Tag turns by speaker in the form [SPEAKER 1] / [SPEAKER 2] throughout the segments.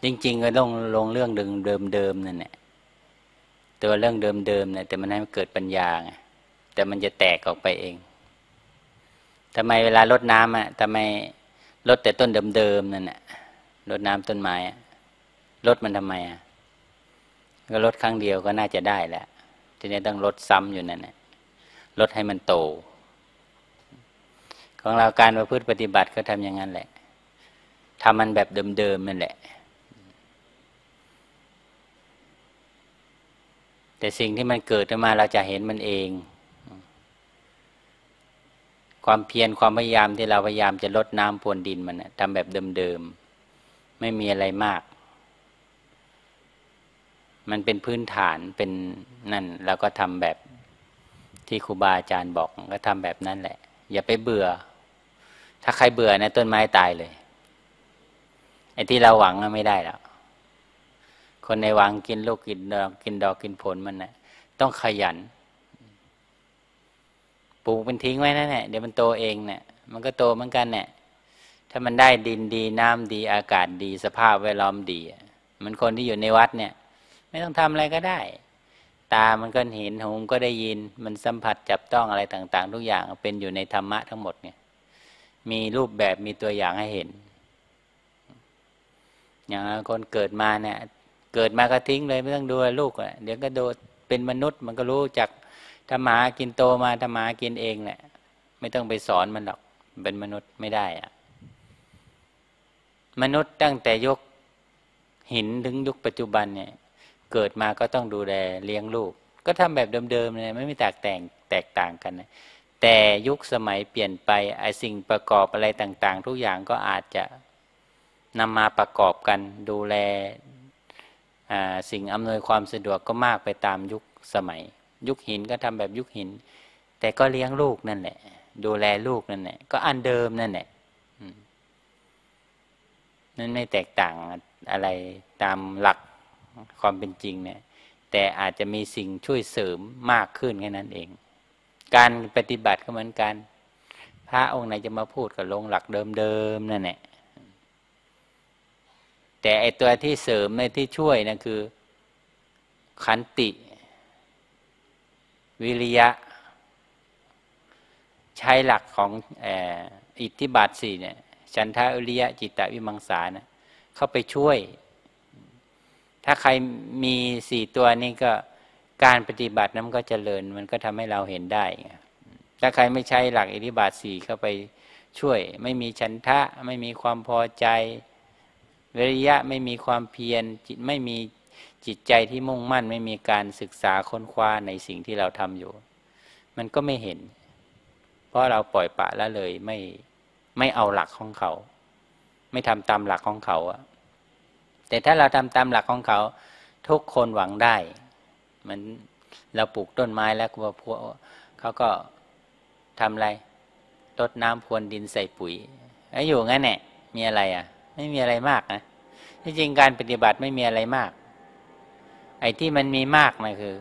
[SPEAKER 1] จริงๆก็ต้องลงเรื่องเดิมนั่นแหละตัวเรื่องเดิมเนี่ยแต่มันให้มันเกิดปัญญาไงแต่มันจะแตกออกไปเองทำไมเวลารดน้ำอ่ะทำไมรดแต่ต้นเดิมนั่นแหละรดน้ำต้นไม้รดมันทำไมก็รดครั้งเดียวก็น่าจะได้แหละทีนี้ต้องรดซ้ำอยู่นั่นแหละรดให้มันโตของเราการประพฤติปฏิบัติก็ทำอย่างนั้นแหละทำมันแบบเดิมนั่นแหละแต่สิ่งที่มันเกิดขึ้นมาเราจะเห็นมันเองความเพียรความพยายามที่เราพยายามจะลดน้ำพรวนดินมันทำแบบเดิมๆไม่มีอะไรมากมันเป็นพื้นฐานเป็นนั่นแล้วก็ทำแบบที่ครูบาอาจารย์บอกก็ทำแบบนั้นแหละอย่าไปเบื่อถ้าใครเบื่อนะต้นไม้ตายเลยไอ้ที่เราหวังไม่ได้แล้วคนในวังกินลูกกินดอกกินผลมันนะต้องขยันปลูกเป็นทิ้งไว้นั่นแหละเดี๋ยวมันโตเองเนี่ยมันก็โตเหมือนกันเนี่ยถ้ามันได้ดินดีน้ำดีอากาศดีสภาพแวดล้อมดีมันคนที่อยู่ในวัดเนี่ยไม่ต้องทำอะไรก็ได้ตามันก็เห็นหูก็ได้ยินมันสัมผัสจับต้องอะไรต่างๆทุกอย่างเป็นอยู่ในธรรมะทั้งหมดเนี่ยมีรูปแบบมีตัวอย่างให้เห็นอย่างคนเกิดมาเนี่ยเกิดมาก็ทิ้งเลยไม่ต้องดูลูกเดี๋ยวก็โดดเป็นมนุษย์มันก็รู้จักทำหากินโตมาทำหากินเองแหละไม่ต้องไปสอนมันหรอกเป็นมนุษย์ไม่ได้มนุษย์ตั้งแต่ยกหินถึงยุคปัจจุบันเนี่ยเกิดมาก็ต้องดูแลเลี้ยงลูกก็ทำแบบเดิมๆเลยไม่แตกต่างกันนะแต่ยุคสมัยเปลี่ยนไปไอ้สิ่งประกอบอะไรต่างๆทุกอย่างก็อาจจะนำมาประกอบกันดูแลสิ่งอำนวยความสะดวกก็มากไปตามยุคสมัยยุคหินก็ทำแบบยุคหินแต่ก็เลี้ยงลูกนั่นแหละดูแลลูกนั่นแหละก็อันเดิมนั่นแหละนั่นไม่แตกต่างอะไรตามหลักความเป็นจริงเนี่ยแต่อาจจะมีสิ่งช่วยเสริมมากขึ้นแค่นั้นเองการปฏิบัติก็เหมือนกันพระองค์ไหนจะมาพูดกับลงหลักเดิมนั่นแหละแต่ไอตัวที่เสริมในที่ช่วยนั่นคือขันติวิริยะใช้หลักของอิทธิบาท4เนี่ยฉันทะวิริยะจิตตวิมังสานะเข้าไปช่วยถ้าใครมี4ตัวนี้ก็การปฏิบัตินั้นก็เจริญมันก็ทำให้เราเห็นได้ถ้าใครไม่ใช้หลักอิทธิบาท4เข้าไปช่วยไม่มีฉันทะไม่มีความพอใจวิริยะไม่มีความเพียรจิตไม่มีจิตใจที่มุ่งมั่นไม่มีการศึกษาค้นคว้าในสิ่งที่เราทำอยู่มันก็ไม่เห็นเพราะเราปล่อยปละละเลยไม่เอาหลักของเขาไม่ทำตามหลักของเขาแต่ถ้าเราทำตามหลักของเขาทุกคนหวังได้เหมือนเราปลูกต้นไม้แล้วพวกเขาก็ทำอะไรรดน้ำพรวนดินใส่ปุ๋ยอยู่งั้นแหละมีอะไรไม่มีอะไรมากนะที่จริงการปฏิบัติไม่มีอะไรมากไอ้ที่มันมีมากนะคือ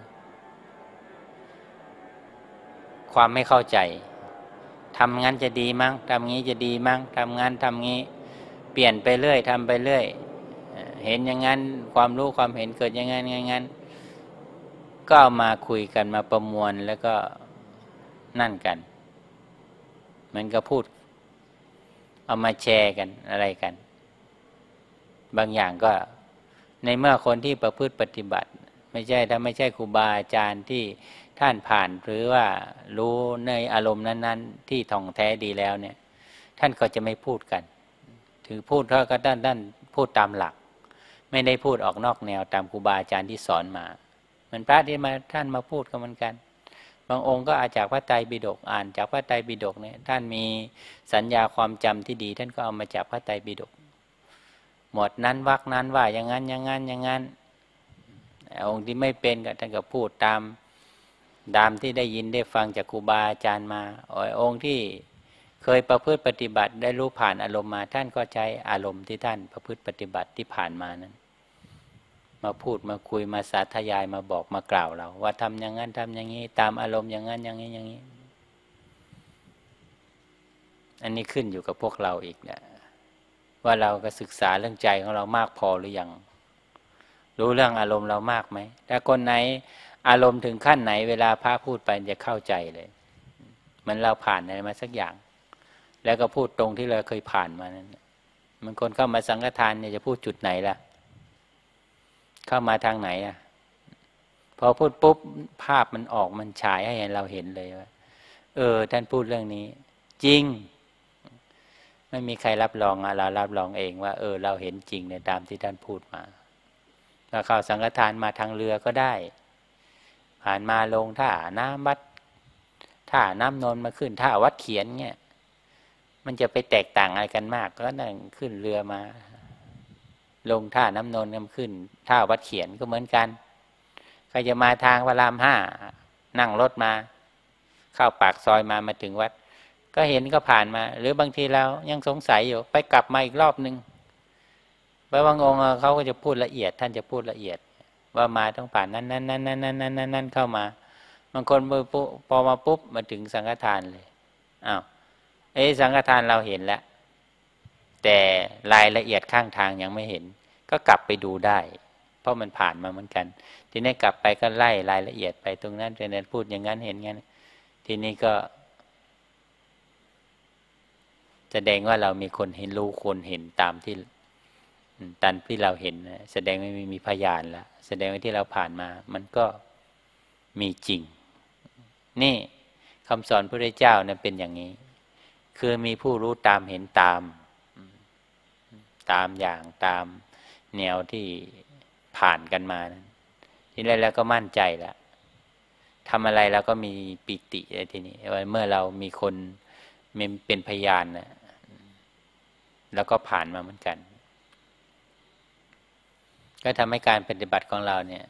[SPEAKER 1] ความไม่เข้าใจทำงั้นจะดีมั้งทำงี้จะดีมั้งทำงั้นทำงี้เปลี่ยนไปเรื่อยทำไปเรื่อยเห็นอย่างนั้นความรู้ความเห็นเกิดอย่างนั้นอย่างนั้นก็เอามาคุยกันมาประมวลแล้วก็นั่นกันเหมือนกับพูดเอามาแชร์กันอะไรกันบางอย่างก็ในเมื่อคนที่ประพฤติปฏิบัติไม่ใช่ถ้าไม่ใช่ครูบาอาจารย์ที่ท่านผ่านหรือว่ารู้ในอารมณ์นั้นๆที่ท่องแท้ดีแล้วเนี่ยท่านก็จะไม่พูดกันถือพูดเท่ากับท่านพูดตามหลักไม่ได้พูดออกนอกแนวตามครูบาอาจารย์ที่สอนมาเหมือนพระที่มาท่านมาพูดก็เหมือนกันบางองค์ก็อาจจากพระไตรปิฎกอ่านจากพระไตรปิฎกเนี่ยท่านมีสัญญาความจำที่ดีท่านก็เอามาจากพระไตรปิฎกหมวดนั้นวรรคนั้นว่าอย่างนั้นอย่างนั้นอย่างนั้นองค์ที่ไม่เป็นก็ท่านก็พูดตามที่ได้ยินได้ฟังจากครูบาอาจารย์มาองค์ที่เคยประพฤติปฏิบัติได้รู้ผ่านอารมณ์มาท่านก็ใช้อารมณ์ที่ท่านประพฤติปฏิบัติที่ผ่านมานั้นมาพูดมาคุยมาสาธยายมาบอกมากล่าวเราว่าทำอย่างนั้นทำอย่างนี้ตามอารมณ์อย่างนั้นอย่างนี้อย่างนี้อันนี้ขึ้นอยู่กับพวกเราอีกนะว่าเราก็ศึกษาเรื่องใจของเรามากพอหรือยังรู้เรื่องอารมณ์เรามากไหมถ้าคนไหนอารมณ์ถึงขั้นไหนเวลาพระพูดไปจะเข้าใจเลยมันเราผ่านอะไรมาสักอย่างแล้วก็พูดตรงที่เราเคยผ่านมานั้นมันคนเข้ามาสังฆทานเนี่ยจะพูดจุดไหนล่ะเข้ามาทางไหนอ่ะพอพูดปุ๊บภาพมันออกมันฉายให้เราเห็นเลยว่าท่านพูดเรื่องนี้จริงไม่มีใครรับรองเรารับรองเองว่าเราเห็นจริงในตามที่ท่านพูดมาถ้าเข้าสังฆทานมาทางเรือก็ได้ผ่านมาลงท่าน้ำวัดท่าน้ำนนท์มาขึ้นท่าวัดเขียนเงี้ยมันจะไปแตกต่างอะไรกันมากก็นั่งขึ้นเรือมาลงท่าน้ำนนท์ก็ขึ้นท่าวัดเขียนก็เหมือนกันใครจะมาทางพระราม5นั่งรถมาเข้าปากซอยมาถึงวัดก็เห็นก็ผ่านมาหรือบางทีเรายังสงสัยอยู่ไปกลับมาอีกรอบนึงพระบางองค์เขาก็จะพูดละเอียดท่านจะพูดละเอียดว่ามาต้องผ่านนั้นเข้ามาบางคนพอมาปุ๊บมาถึงสังฆทานเลยอ้าวสังฆทานเราเห็นแล้วแต่รายละเอียดข้างทางยังไม่เห็นก็กลับไปดูได้เพราะมันผ่านมาเหมือนกันทีนี้กลับไปก็ไล่รายละเอียดไปตรงนั้นเป็นพูดอย่างนั้นเห็นงั้นทีนี้ก็แสดงว่าเรามีคนเห็นรู้คนเห็นตามที่เราเห็นนะแสดงไม่มีพยานละแสดงว่าที่เราผ่านมามันก็มีจริงนี่คำสอนพระพุทธเจ้าเนี่ยเป็นอย่างนี้คือมีผู้รู้ตามเห็นตามอย่างตามแนวที่ผ่านกันมานะทีนี้แล้วก็มั่นใจแล้วทำอะไรเราก็มีปิติทีนี้เมื่อเรามีคนเป็นพยานนะแล้วก็ผ่านมาเหมือนกันก็ทำให้การปฏิบัติของเราเนี่ย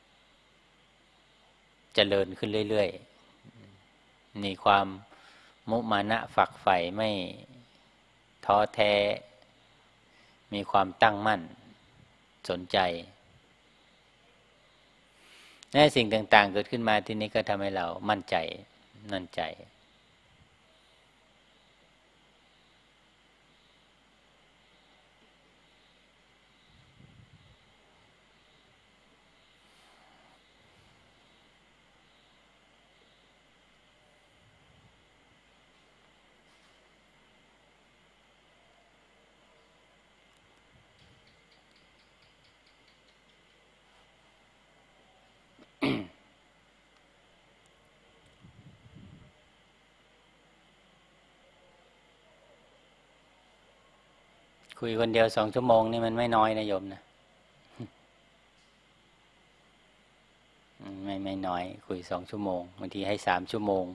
[SPEAKER 1] เจริญขึ้นเรื่อยๆมีความมุมานะฝักใฝ่ไม่ท้อแท้มีความตั้งมั่นสนใจในสิ่งต่างๆเกิดขึ้นมาที่นี้ก็ทำให้เรามั่นใจคุยคนเดียว2 ชั่วโมงนี่มันไม่น้อยนะโยมนะไม่น้อยคุย2 ชั่วโมงบางทีให้3 ชั่วโมง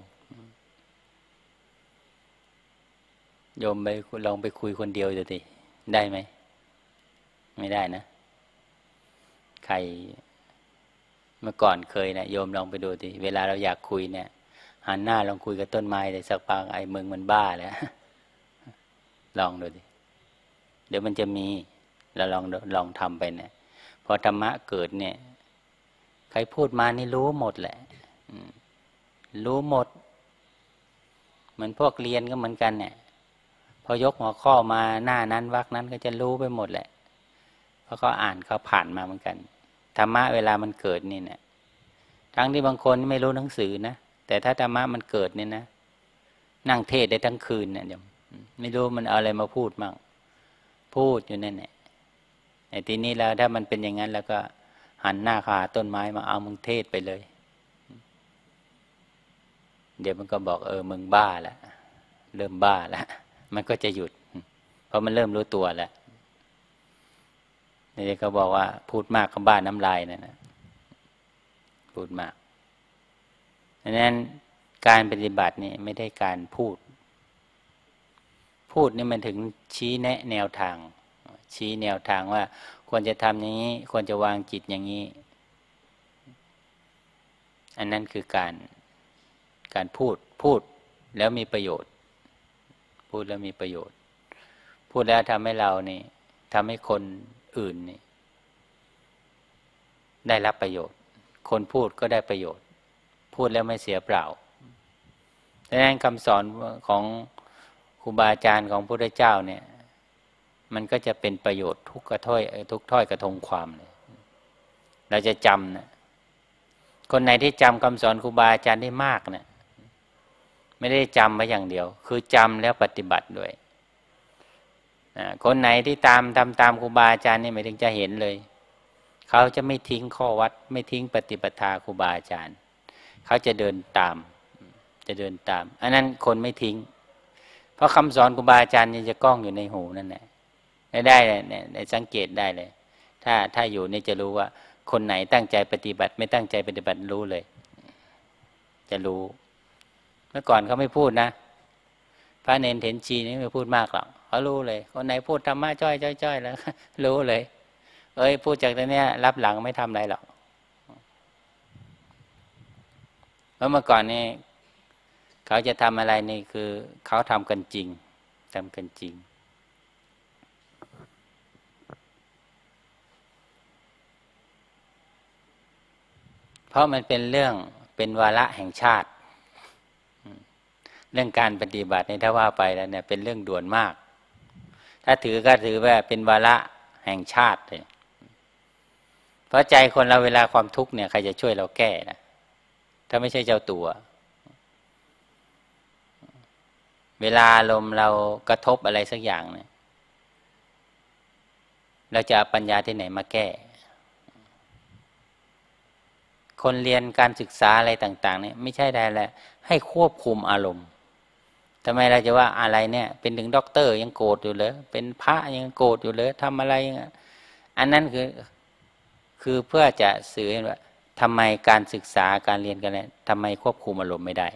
[SPEAKER 1] โยมไปลองไปคุยคนเดียวดูสิได้ไหมไม่ได้นะใครเมื่อก่อนเคยนะโยมลองไปดูสิเวลาเราอยากคุยเนี่ยหันหน้าลองคุยกับต้นไม้แต่สักพักไอ้มึงมันบ้าแล้วลองดูดิเดี๋ยวมันจะมีเราลองทำไปเนี่ยพอธรรมะเกิดเนี่ยใครพูดมานี่รู้หมดแหละรู้หมดเหมือนพวกเรียนก็เหมือนกันเนี่ยพอยกหัวข้อมาหน้านั้นวรรคนั้นก็จะรู้ไปหมดแหละเพราะเขาอ่านเขาผ่านมาเหมือนกันธรรมะเวลามันเกิดนี่เนี่ยทั้งที่บางคนไม่รู้หนังสือนะแต่ถ้าธรรมะมันเกิดนี่นะนั่งเทศได้ทั้งคืนเนี่ยไม่รู้มันเอาอะไรมาพูดมั่งพูดอยู่นั่นแหละไอ้ทีนี้แล้วถ้ามันเป็นอย่างนั้นแล้วก็หันหน้าขาต้นไม้มาเอามึงเทศไปเลยเดี๋ยวมันก็บอกมึงบ้าแล้วเริ่มบ้าแล้วมันก็จะหยุดเพราะมันเริ่มรู้ตัวแล้วนี่เขาบอกว่าพูดมากก็บ้าน้ำลายนั่นนะพูดมากดังนั้นการปฏิบัตินี่ไม่ได้การพูดนี่มันถึงชี้แนะแนวทางชี้แนวทางว่าควรจะทำอย่างนี้ควรจะวางจิตอย่างนี้อันนั้นคือการพูดแล้วมีประโยชน์พูดแล้วมีประโยชน์พูดแล้วทำให้เรานี่ทำให้คนอื่นนี่ได้รับประโยชน์คนพูดก็ได้ประโยชน์พูดแล้วไม่เสียเปล่าดังนั้นคำสอนของครูบาอาจารย์ของพระพุทธเจ้าเนี่ยมันก็จะเป็นประโยชน์ทุกถ้อยกระทงความเลยเราจะจำนะคนไหนที่จำคำสอนครูบาอาจารย์ได้มากนะไม่ได้จำไว้อย่างเดียวคือจำแล้วปฏิบัติด้วยคนไหนที่ทำตามครูบาอาจารย์นี่หมายถึงจะเห็นเลยเขาจะไม่ทิ้งข้อวัดไม่ทิ้งปฏิปทาครูบาอาจารย์เขาจะเดินตามอันนั้นคนไม่ทิ้งเพราะคำสอนครูบาอาจารย์นี่จะก้องอยู่ในหูนั่นแหละได้เลยเนี่ยสังเกตได้เลยถ้าอยู่นี่จะรู้ว่าคนไหนตั้งใจปฏิบัติไม่ตั้งใจปฏิบัติรู้เลยจะรู้เมื่อก่อนเขาไม่พูดนะพระเนนเถนชีนี่ไม่พูดมากหรอกเขารู้เลยคนไหนพูดธรรมะจ้อยแล้วรู้เลยพูดจากตรงนี้รับหลังไม่ทำอะไรหรอกเพราะเมื่อก่อนนี่เขาจะทำอะไรนี่คือเขาทำกันจริงเพราะมันเป็นวาระแห่งชาติเรื่องการปฏิบัติในถ้าว่าไปแล้วเนี่ยเป็นเรื่องด่วนมากถ้าถือก็ถือว่าเป็นวาระแห่งชาติเลยเพราะใจคนเราเวลาความทุกข์เนี่ยใครจะช่วยเราแก้นะถ้าไม่ใช่เจ้าตัวเวลาลมเรากระทบอะไรสักอย่างเนี่ยเราจะเอาปัญญาที่ไหนมาแก้คนเรียนการศึกษาอะไรต่างๆเนี่ยไม่ใช่ได้แหละให้ควบคุมอารมณ์ทำไมเราจะว่าอะไรเนี่ยเป็นถึงด็อกเตอร์ยังโกรธอยู่เลยเป็นพระยังโกรธอยู่เลยทำอะไรอันนั้นคือเพื่อจะสื่อว่าทำไมการศึกษาการเรียนกันเนี่ยทำไมควบคุมอารมณ์ไม่ได้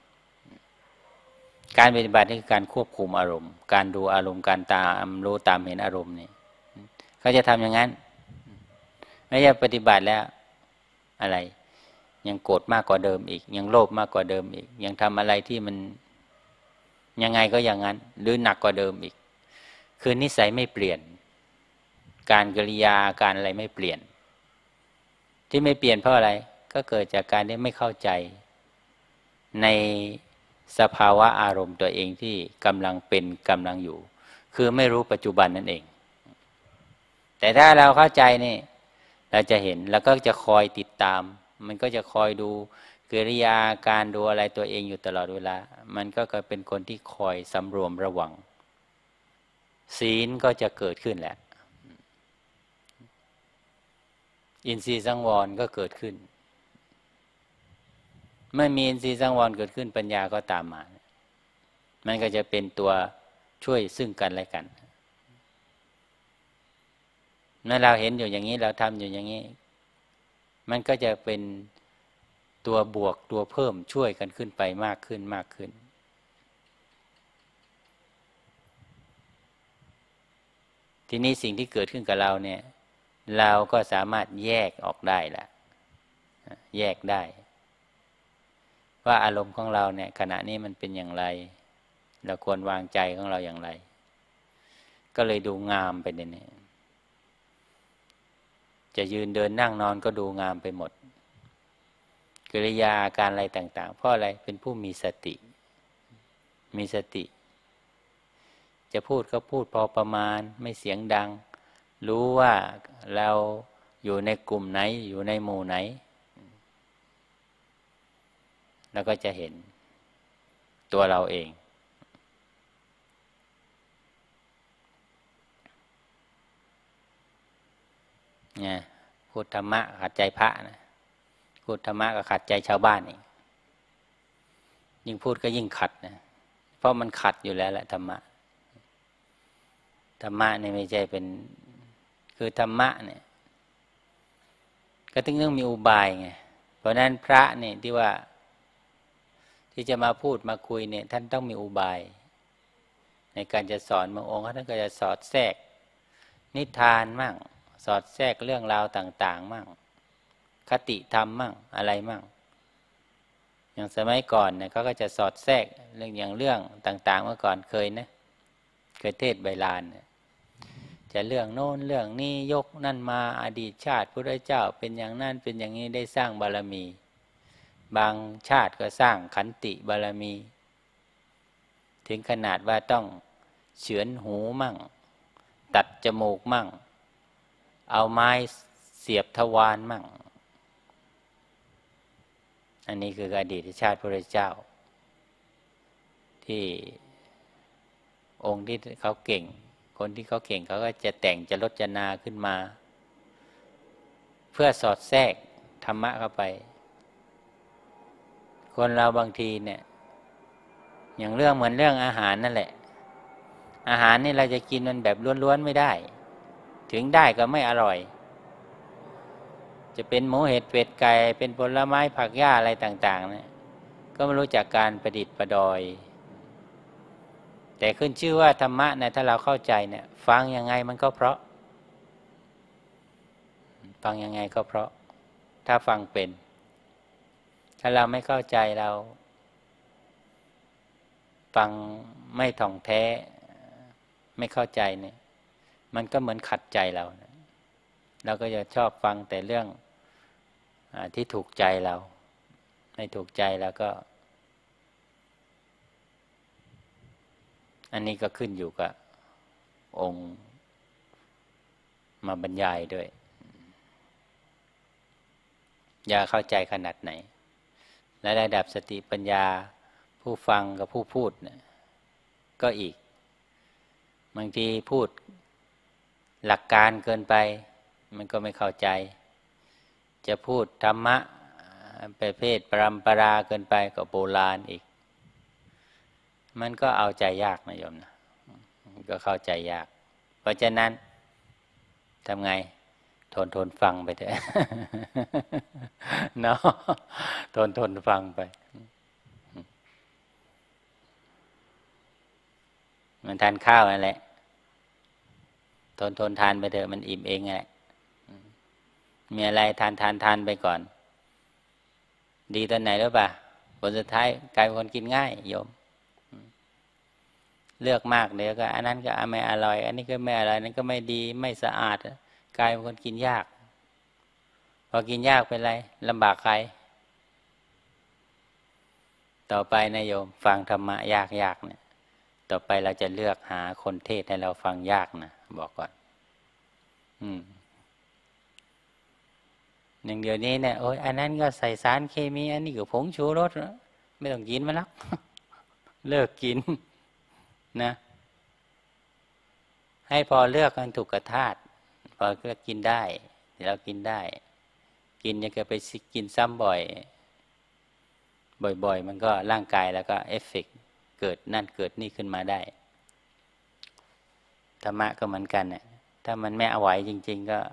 [SPEAKER 1] การปฏิบัตินี่คือการควบคุมอารมณ์การดูอารมณ์การตามรู้ตามเห็นอารมณ์นี่เขาจะทำอย่างนั้นไม่ใช่ปฏิบัติแล้วอะไรยังโกรธมากกว่าเดิมอีกยังโลภมากกว่าเดิมอีกยังทำอะไรที่มันยังไงก็อย่างนั้นหรือหนักกว่าเดิมอีกคือนิสัยไม่เปลี่ยนการกิริยาการอะไรไม่เปลี่ยนที่ไม่เปลี่ยนเพราะอะไรก็เกิดจากการที่ไม่เข้าใจในสภาวะอารมณ์ตัวเองที่กำลังเป็นกำลังอยู่คือไม่รู้ปัจจุบันนั่นเองแต่ถ้าเราเข้าใจนี่เราจะเห็นแล้วก็จะคอยติดตามมันก็จะคอยดูกิริยาการดูอะไรตัวเองอยู่ตลอดเวลามันก็เป็นคนที่คอยสำรวมระวังศีลก็จะเกิดขึ้นแหละอินทรีย์สังวรก็เกิดขึ้นเมื่อมีอินทรีย์สังวรเกิดขึ้นปัญญาก็ตามมามันก็จะเป็นตัวช่วยซึ่งกันและกันเมื่อเราเห็นอยู่อย่างนี้เราทำอยู่อย่างนี้มันก็จะเป็นตัวบวกตัวเพิ่มช่วยกันขึ้นไปมากขึ้นทีนี้สิ่งที่เกิดขึ้นกับเราเนี่ยเราก็สามารถแยกออกได้ละแยกได้ว่าอารมณ์ของเราเนี่ยขณะนี้มันเป็นอย่างไรเราควรวางใจของเราอย่างไรก็เลยดูงามไปเนี่ยจะยืนเดินนั่งนอนก็ดูงามไปหมดกิริยาการอะไรต่างๆเพราะอะไรเป็นผู้มีสติจะพูดก็พูดพอประมาณไม่เสียงดังรู้ว่าเราอยู่ในกลุ่มไหนอยู่ในหมู่ไหนแล้วก็จะเห็นตัวเราเองเนี่ยพูดธรรมะขัดใจพระนะพูดธรรมะก็ขัดใจชาวบ้านอีกยิ่งพูดก็ยิ่งขัดนะเพราะมันขัดอยู่แล้วแหละธรรมะเนี่ยไม่ใช่เป็นคือธรรมะเนี่ยก็ต้องมีอุบายไงเพราะนั้นพระเนี่ยที่จะมาพูดมาคุยเนี่ยท่านต้องมีอุบายในการจะสอนบางองค์ท่านก็จะสอดแทรกนิทานมั่งสอดแทรกเรื่องราวต่างๆมั่งคติธรรมมั่งอะไรมั่งอย่างสมัยก่อนเนี่ยเขาก็จะสอดแทรกเรื่องต่างๆเมื่อก่อนเคยเทศน์ใบลานเนี่ยจะเรื่องโน้นเรื่องนี้ยกนั่นมาอดีตชาติพระเจ้าเป็นอย่างนั้นเป็นอย่างนี้ได้สร้างบารมีบางชาติก็สร้างขันติบารมีถึงขนาดว่าต้องเฉือนหูมั่งตัดจมูกมั่งเอาไม้เสียบทวารมั่งอันนี้คืออดีตชาติพระเจ้าที่องค์ที่เขาเก่งคนที่เขาเก่งเขาก็จะแต่งจะรจนาขึ้นมาเพื่อสอดแทรกธรรมะเข้าไปคนเราบางทีเนี่ยอย่างเรื่องเหมือนเรื่องอาหารนั่นแหละอาหารนี่เราจะกินมันแบบล้วนๆไม่ได้ถึงได้ก็ไม่อร่อยจะเป็นหมูเห็ดเป็ดไก่เป็นผลไม้ผักหญ้าอะไรต่างๆเนี่ยก็ไม่รู้จักการประดิษฐ์ประดอยแต่ขึ้นชื่อว่าธรรมะเนี่ยถ้าเราเข้าใจเนี่ยฟังยังไงมันก็เพราะฟังยังไงก็เพราะถ้าฟังเป็นถ้าเราไม่เข้าใจเราฟังไม่ถ่องแท้ไม่เข้าใจเนี่ยมันก็เหมือนขัดใจเราเราก็จะชอบฟังแต่เรื่องที่ถูกใจเราไม่ถูกใจแล้วก็อันนี้ก็ขึ้นอยู่กับองค์มาบรรยายด้วยอย่าเข้าใจขนาดไหนและระดับสติปัญญาผู้ฟังกับผู้พูดเนี่ยก็อีกบางทีพูดหลักการเกินไปมันก็ไม่เข้าใจจะพูดธรรมะประเภทปรัมปราเกินไปก็โบราณอีกมันก็เอาใจยากนะโยมนะก็เข้าใจยากเพราะฉะนั้นทำไงทนฟังไปเถอะเนาะทนฟังไปมันทานข้าวนั่นแหละทนทานไปเถอะมันอิ่มเองแหละมีอะไรทานไปก่อนดีตอนไหนหรือเปล่าผลสุดท้ายกลายเป็นคนกินง่ายโยมเลือกมากเดี๋ยวก็อันนั้นก็ไม่อร่อยอันนี้ก็ไม่อร่อยนั้นก็ไม่ดีไม่สะอาดกลายเป็นคนกินยากพอกินยากเป็นไรลำบากใครต่อไปนะโยมฟังธรรมะยากเนี่ยต่อไปเราจะเลือกหาคนเทศให้เราฟังยากนะบอกก่อนหนึ่งเดี๋ยวนี้เนี่ยโอ้ยอันนั้นก็ใส่สารเคมีอันนี้ก็ผงชูรสไม่ต้องกินมันหรอกเลิกกินนะให้พอเลือกกันถูกกระธาตุพอเลือกกินได้เรากินได้กินยังจะไปกินซ้ำบ่อยมันก็ร่างกายแล้วก็เอฟเฟกต์เกิดนั่นเกิดนี่ขึ้นมาได้ธรรมะก็เหมือนกันเนี่ยถ้ามันไม่เอาไหวจริงๆก็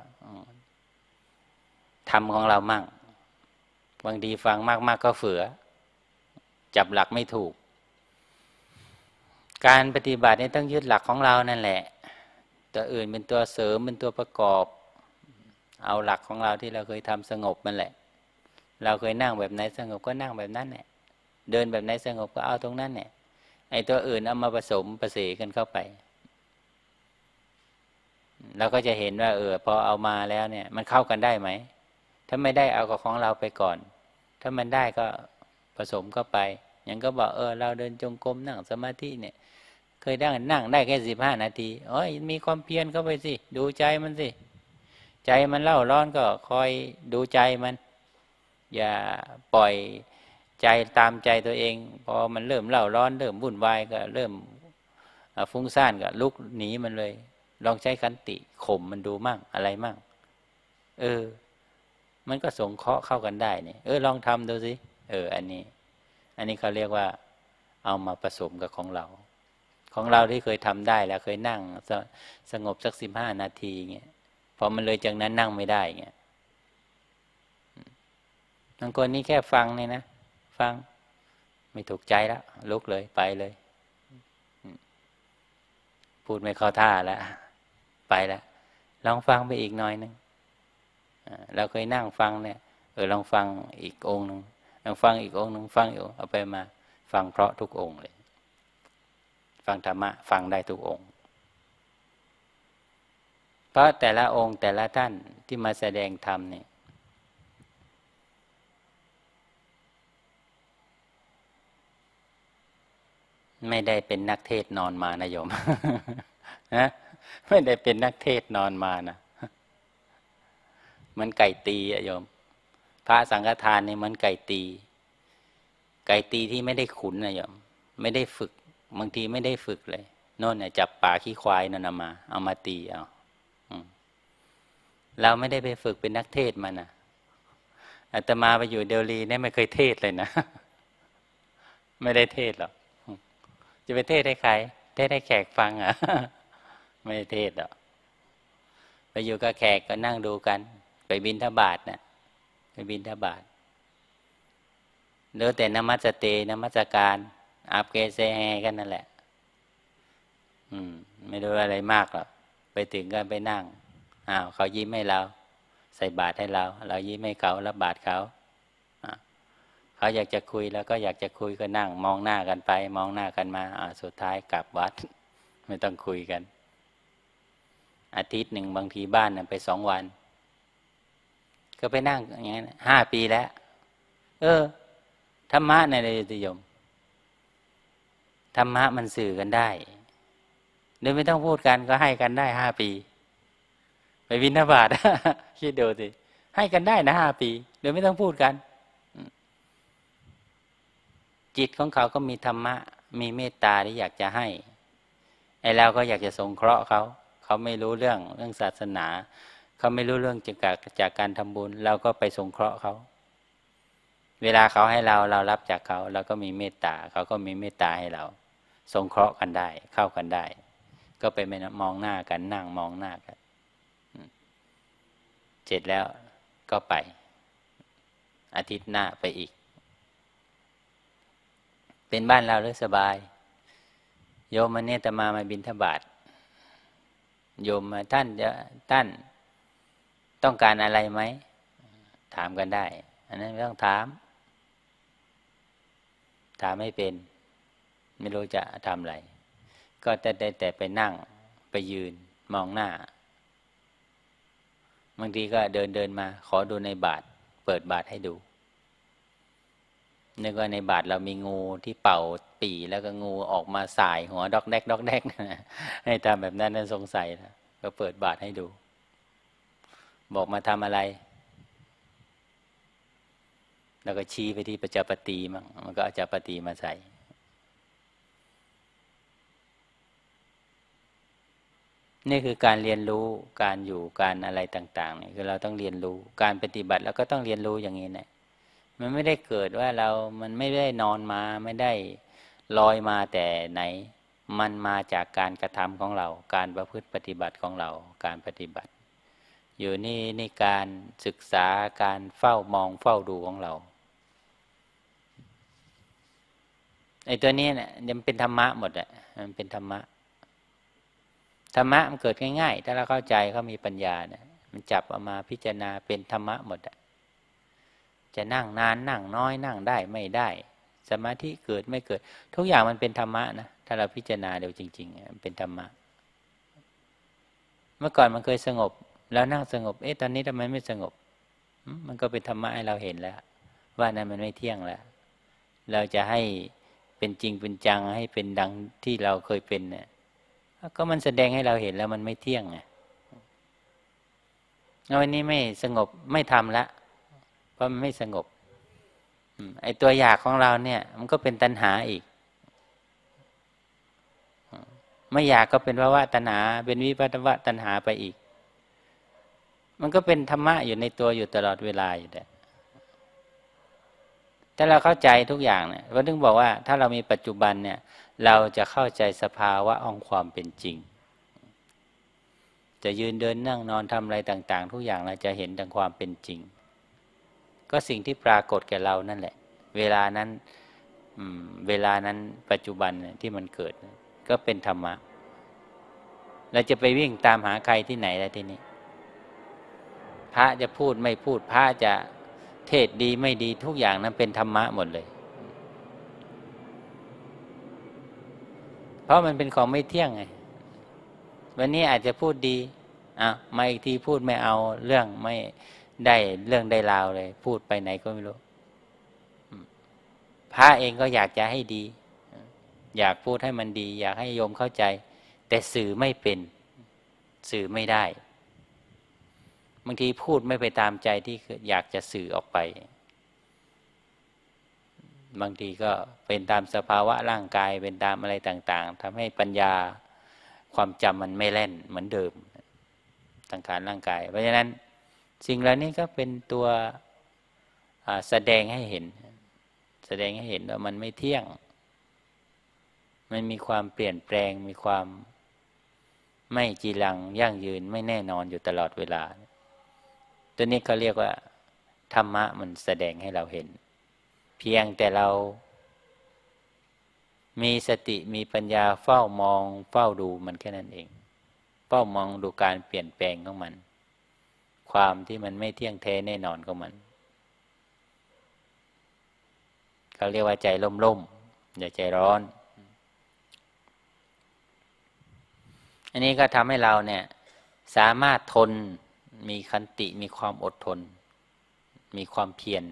[SPEAKER 1] ทำของเรามั่งบางทีฟังมากๆก็เฝือจับหลักไม่ถูกการปฏิบัตินี่ต้องยึดหลักของเรานั่นแหละตัวอื่นเป็นตัวเสริมเป็นตัวประกอบเอาหลักของเราที่เราเคยทำสงบมันแหละเราเคยนั่งแบบไหนสงบก็นั่งแบบนั้นแหละเดินแบบไหนสงบก็เอาตรงนั้นแหละไอ้ตัวอื่นเอามาผสมประสีกันเข้าไปเราก็จะเห็นว่าพอเอามาแล้วเนี่ยมันเข้ากันได้ไหมถ้าไม่ได้เอากับของเราไปก่อนถ้ามันได้ก็ผสมเข้าไปอย่างก็บอกเราเดินจงกรมนั่งสมาธิเนี่ยเคยนั่งได้แค่15 นาทีมีความเพียรเข้าไปสิดูใจมันสิใจมันเล่าร้อนก็คอยดูใจมันอย่าปล่อยใจตามใจตัวเองพอมันเริ่มเล่าร้อนเริ่มวุ่นวายก็เริ่มฟุ้งซ่านก็ลุกหนีมันเลยลองใช้ขันติข่มมันดูมั่งอะไรมั่งมันก็สงเคราะห์เข้ากันได้เนี่ยลองทำดูสิอันนี้เขาเรียกว่าเอามาผสมกับของเราที่เคยทำได้แล้วเคยนั่งสงบสัก15 นาทีเงี้ยพอมันเลยจากนั้นนั่งไม่ได้เงี้ยบางคนนี่แค่ฟังเนี่ยนะฟังไม่ถูกใจแล้วลุกเลยไปเลยพูดไม่เข้าท่าแล้วไปแล้วลองฟังไปอีกหน่อยนึงเราเคยนั่งฟังเนี่ยลองฟังอีกองค์นึงลองฟังอีกองค์นึงฟังอีกเอาไปมาฟังเพราะทุกองค์เลยฟังธรรมะฟังได้ทุกองค์เพราะแต่ละองค์แต่ละท่านที่มาแสดงธรรมเนี่ยไม่ได้เป็นนักเทศนอนมานะโยมนะไม่ได้เป็นนักเทศนอนมานะมันไก่ตีอะโยมพระสังฆทานนี่มันไก่ตีไก่ตีที่ไม่ได้ขุนนะโยมไม่ได้ฝึกบางทีไม่ได้ฝึกเลยโน่นเนี่ยจับป่าขี้ควายนั่นมาเอามาตีเอาเราไม่ได้ไปฝึกเป็นนักเทศมานะอาตมาไปอยู่เดลีเนี่ยไม่เคยเทศเลยนะไม่ได้เทศหรอกจะไปเทศให้ใครเทศให้แขกฟังอ่ะไม่ได้เทศหรอกไปอยู่กับแขกก็นั่งดูกันไปบิณฑบาตนะไปบิณฑบาตเดี๋ยวแต่นมัสเตนมัสการอาบเกเซแฮกันนั่นแหละไม่รู้อะไรมากหรอกไปถึงก็ไปนั่งเขายิ้มให้เราใส่บาตรให้เรายิ้มให้เขารับบาตรเขาเขาอยากจะคุยแล้วก็อยากจะคุยก็นั่งมองหน้ากันไปมองหน้ากันมาสุดท้ายกลับวัดไม่ต้องคุยกันอาทิตย์หนึ่งบางทีบ้านไป2 วันก็ไปนั่งอย่างนี้5 ปีแล้วธรรมะในนิยมธรรมะมันสื่อกันได้โดยไม่ต้องพูดกันก็ให้กันได้5 ปีไปบิณฑบาต คิดดูสิให้กันได้นะ5 ปีโดยไม่ต้องพูดกันจิตของเขาก็มีธรรมะมีเมตตาที่อยากจะให้ไอ้เราก็อยากจะสงเคราะห์เขาไม่รู้เรื่องศาสนาเขาไม่รู้เรื่องจากการทำบุญเราก็ไปสงเคราะห์เขาเวลาเขาให้เรารับจากเขาเราก็มีเมตตาเขาก็มีเมตตาให้เราสงเคราะห์กันได้เข้ากันได้ก็ไปมองหน้ากันนั่งมองหน้ากันเสร็จแล้วก็ไปอาทิตย์หน้าไปอีกเป็นบ้านเราหรือสบายโยมมาเนี่ยแต่มาบิณฑบาตโยมมาท่านต้องการอะไรไหมถามกันได้อันนั้นไม่ต้องถามไม่เป็นไม่รู้จะทำอะไรก็แต่ไปนั่งไปยืนมองหน้าบางทีก็เดินมาขอดูในบาตรเปิดบาตรให้ดูนึกว่าในบาตรเรามีงูที่เป่าปี่แล้วก็งูออกมาสายหัวดอกแดกให้ทำแบบนั้นนั่นสงสัยนะก็เปิดบาตรให้ดูบอกมาทำอะไรแล้วก็ชี้ไปที่ประจาปฏิมันก็เอาประจาปฏิมาใส่นี่คือการเรียนรู้การอยู่การอะไรต่างๆเนี่ยคือเราต้องเรียนรู้การปฏิบัติเราก็ต้องเรียนรู้อย่างนี้นะมันไม่ได้เกิดว่ามันไม่ได้นอนมาไม่ได้ลอยมาแต่ไหนมันมาจากการกระทำของเราการประพฤติปฏิบัติของเราการปฏิบัติอยู่นี่การศึกษาการเฝ้ามองเฝ้าดูของเราไอ้ตัวนี้เนี่ยมันเป็นธรรมะหมดอ่ะมันเป็นธรรมะมันเกิดง่ายๆถ้าเราเข้าใจเขามีปัญญาเนี่ยมันจับเอามาพิจารณาเป็นธรรมะหมดอ่ะจะนั่งนานนั่งน้อยนั่งได้ไม่ได้สมาธิเกิดไม่เกิดทุกอย่างมันเป็นธรรมะนะถ้าเราพิจารณาเดี๋ยวจริงๆมันเป็นธรรมะเมื่อก่อนมันเคยสงบแล้วนั่งสงบตอนนี้ทำไมไม่สงบมันก็เป็นธรรมะให้เราเห็นแล้วว่านั้นมันไม่เที่ยงแล้วเราจะให้เป็นจริงเป็นจังให้เป็นดังที่เราเคยเป็นเนี่ยก็มันแสดงให้เราเห็นแล้วมันไม่เที่ยงไงวันนี้ไม่สงบไม่ทำละเพราะมันไม่สงบไอ้ตัวอยากของเราเนี่ยมันก็เป็นตัณหาอีกไม่อยากก็เป็นภาวะตัณหาเป็นวิภัตวะตัณหาไปอีกมันก็เป็นธรรมะอยู่ในตัวอยู่ตลอดเวลาอยู่แต่ถ้าเราเข้าใจทุกอย่างเนี่ยก็ถึงบอกว่าถ้าเรามีปัจจุบันเนี่ยเราจะเข้าใจสภาวะของความเป็นจริงจะยืนเดินนั่งนอนทำอะไรต่างๆทุกอย่างเราจะเห็นดังความเป็นจริงก็สิ่งที่ปรากฏแก่เรานั่นแหละเวลานั้นปัจจุบันที่มันเกิดก็เป็นธรรมะเราจะไปวิ่งตามหาใครที่ไหนแล้วทีนี้พระจะพูดไม่พูดพระจะเทศดีไม่ดีทุกอย่างนั้นเป็นธรรมะหมดเลยเพราะมันเป็นของไม่เที่ยงไงวันนี้อาจจะพูดดีมาอีกทีพูดไม่เอาเรื่องไม่ได้เรื่องได้ราวเลยพูดไปไหนก็ไม่รู้พระเองก็อยากจะให้ดีอยากพูดให้มันดีอยากให้โยมเข้าใจแต่สื่อไม่เป็นสื่อไม่ได้บางทีพูดไม่ไปตามใจที่อยากจะสื่อออกไปบางทีก็เป็นตามสภาวะร่างกายเป็นตามอะไรต่างๆทำให้ปัญญาความจำมันไม่แล่นเหมือนเดิมสังขารร่างกายเพราะฉะนั้นสิ่งเหล่านี้ก็เป็นตัวแสดงให้เห็นว่ามันไม่เที่ยงมันมีความเปลี่ยนแปลงมีความไม่จีรังยั่งยืนไม่แน่นอนอยู่ตลอดเวลาตัวนี้เขาเรียกว่าธรรมะมันแสดงให้เราเห็นเพียงแต่เรามีสติมีปัญญาเฝ้ามองเฝ้าดูมันแค่นั้นเองเฝ้ามองดูการเปลี่ยนแปลงของมันความที่มันไม่เที่ยงแท้แน่นอนของมันเขาเรียกว่าใจร่มๆอย่าใจร้อนอันนี้ก็ทำให้เราเนี่ยสามารถทนมีขันติมีความอดทนมีความเพียร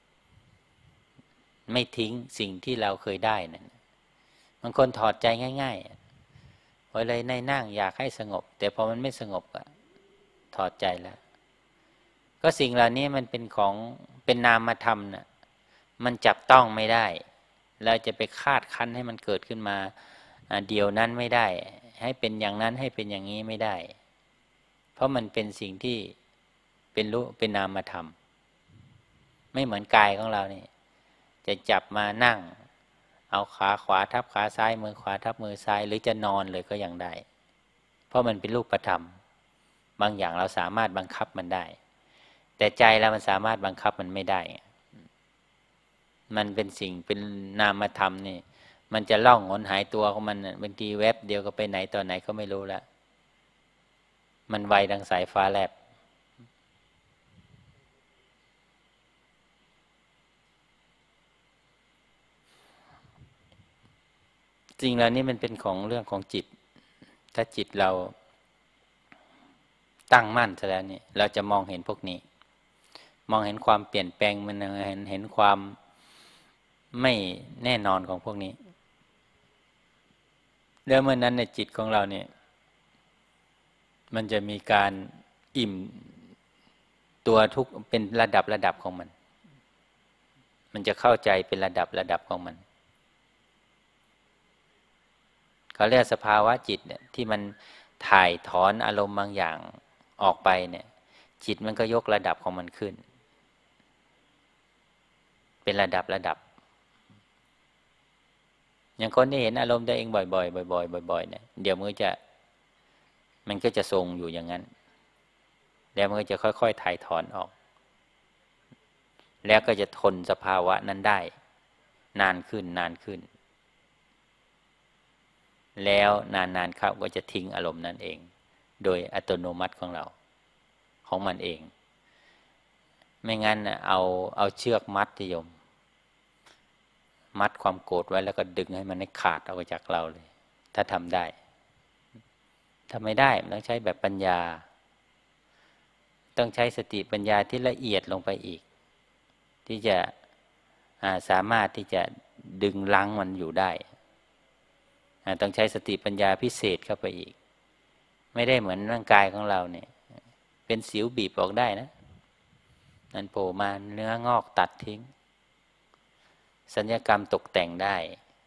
[SPEAKER 1] ไม่ทิ้งสิ่งที่เราเคยได้นั่นบางคนถอดใจง่ายๆพอเลยในนั่งอยากให้สงบแต่พอมันไม่สงบก็ถอดใจแล้วก็สิ่งเหล่านี้มันเป็นของเป็นนามธรรมนะมันจับต้องไม่ได้เราจะไปคาดคั้นให้มันเกิดขึ้นมาเดี๋ยวนั้นไม่ได้ให้เป็นอย่างนั้นให้เป็นอย่างนี้ไม่ได้เพราะมันเป็นสิ่งที่เป็นรู้เป็นนามธรรมไม่เหมือนกายของเรานี่จะจับมานั่งเอาขาขวาทับขาซ้ายมือขวาทับมือซ้ายหรือจะนอนเลยก็ยังได้เพราะมันเป็นรูปธรรมบางอย่างเราสามารถบังคับมันได้แต่ใจเรามันสามารถบังคับมันไม่ได้มันเป็นสิ่งเป็นนามธรรมนี่มันจะล่องหนหายตัวของมันบางทีแวบเดียวก็ไปไหนตอนไหนก็ไม่รู้แล้วมันไวดังสายฟ้าแลบจริงแล้วนี่มันเป็นของเรื่องของจิตถ้าจิตเราตั้งมั่นซะแล้วนี่เราจะมองเห็นพวกนี้มองเห็นความเปลี่ยนแปลงมันเห็นความไม่แน่นอนของพวกนี้แล้วเมื่อนั้นในจิตของเราเนี่ยมันจะมีการอิ่มตัวทุกเป็นระดับของมันจะเข้าใจเป็นระดับของมันเขาเรียกสภาวะจิตเนี่ยที่มันถ่ายถอนอารมณ์บางอย่างออกไปเนี่ยจิตมันก็ยกระดับของมันขึ้นเป็นระดับอย่างคนที่เห็นอารมณ์ตัวเองบ่อยๆบ่อยๆเนี่ยเดี๋ยวมันก็จะทรงอยู่อย่างนั้นแล้วมันก็จะค่อยๆถ่ายถอนออกแล้วก็จะทนสภาวะนั้นได้นานขึ้นแล้วนานเข้าก็จะทิ้งอารมณ์นั้นเองโดยอัตโนมัติของมันเองไม่งั้นเอาเชือกมัดโยมมัดความโกรธไว้แล้วก็ดึงให้มันให้ขาดออกจากเราเลยถ้าทำได้ทำไม่ได้มันต้องใช้แบบปัญญาต้องใช้สติปัญญาที่ละเอียดลงไปอีกที่จะสามารถที่จะดึงรั้งมันอยู่ได้ต้องใช้สติปัญญาพิเศษเข้าไปอีกไม่ได้เหมือนร่างกายของเราเนี่ยเป็นสิวบีบออกได้นะนั่นโผล่มาเนื้องอกตัดทิ้งศัลยกรรมตกแต่งได้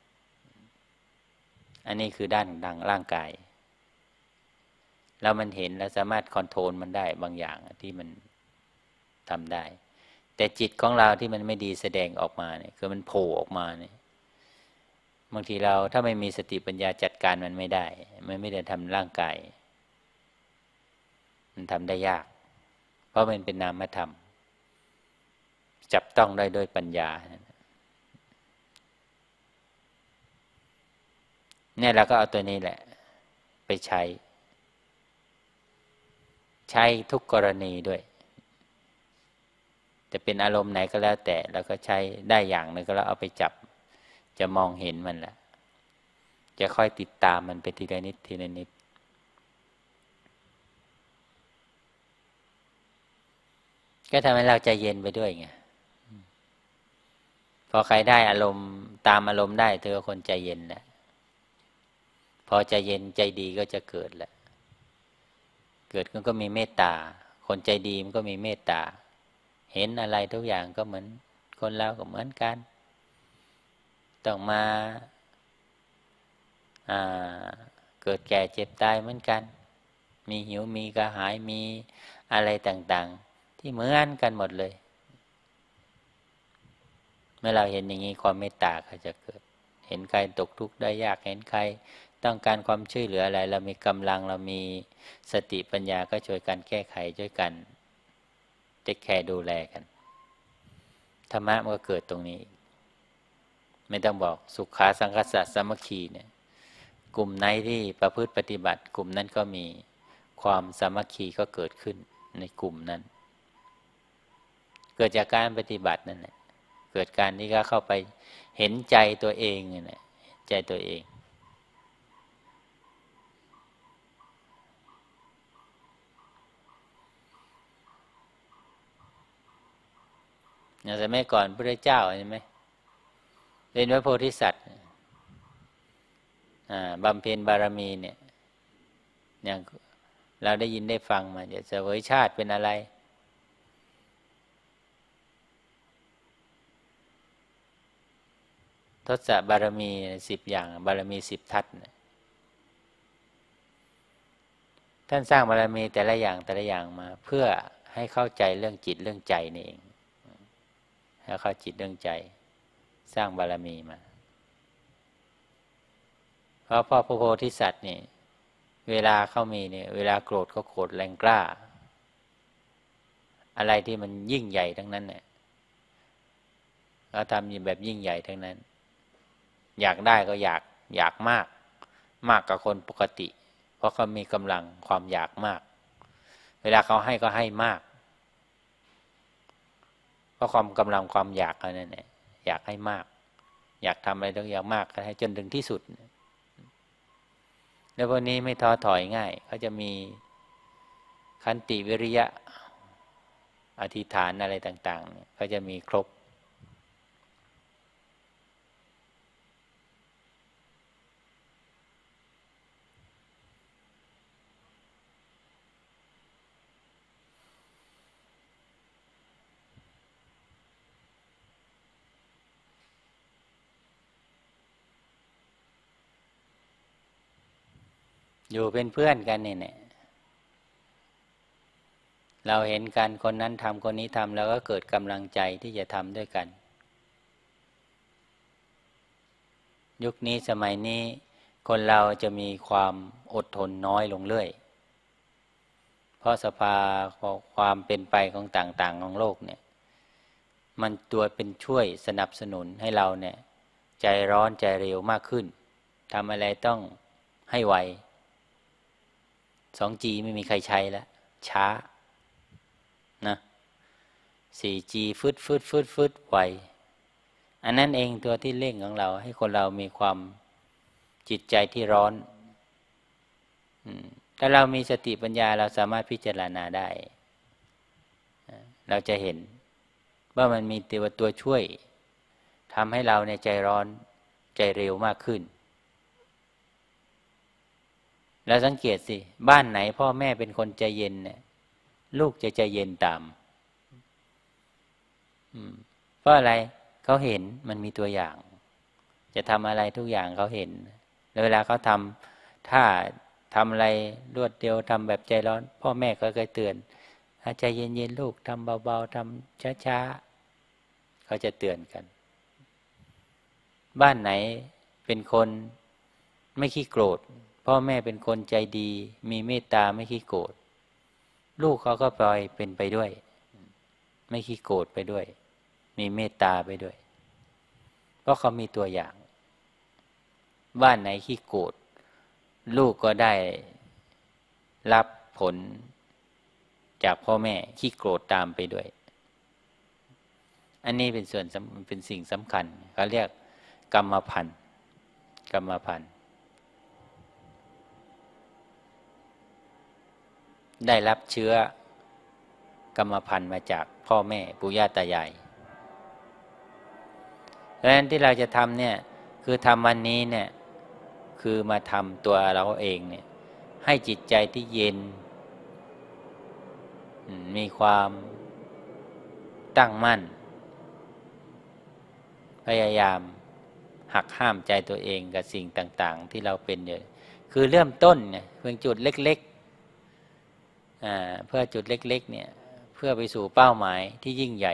[SPEAKER 1] อันนี้คือด้านดังร่างกายแล้วมันเห็นแล้วสามารถคอนโทรลมันได้บางอย่างที่มันทำได้แต่จิตของเราที่มันไม่ดีแสดงออกมาเนี่ยคือมันโผล่ออกมาเนี่ยบางทีเราถ้าไม่มีสติปัญญาจัดการมันไม่ได้มันไม่ได้ทำร่างกายมันทำได้ยากเพราะมันเป็นนามธรรมจับต้องได้ด้วยปัญญาเนี่ยเราก็เอาตัวนี้แหละไปใช้ทุกกรณีด้วยจะเป็นอารมณ์ไหนก็แล้วแต่แล้วก็ใช้ได้อย่างนึงก็แล้วเอาไปจับจะมองเห็นมันแหละจะค่อยติดตามมันไปทีละนิดทีละนิดก็ทำให้เราใจเย็นไปด้วยไงพอใครได้อารมณ์ตามอารมณ์ได้เธอคนใจเย็นแหละพอใจเย็นใจดีก็จะเกิดแหละเกิดขึ้นก็มีเมตตาคนใจดีมันก็มีเมตตาเห็นอะไรทุกอย่างก็เหมือนคนเราก็เหมือนกันต้องมาเกิดแก่เจ็บตายเหมือนกันมีหิวมีกระหายมีอะไรต่างๆที่เหมือนกันหมดเลยเมื่อเราเห็นอย่างนี้ความเมตตาก็จะเกิดเห็นใครตกทุกข์ได้ยากเห็นใครต้องการความช่วยเหลืออะไรเรามีกำลังเรามีสติปัญญาก็ช่วยกันแก้ไขช่วยกันเทคแคร์ดูแลกันธรรมะมันก็เกิดตรงนี้ไม่ต้องบอกสุขาสังคสะสามัคคีเนี่ยกลุ่มไหนที่ประพฤติปฏิบัติกลุ่มนั้นก็มีความสามัคคีก็เกิดขึ้นในกลุ่มนั้นเกิดจากการปฏิบัตินั่นแหละเกิดการที่เขาเข้าไปเห็นใจตัวเองเนี่ยใจตัวเองอย่างสมัยก่อนพระเจ้าใช่ไหมเป็นพระโพธิสัตว์บำเพ็ญบารมีเนี่ยอย่างเราได้ยินได้ฟังมาจะเสวยชาติเป็นอะไรทศบารมี10อย่างบารมี10ทัศน์ท่านสร้างบารมีแต่ละอย่างมาเพื่อให้เข้าใจเรื่องจิตเรื่องใจนี่เองให้เข้าจิตเรื่องใจสร้างบารมีมาเพราะพ่อพระโพธิสัตว์นี่เวลาเขามีเนี่ยเวลาโกรธเขาโกรธแรงกล้าอะไรที่มันยิ่งใหญ่ทั้งนั้นเนี่ยเขาทำแบบยิ่งใหญ่ทั้งนั้นอยากได้ก็อยากมากกว่าคนปกติเพราะเขามีกำลังความอยากมากเวลาเขาให้ก็ให้มากเพราะความกำลังความอยากเขานั่นแหละอยากให้มากอยากทำอะไรต้องอยากมากให้จนถึงที่สุดแล้วพวกนี้ไม่ท้อถอยง่ายเขาจะมีขันติวิริยะอธิษฐานอะไรต่างๆเขาจะมีครบอยู่เป็นเพื่อนกันเนี่ยเราเห็นกันคนนั้นทำคนนี้ทำแล้วก็เกิดกำลังใจที่จะทำด้วยกันยุคนี้สมัยนี้คนเราจะมีความอดทนน้อยลงเรื่อยเพราะสภาความเป็นไปของต่างๆของโลกเนี่ยมันตัวเป็นช่วยสนับสนุนให้เราเนี่ยใจร้อนใจเร็วมากขึ้นทำอะไรต้องให้ไว 2G ไม่มีใครใช้แล้วช้านะ 4G ฟึดไวอันนั้นเองตัวที่เร่งของเราให้คนเรามีความจิตใจที่ร้อนถ้าเรามีสติปัญญาเราสามารถพิจารณาได้เราจะเห็นว่ามันมีตัวช่วยทำให้เราในใจร้อนใจเร็วมากขึ้นแล้วสังเกตสิบ้านไหนพ่อแม่เป็นคนใจเย็นเนี่ยลูกจะใจเย็นตามเพราะอะไรเขาเห็นมันมีตัวอย่างจะทำอะไรทุกอย่างเขาเห็นแล้วเวลาเขาทำถ้าทำอะไรรวดเดียวทำแบบใจร้อนพ่อแม่ก็เคยเตือนใจเย็นๆลูกทำเบาๆทำช้าๆเขาจะเตือนกันบ้านไหนเป็นคนไม่ขี้โกรธพ่อแม่เป็นคนใจดีมีเมตตาไม่ขี้โกรธลูกเขาก็ปล่อยเป็นไปด้วยไม่ขี้โกรธไปด้วยมีเมตตาไปด้วยเพราะเขามีตัวอย่างบ้านไหนขี้โกรธลูกก็ได้รับผลจากพ่อแม่ขี้โกรธตามไปด้วยอันนี้เป็นสิ่งสำคัญเขาเรียกกรรมพันธุ์ได้รับเชื้อกรรมพันธุ์มาจากพ่อแม่ปู่ย่าตายายดังนั้นที่เราจะทำเนี่ยคือทำวันนี้เนี่ยคือมาทำตัวเราเองเนี่ยให้จิตใจที่เย็นมีความตั้งมั่นพยายามหักห้ามใจตัวเองกับสิ่งต่างๆที่เราเป็นอยู่คือเริ่มต้นเนี่ยเพียงจุดเล็กๆเพื่อจุดเล็กๆเนี่ยเพื่อไปสู่เป้าหมายที่ยิ่งใหญ่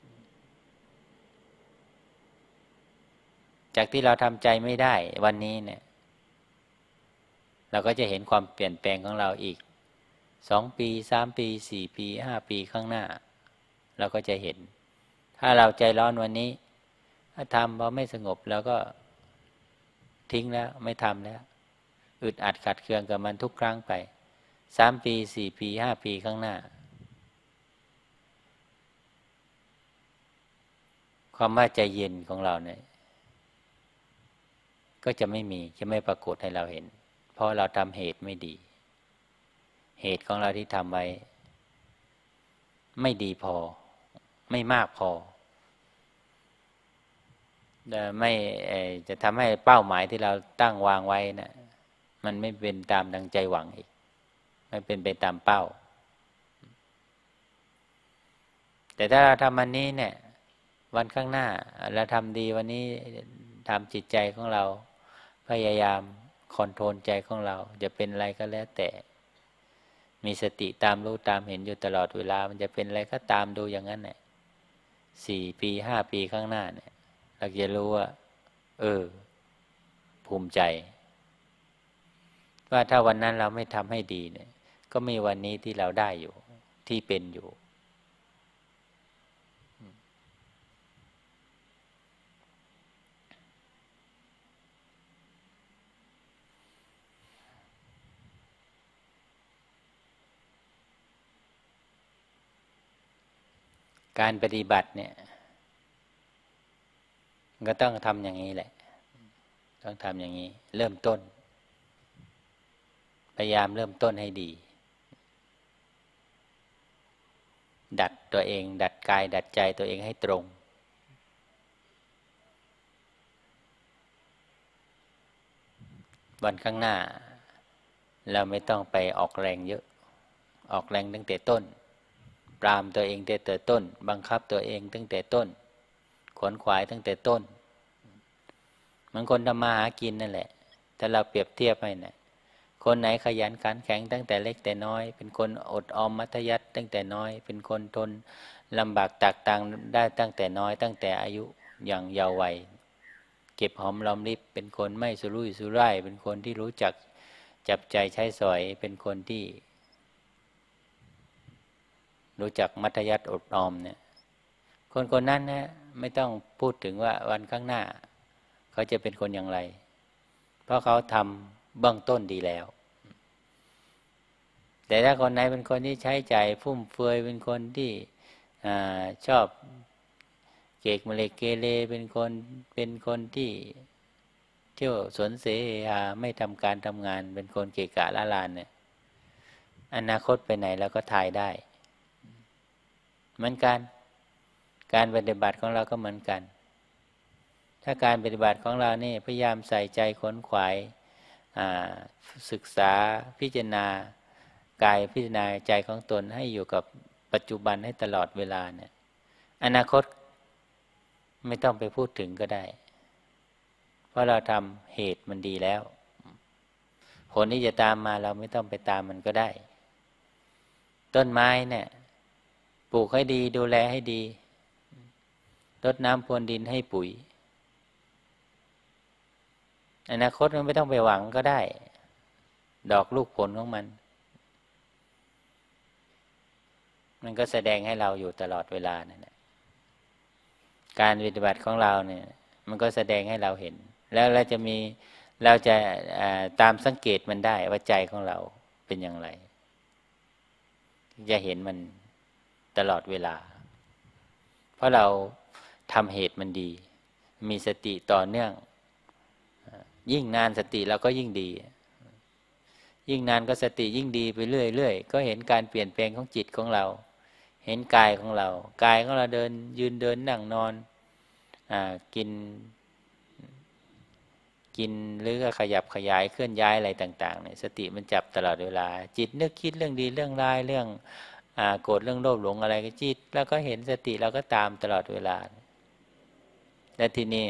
[SPEAKER 1] จากที่เราทำใจไม่ได้วันนี้เนี่ยเราก็จะเห็นความเปลี่ยนแปลงของเราอีก2 ปี3 ปี4 ปี5 ปีข้างหน้าเราก็จะเห็นถ้าเราใจร้อนวันนี้ถ้าทำพอไม่สงบเราก็ทิ้งแล้วไม่ทำแล้วอึดอัดขัดเคืองกับมันทุกครั้งไป3 ปี4 ปี5 ปีข้างหน้าความว่าใจเย็นของเราเนี่ยก็จะไม่ปรากฏให้เราเห็นเพราะเราทำเหตุไม่ดีเหตุของเราที่ทำไว้ไม่ดีพอไม่มากพอไม่จะทำให้เป้าหมายที่เราตั้งวางไว้นะมันไม่เป็นตามดังใจหวังอีกไม่เป็นไปตามเป้าแต่ถ้าเราทำวันนี้เนี่ยวันข้างหน้าเราทำดีวันนี้ทำจิตใจของเราพยายามคอนโทรลใจของเราจะเป็นอะไรก็แล้วแต่มีสติตามรู้ตามเห็นอยู่ตลอดเวลามันจะเป็นอะไรก็ตามดูอย่างนั้นแหละ4 ปี5 ปีข้างหน้าเนี่ยเราจะรู้ว่าภูมิใจว่าถ้าวันนั้นเราไม่ทำให้ดีเนี่ยก็มีวันนี้ที่เราได้อยู่ที่เป็นอยู่การปฏิบัติเนี่ยก็ต้องทำอย่างนี้แหละต้องทำอย่างนี้เริ่มต้นพยายามเริ่มต้นให้ดีดัดตัวเองดัดกายดัดใจตัวเองให้ตรงวันข้างหน้าเราไม่ต้องไปออกแรงเยอะออกแรงตั้งแต่ต้นปรามตัวเองตั้งแต่ต้นบังคับตัวเองตั้งแต่ต้นขวนขวายตั้งแต่ต้นเหมือนคนทำมาหากินนั่นแหละถ้าเราเปรียบเทียบให้เนี่ยคนไหนขยันขันแข็งตั้งแต่เล็กแต่น้อยเป็นคนอดออมมัธยัสถ์ตั้งแต่น้อยเป็นคนทนลำบากตากตำได้ตั้งแต่น้อยตั้งแต่อายุอย่างเยาว์วัยเก็บหอมรอมริบเป็นคนไม่สุรุ่ยสุร่ายเป็นคนที่รู้จักจับใจใช้สอยเป็นคนที่รู้จักมัธยัสถ์อดออมเนี่ยคนคนนั้นนะไม่ต้องพูดถึงว่าวันข้างหน้าเขาจะเป็นคนอย่างไรเพราะเขาทำเบื้องต้นดีแล้วแต่ถ้าคนไหนเป็นคนที่ใช้จ่ายฟุ่มเฟือยเป็นคนที่ชอบเกกเมเลเกเรเป็นคนที่เที่ยวสวนเสหาไม่ทำการทำงานเป็นคนเกะกะละลานเนี่ยอนาคตไปไหนเราก็ทายได้เหมือนกันการปฏิบัติของเราก็เหมือนกันถ้าการปฏิบัติของเรานี่พยายามใส่ใจขวนขวายศึกษาพิจารณากายพิจารณาใจของตนให้อยู่กับปัจจุบันให้ตลอดเวลาเนี่ยอนาคตไม่ต้องไปพูดถึงก็ได้เพราะเราทำเหตุมันดีแล้วผลที่จะตามมาเราไม่ต้องไปตามมันก็ได้ต้นไม้เนี่ยปลูกให้ดีดูแลให้ดีรดน้ำพรวนดินให้ปุ๋ยอนาคตมันไม่ต้องไปหวังก็ได้ดอกลูกผลของมันก็แสดงให้เราอยู่ตลอดเวลานั่นแหละการปฏิบัติของเราเนี่ยมันก็แสดงให้เราเห็นแล้วเราจะตามสังเกตมันได้ว่าใจของเราเป็นอย่างไรจะเห็นมันตลอดเวลาเพราะเราทำเหตุมันดีมีสติต่อเนื่องยิ่งนานสติเราก็ยิ่งดียิ่งนานก็สติยิ่งดีไปเรื่อยๆก็เห็นการเปลี่ยนแปลงของจิตของเราเห็นกายของเราเดินยืนเดินนั่งนอนกินหรือก็ขยับขยายเคลื่อนย้ายอะไรต่างๆเนี่ยสติมันจับตลอดเวลาจิตนึกคิดเรื่องดีเรื่องร้ายเรื่องโกรธเรื่องโลภหลงอะไรก็จิตแล้วก็เห็นสติเราก็ตามตลอดเวลาและที่นี่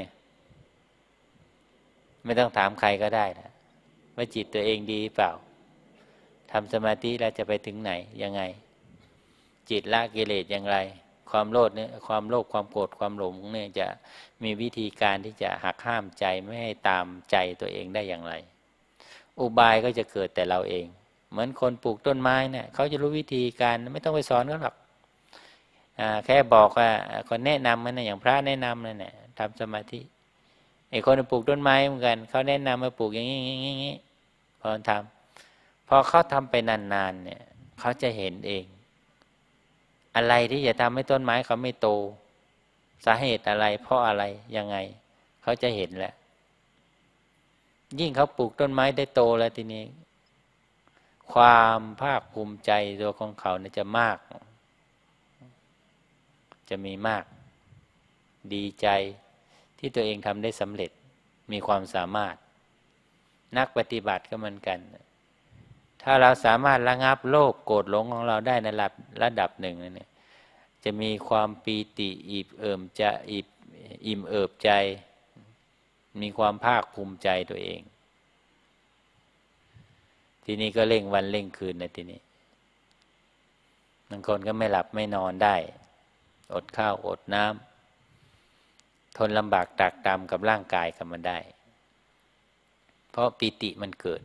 [SPEAKER 1] ไม่ต้องถามใครก็ได้นะว่าจิตตัวเองดีเปล่าทำสมาธิแล้วจะไปถึงไหนยังไงจิตละกิเลสอย่างไรความโลภเนี่ยความโลภความโกรธความหลงเนี่ยจะมีวิธีการที่จะหักห้ามใจไม่ให้ตามใจตัวเองได้อย่างไรอุบายก็จะเกิดแต่เราเองเหมือนคนปลูกต้นไม้เนี่ยเขาจะรู้วิธีการไม่ต้องไปสอนเขาหรอกแค่บอกว่าคนแนะนำมันนะอย่างพระแนะนำนั่นแหละทำสมาธิไอ้คนปลูกต้นไม้เหมือนกันเขาแนะนำมาปลูกอย่างนี้พอทำพอเขาทำไปนานๆเนี่ยเขาจะเห็นเองอะไรที่จะทำให้ต้นไม้เขาไม่โตสาเหตุอะไรเพราะอะไรยังไงเขาจะเห็นแหละยิ่งเขาปลูกต้นไม้ได้โตแล้วทีนี้ความภาคภูมิใจตัวของเขาเนี่ยจะมากจะมีมากดีใจที่ตัวเองทำได้สำเร็จมีความสามารถนักปฏิบัติก็เหมือนกันถ้าเราสามารถระงับโลภโกรธหลงของเราได้ในระดับหนึ่งเนี่ยจะมีความปีติอิ่มเอิบใจมีความภาคภูมิใจตัวเองทีนี้ก็เร่งวันเร่งคืนนะทีนี้บางคนก็ไม่หลับไม่นอนได้อดข้าวอดน้ำทนลำบากตรากตรำกับร่างกายกับมันได้เพราะปีติมันเกิด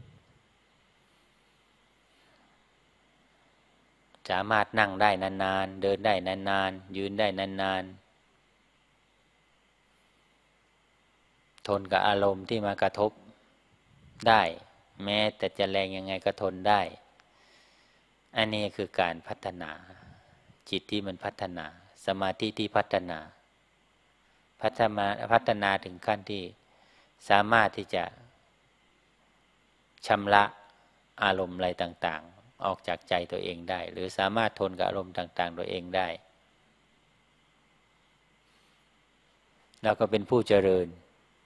[SPEAKER 1] สามารถนั่งได้นานๆเดินได้นานๆยืนได้นานๆทนกับอารมณ์ที่มากระทบได้แม้แต่จะแรงยังไงก็ทนได้อันนี้คือการพัฒนาจิตที่มันพัฒนาสมาธิที่พัฒนาถึงขั้นที่สามารถที่จะชำระอารมณ์อะไรต่างๆออกจากใจตัวเองได้หรือสามารถทนกับอารมณ์ต่างๆตัวเองได้เราก็เป็นผู้เจริญ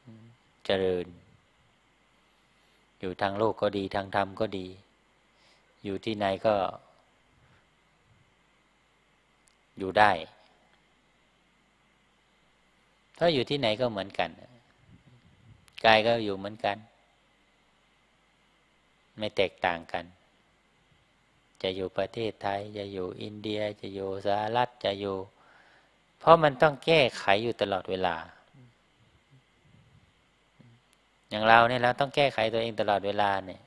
[SPEAKER 1] อยู่ทางโลกก็ดีทางธรรมก็ดีอยู่ที่ไหนก็อยู่ได้ถ้าอยู่ที่ไหนก็เหมือนกันกายก็อยู่เหมือนกันไม่แตกต่างกันจะอยู่ประเทศไทยจะอยู่อินเดียจะอยู่สหรัฐจะอยู่เพราะมันต้องแก้ไขอยู่ตลอดเวลาอย่างเราเนี่ยเราต้องแก้ไขตัวเองตลอดเวลาเนี่ย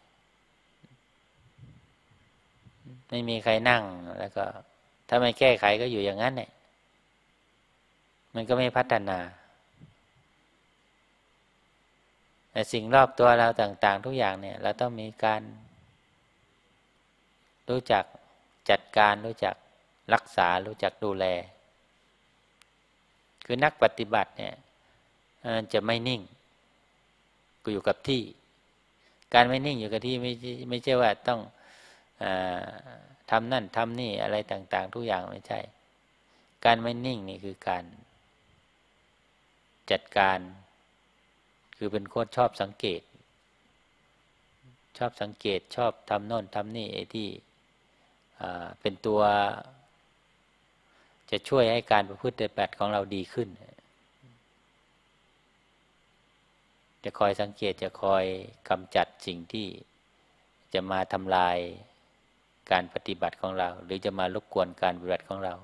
[SPEAKER 1] ไม่มีใครนั่งแล้วก็ถ้าไม่แก้ไขก็อยู่อย่างนั้นเนี่ยมันก็ไม่พัฒนาแต่สิ่งรอบตัวเราต่างๆทุกอย่างเนี่ยเราต้องมีการรู้จักจัดการรู้จักรักษารู้จักดูแลคือนักปฏิบัติเนี่ยจะไม่นิ่งก็อยู่กับที่การไม่นิ่งอยู่กับที่ไม่ใช่ว่าต้องทำนั่นทำนี่อะไรต่างๆทุกอย่างไม่ใช่การไม่นิ่งนี่คือการจัดการคือเป็นคนชอบสังเกตชอบทำโน่นทำนี่ไอ้ที่เป็นตัวจะช่วยให้การประพฤติปฏิบัติของเราดีขึ้นจะคอยสังเกตจะคอยกำจัดสิ่งที่จะมาทำลายการปฏิบัติของเราหรือจะมารบกวนการปฏิบัติของเรา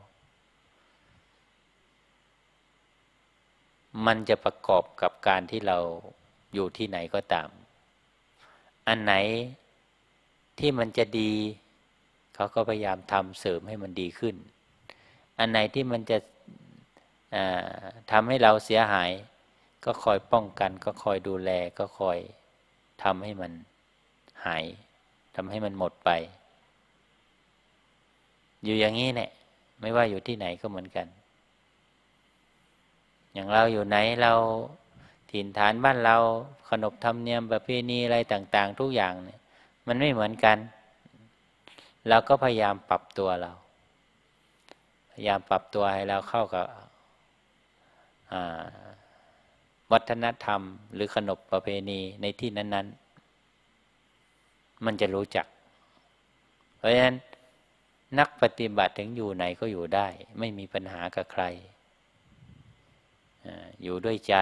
[SPEAKER 1] มันจะประกอบกับการที่เราอยู่ที่ไหนก็ตามอันไหนที่มันจะดีเขาก็พยายามทำเสริมให้มันดีขึ้นอันไหนที่มันจะทำให้เราเสียหายก็คอยป้องกันก็คอยดูแลก็คอยทำให้มันหายทำให้มันหมดไปอยู่อย่างนี้เนี่ยไม่ว่าอยู่ที่ไหนก็เหมือนกันอย่างเราอยู่ไหนเราถิ่นฐานบ้านเราขนบธรรมเนียมประเพณีอะไรต่างๆทุกอย่างเนี่ยมันไม่เหมือนกันเราก็พยายามปรับตัวเราพยายามปรับตัวให้เราเข้ากับวัฒนธรรมหรือขนบประเพณีในที่นั้นๆมันจะรู้จักเพราะฉะนั้นนักปฏิบัติถึงอยู่ไหนก็อยู่ได้ไม่มีปัญหากับใครอยู่ด้วยใจ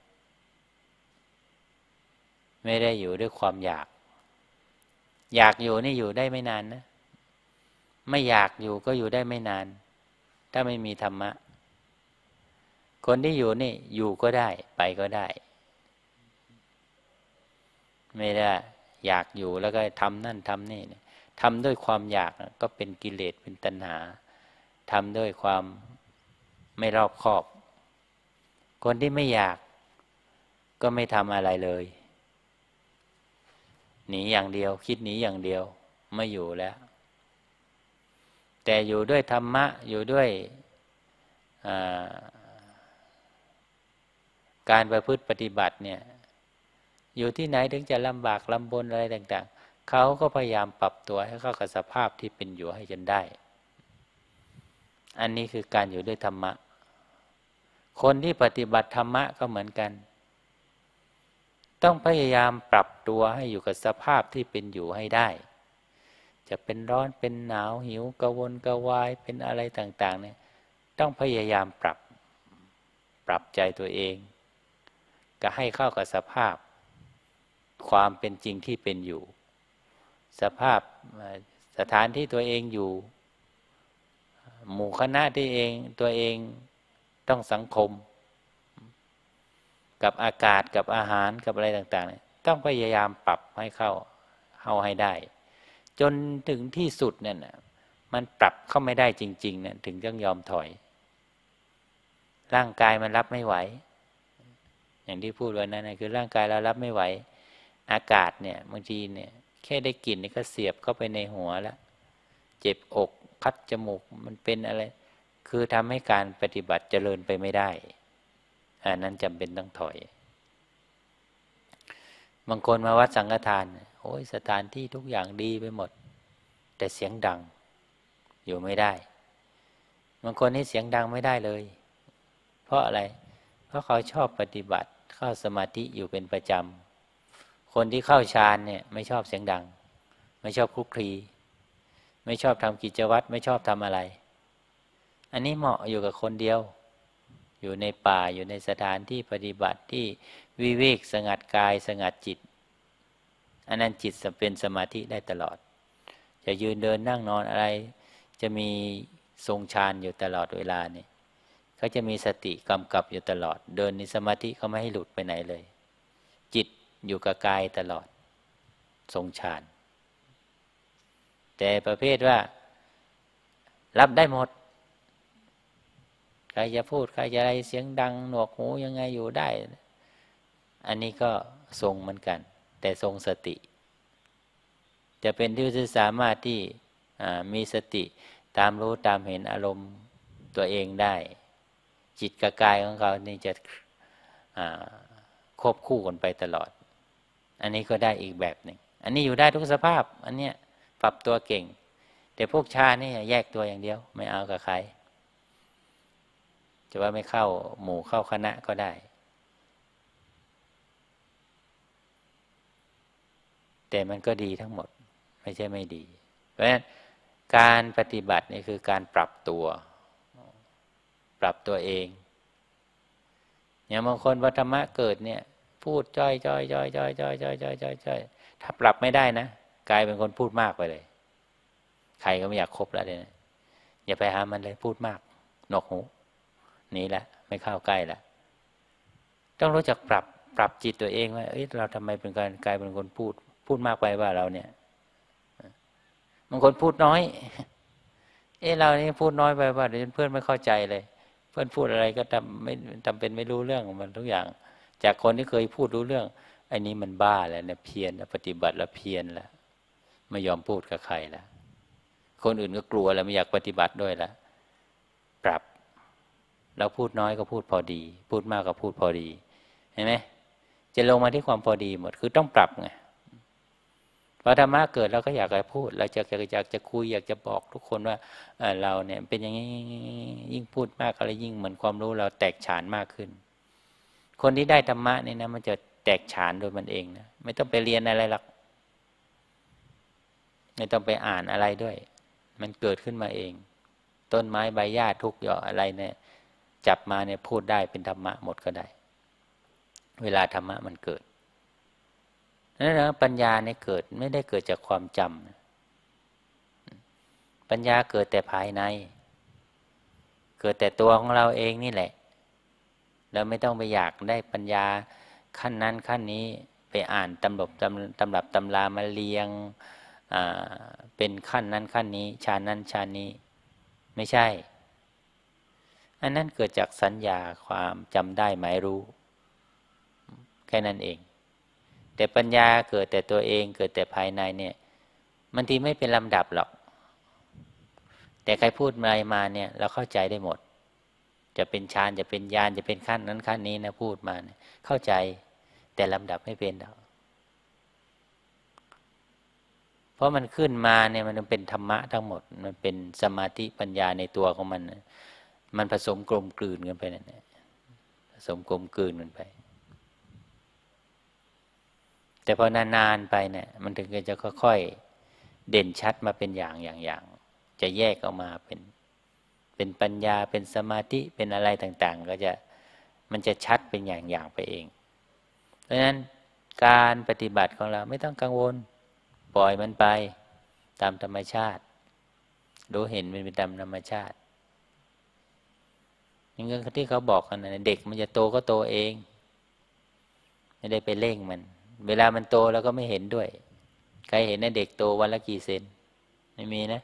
[SPEAKER 1] ไม่ได้อยู่ด้วยความอยากอยู่นี่อยู่ได้ไม่นานนะไม่อยากอยู่ก็อยู่ได้ไม่นานถ้าไม่มีธรรมะคนที่อยู่นี่อยู่ก็ได้ไปก็ได้ไม่ได้อยากอยู่แล้วก็ทำนั่นทำนี่ทำด้วยความอยากก็เป็นกิเลสเป็นตัณหาทำด้วยความไม่รอบคอบคนที่ไม่อยากก็ไม่ทำอะไรเลยหนีอย่างเดียวคิดหนีอย่างเดียวไม่อยู่แล้วแต่อยู่ด้วยธรรมะอยู่ด้วยการประพฤติปฏิบัติเนี่ยอยู่ที่ไหนถึงจะลำบากลำบนอะไรต่างๆเขาก็พยายามปรับตัวให้เข้ากับสภาพที่เป็นอยู่ให้จนได้อันนี้คือการอยู่ด้วยธรรมะคนที่ปฏิบัติธรรมะก็เหมือนกันต้องพยายามปรับตัวให้อยู่กับสภาพที่เป็นอยู่ให้ได้จะเป็นร้อนเป็นหนาวหิวกระวนกระวายเป็นอะไรต่างๆเนี่ยต้องพยายามปรับใจตัวเองก็ให้เข้ากับสภาพความเป็นจริงที่เป็นอยู่สภาพสถานที่ตัวเองอยู่หมู่คณะที่ตัวเองต้องสังคมกับอากาศกับอาหารกับอะไรต่างๆเนี่ยต้องพยายามปรับให้เข้าให้ได้จนถึงที่สุดเนี่ยมันปรับเข้าไม่ได้จริงๆเนี่ยถึงต้องยอมถอยร่างกายมันรับไม่ไหวอย่างที่พูดวันนั้นนะคือร่างกายเรารับไม่ไหวอากาศเนี่ยบางทีเนี่ยแค่ได้กลิ่นนี่ก็เสียบเข้าไปในหัวแล้วเจ็บอกคัดจมูกมันเป็นอะไรคือทำให้การปฏิบัติเจริญไปไม่ได้อันนั้นจำเป็นต้องถอยบางคนมาวัดสังฆทานโอ้ยสถานที่ทุกอย่างดีไปหมดแต่เสียงดังอยู่ไม่ได้บางคนนี่เสียงดังไม่ได้เลยเพราะอะไรเพราะเขาชอบปฏิบัติเข้าสมาธิอยู่เป็นประจำคนที่เข้าฌานเนี่ยไม่ชอบเสียงดังไม่ชอบคลุกคลีไม่ชอบทำกิจวัตรไม่ชอบทำอะไรอันนี้เหมาะอยู่กับคนเดียวอยู่ในป่าอยู่ในสถานที่ปฏิบัติที่วิเวกสงัดกายสงัดจิตอันนั้นจิตเป็นสมาธิได้ตลอดจะยืนเดินนั่งนอนอะไรจะมีทรงฌานอยู่ตลอดเวลานี่เขาจะมีสติกำกับอยู่ตลอดเดินในสมาธิเขาไม่ให้หลุดไปไหนเลยจิตอยู่กับกายตลอดทรงฌานแต่ประเภทว่ารับได้หมดใครจะพูดใครจะอะไรเสียงดังหนวกหูยังไงอยู่ได้อันนี้ก็ทรงเหมือนกันแต่ทรงสติจะเป็นที่สามารถที่มีสติตามรู้ตามเห็นอารมณ์ตัวเองได้จิตกับกายของเขานี่จะควบคู่กันไปตลอดอันนี้ก็ได้อีกแบบหนึ่งอันนี้อยู่ได้ทุกสภาพอันเนี้ยปรับตัวเก่งแต่พวกฌานนี่แยกตัวอย่างเดียวไม่เอากับใครจะว่าไม่เข้าหมู่เข้าคณะก็ได้แต่มันก็ดีทั้งหมดไม่ใช่ไม่ดีเพราะฉะนั้นการปฏิบัตินี่คือการปรับตัวเองอย่างบางคนวัฏมะเกิดเนี่ยพูดจ้อยถ้าปรับไม่ได้นะกลายเป็นคนพูดมากไปเลยใครก็ไม่อยากคบแล้วเลยนะอย่าไปหามันเลยพูดมากหนวกหูนี่แหละไม่เข้าใกล้ละต้องรู้จักปรับจิตตัวเองว่าเราทำไมเป็นการกลายเป็นคนพูดมากไปว่าเราเนี่ยบางคนพูดน้อยเรานี่พูดน้อยไปว่าเดี๋ยวเพื่อนไม่เข้าใจเลยเพื่อนพูดอะไรก็จำเป็นไม่รู้เรื่องของมันทุกอย่างจากคนที่เคยพูดรู้เรื่องไอ้นี้มันบ้าแล้วเนี่ยเพี้ยนแล้วปฏิบัติแล้วเพี้ยนแล้วไม่ยอมพูดกับใครแล้วคนอื่นก็กลัวแล้วไม่อยากปฏิบัติด้วยแล้วปรับเราพูดน้อยก็พูดพอดีพูดมากก็พูดพอดีเห็นไหมจะลงมาที่ความพอดีหมดคือต้องปรับไงพอธรรมะเกิดเราก็อยากจะพูดเราอยากจะคุยอยากจะบอกทุกคนว่าเราเนี่ยเป็นอย่างนี้ยิ่งพูดมากอะไรยิ่งเหมือนความรู้เราแตกฉานมากขึ้นคนที่ได้ธรรมะนี่นะมันจะแตกฉานโดยมันเองนะไม่ต้องไปเรียนอะไรหรอกไม่ต้องไปอ่านอะไรด้วยมันเกิดขึ้นมาเองต้นไม้ใบหญ้าทุกหย่ออะไรเนี่ยจับมาเนี่ยพูดได้เป็นธรรมะหมดก็ได้เวลาธรรมะมันเกิดนั่นแหละปัญญาเนี่ยเกิดไม่ได้เกิดจากความจำปัญญาเกิดแต่ภายในเกิดแต่ตัวของเราเองนี่แหละเราไม่ต้องไปอยากได้ปัญญาขั้นนั้นขั้นนี้ไปอ่านตำรับตำรามาเรียงเป็นขั้นนั้นขั้นนี้ฌานนั้นฌานนี้ไม่ใช่อันนั้นเกิดจากสัญญาความจำได้หมายรู้แค่นั้นเองแต่ปัญญาเกิดแต่ตัวเองเกิดแต่ภายในเนี่ยบางทีไม่เป็นลำดับหรอกแต่ใครพูดอะไรมาเนี่ยเราเข้าใจได้หมดจะเป็นฌานจะเป็นญาณจะเป็นขั้นนั้นขั้นนี้นะพูดมาเนี่ยเข้าใจแต่ลำดับไม่เป็นหรอกเพราะมันขึ้นมาเนี่ยมันเป็นธรรมะทั้งหมดมันเป็นสมาธิปัญญาในตัวของมันผสมกลมกลืนกันไปนั่นแหละผสมกลมกลืนกันไปแต่พอนานๆไปเนี่ยมันถึงจะค่อยๆเด่นชัดมาเป็นอย่างจะแยกออกมาเป็นปัญญาเป็นสมาธิเป็นอะไรต่างๆก็จะมันจะชัดเป็นอย่างไปเองเพราะฉะนั้นการปฏิบัติของเราไม่ต้องกังวลปล่อยมันไปตามธรรมชาติรู้เห็นมันเป็นตามธรรมชาติอย่างที่เขาบอกกันนะเด็กมันจะโตก็โตเองไม่ได้ไปเร่งมันเวลามันโตแล้วก็ไม่เห็นด้วยใครเห็นนะเด็กโตวันละกี่เซนไม่มีนะ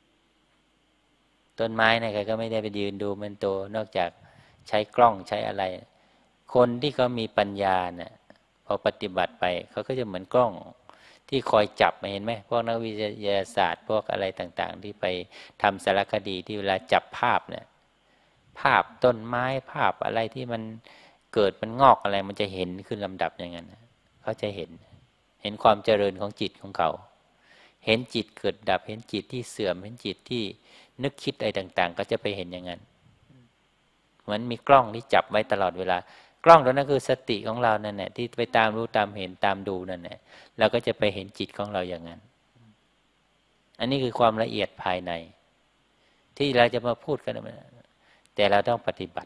[SPEAKER 1] ต้นไม้นะใครก็ไม่ได้ไปยืนดูมันโตนอกจากใช้กล้องใช้อะไรคนที่เขามีปัญญาเนี่ยพอปฏิบัติไปเขาก็จะเหมือนกล้องที่คอยจับเห็นไหมพวกนักวิทยาศาสตร์พวกอะไรต่างๆที่ไปทำสารคดีที่เวลาจับภาพเนี่ยภาพต้นไม้ภาพอะไรที่มันเกิดมันงอกอะไรมันจะเห็นขึ้นลำดับอย่างนั้นเขาจะเห็นความเจริญของจิตของเขาเห็นจิตเกิดดับเห็นจิตที่เสื่อมเห็นจิตที่นึกคิดอะไรต่างๆก็จะไปเห็นอย่างนั้นเหมือนมีกล้องที่จับไว้ตลอดเวลากล้องตัวนั้นคือสติของเรานั่นแหละที่ไปตามรู้ตามเห็นตามดูนั่นแหละเราก็จะไปเห็นจิตของเราอย่างนั้นอันนี้คือความละเอียดภายในที่เราจะมาพูดกันแต่เราต้องปฏิบัติ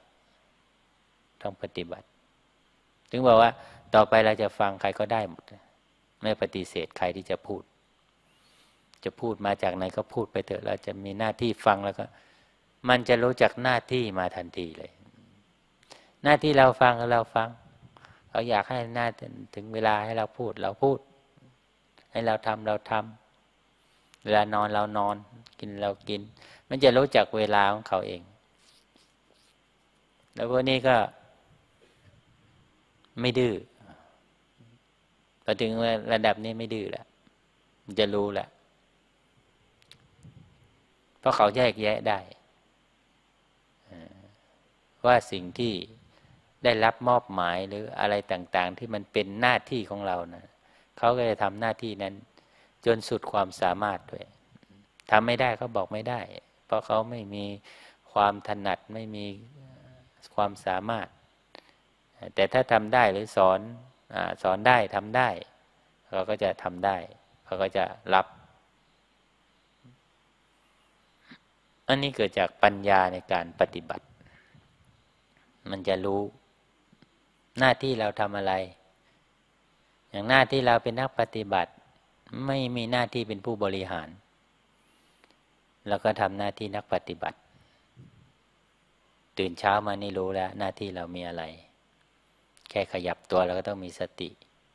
[SPEAKER 1] ถึงบอกว่าต่อไปเราจะฟังใครก็ได้หมดไม่ปฏิเสธใครที่จะพูดมาจากไหนก็พูดไปเถอะเราจะมีหน้าที่ฟังแล้วก็มันจะรู้จักหน้าที่มาทันทีเลยหน้าที่เราฟังเขาอยากให้หน้าถึงเวลาให้เราพูดให้เราทำเวลานอนเรานอนกินเรากินมันจะรู้จักเวลาของเขาเองแล้วพวกนี้ก็ไม่ดื้อพอถึงระดับนี้ไม่ดื้อแล้วจะรู้แล้วเพราะเขาแยกแยะได้ว่าสิ่งที่ได้รับมอบหมายหรืออะไรต่างๆที่มันเป็นหน้าที่ของเรานะเขาก็จะทำหน้าที่นั้นจนสุดความสามารถด้วยทำไม่ได้เขาบอกไม่ได้เพราะเขาไม่มีความถนัดไม่มีความสามารถแต่ถ้าทำได้หรือสอนได้ทำได้เขาก็จะทำได้เขาก็จะรับอันนี้เกิดจากปัญญาในการปฏิบัติมันจะรู้หน้าที่เราทำอะไรอย่างหน้าที่เราเป็นนักปฏิบัติไม่มีหน้าที่เป็นผู้บริหารเราก็ทำหน้าที่นักปฏิบัติตื่นเช้ามานี่รู้แล้วหน้าที่เรามีอะไรแค่ขยับตัวเราก็ต้องมีสติ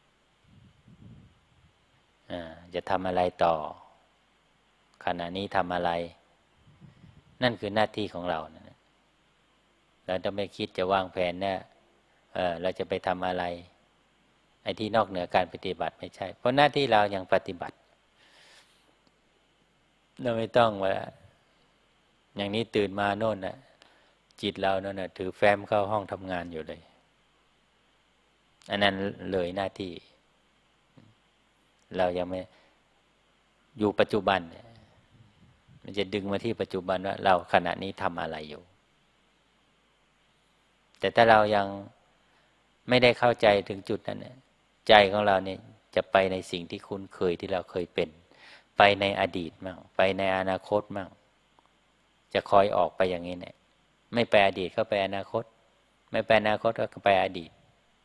[SPEAKER 1] จะทำอะไรต่อขณะนี้ทำอะไรนั่นคือหน้าที่ของเรานะเราต้องไม่คิดจะวางแผนเนี่ยเราจะไปทำอะไรไอ้ที่นอกเหนือการปฏิบัติไม่ใช่เพราะหน้าที่เรายังปฏิบัติเราไม่ต้องว่าอย่างนี้ตื่นมาโน่นน่ะจิตเราโน่นน่ะถือแฟ้มเข้าห้องทำงานอยู่เลยอันนั้นเลยหน้าที่เรายังไม่อยู่ปัจจุบันมันจะดึงมาที่ปัจจุบันว่าเราขณะนี้ทำอะไรอยู่แต่ถ้าเรายังไม่ได้เข้าใจถึงจุดนั้นใจของเราเนี่ยจะไปในสิ่งที่คุ้นเคยที่เราเคยเป็นไปในอดีตมั่งไปในอนาคตมั่งจะคอยออกไปอย่างนี้เนี่ยไม่ไปอดีตก็ไปอนาคตไม่ไปอนาคตก็ไปอดีต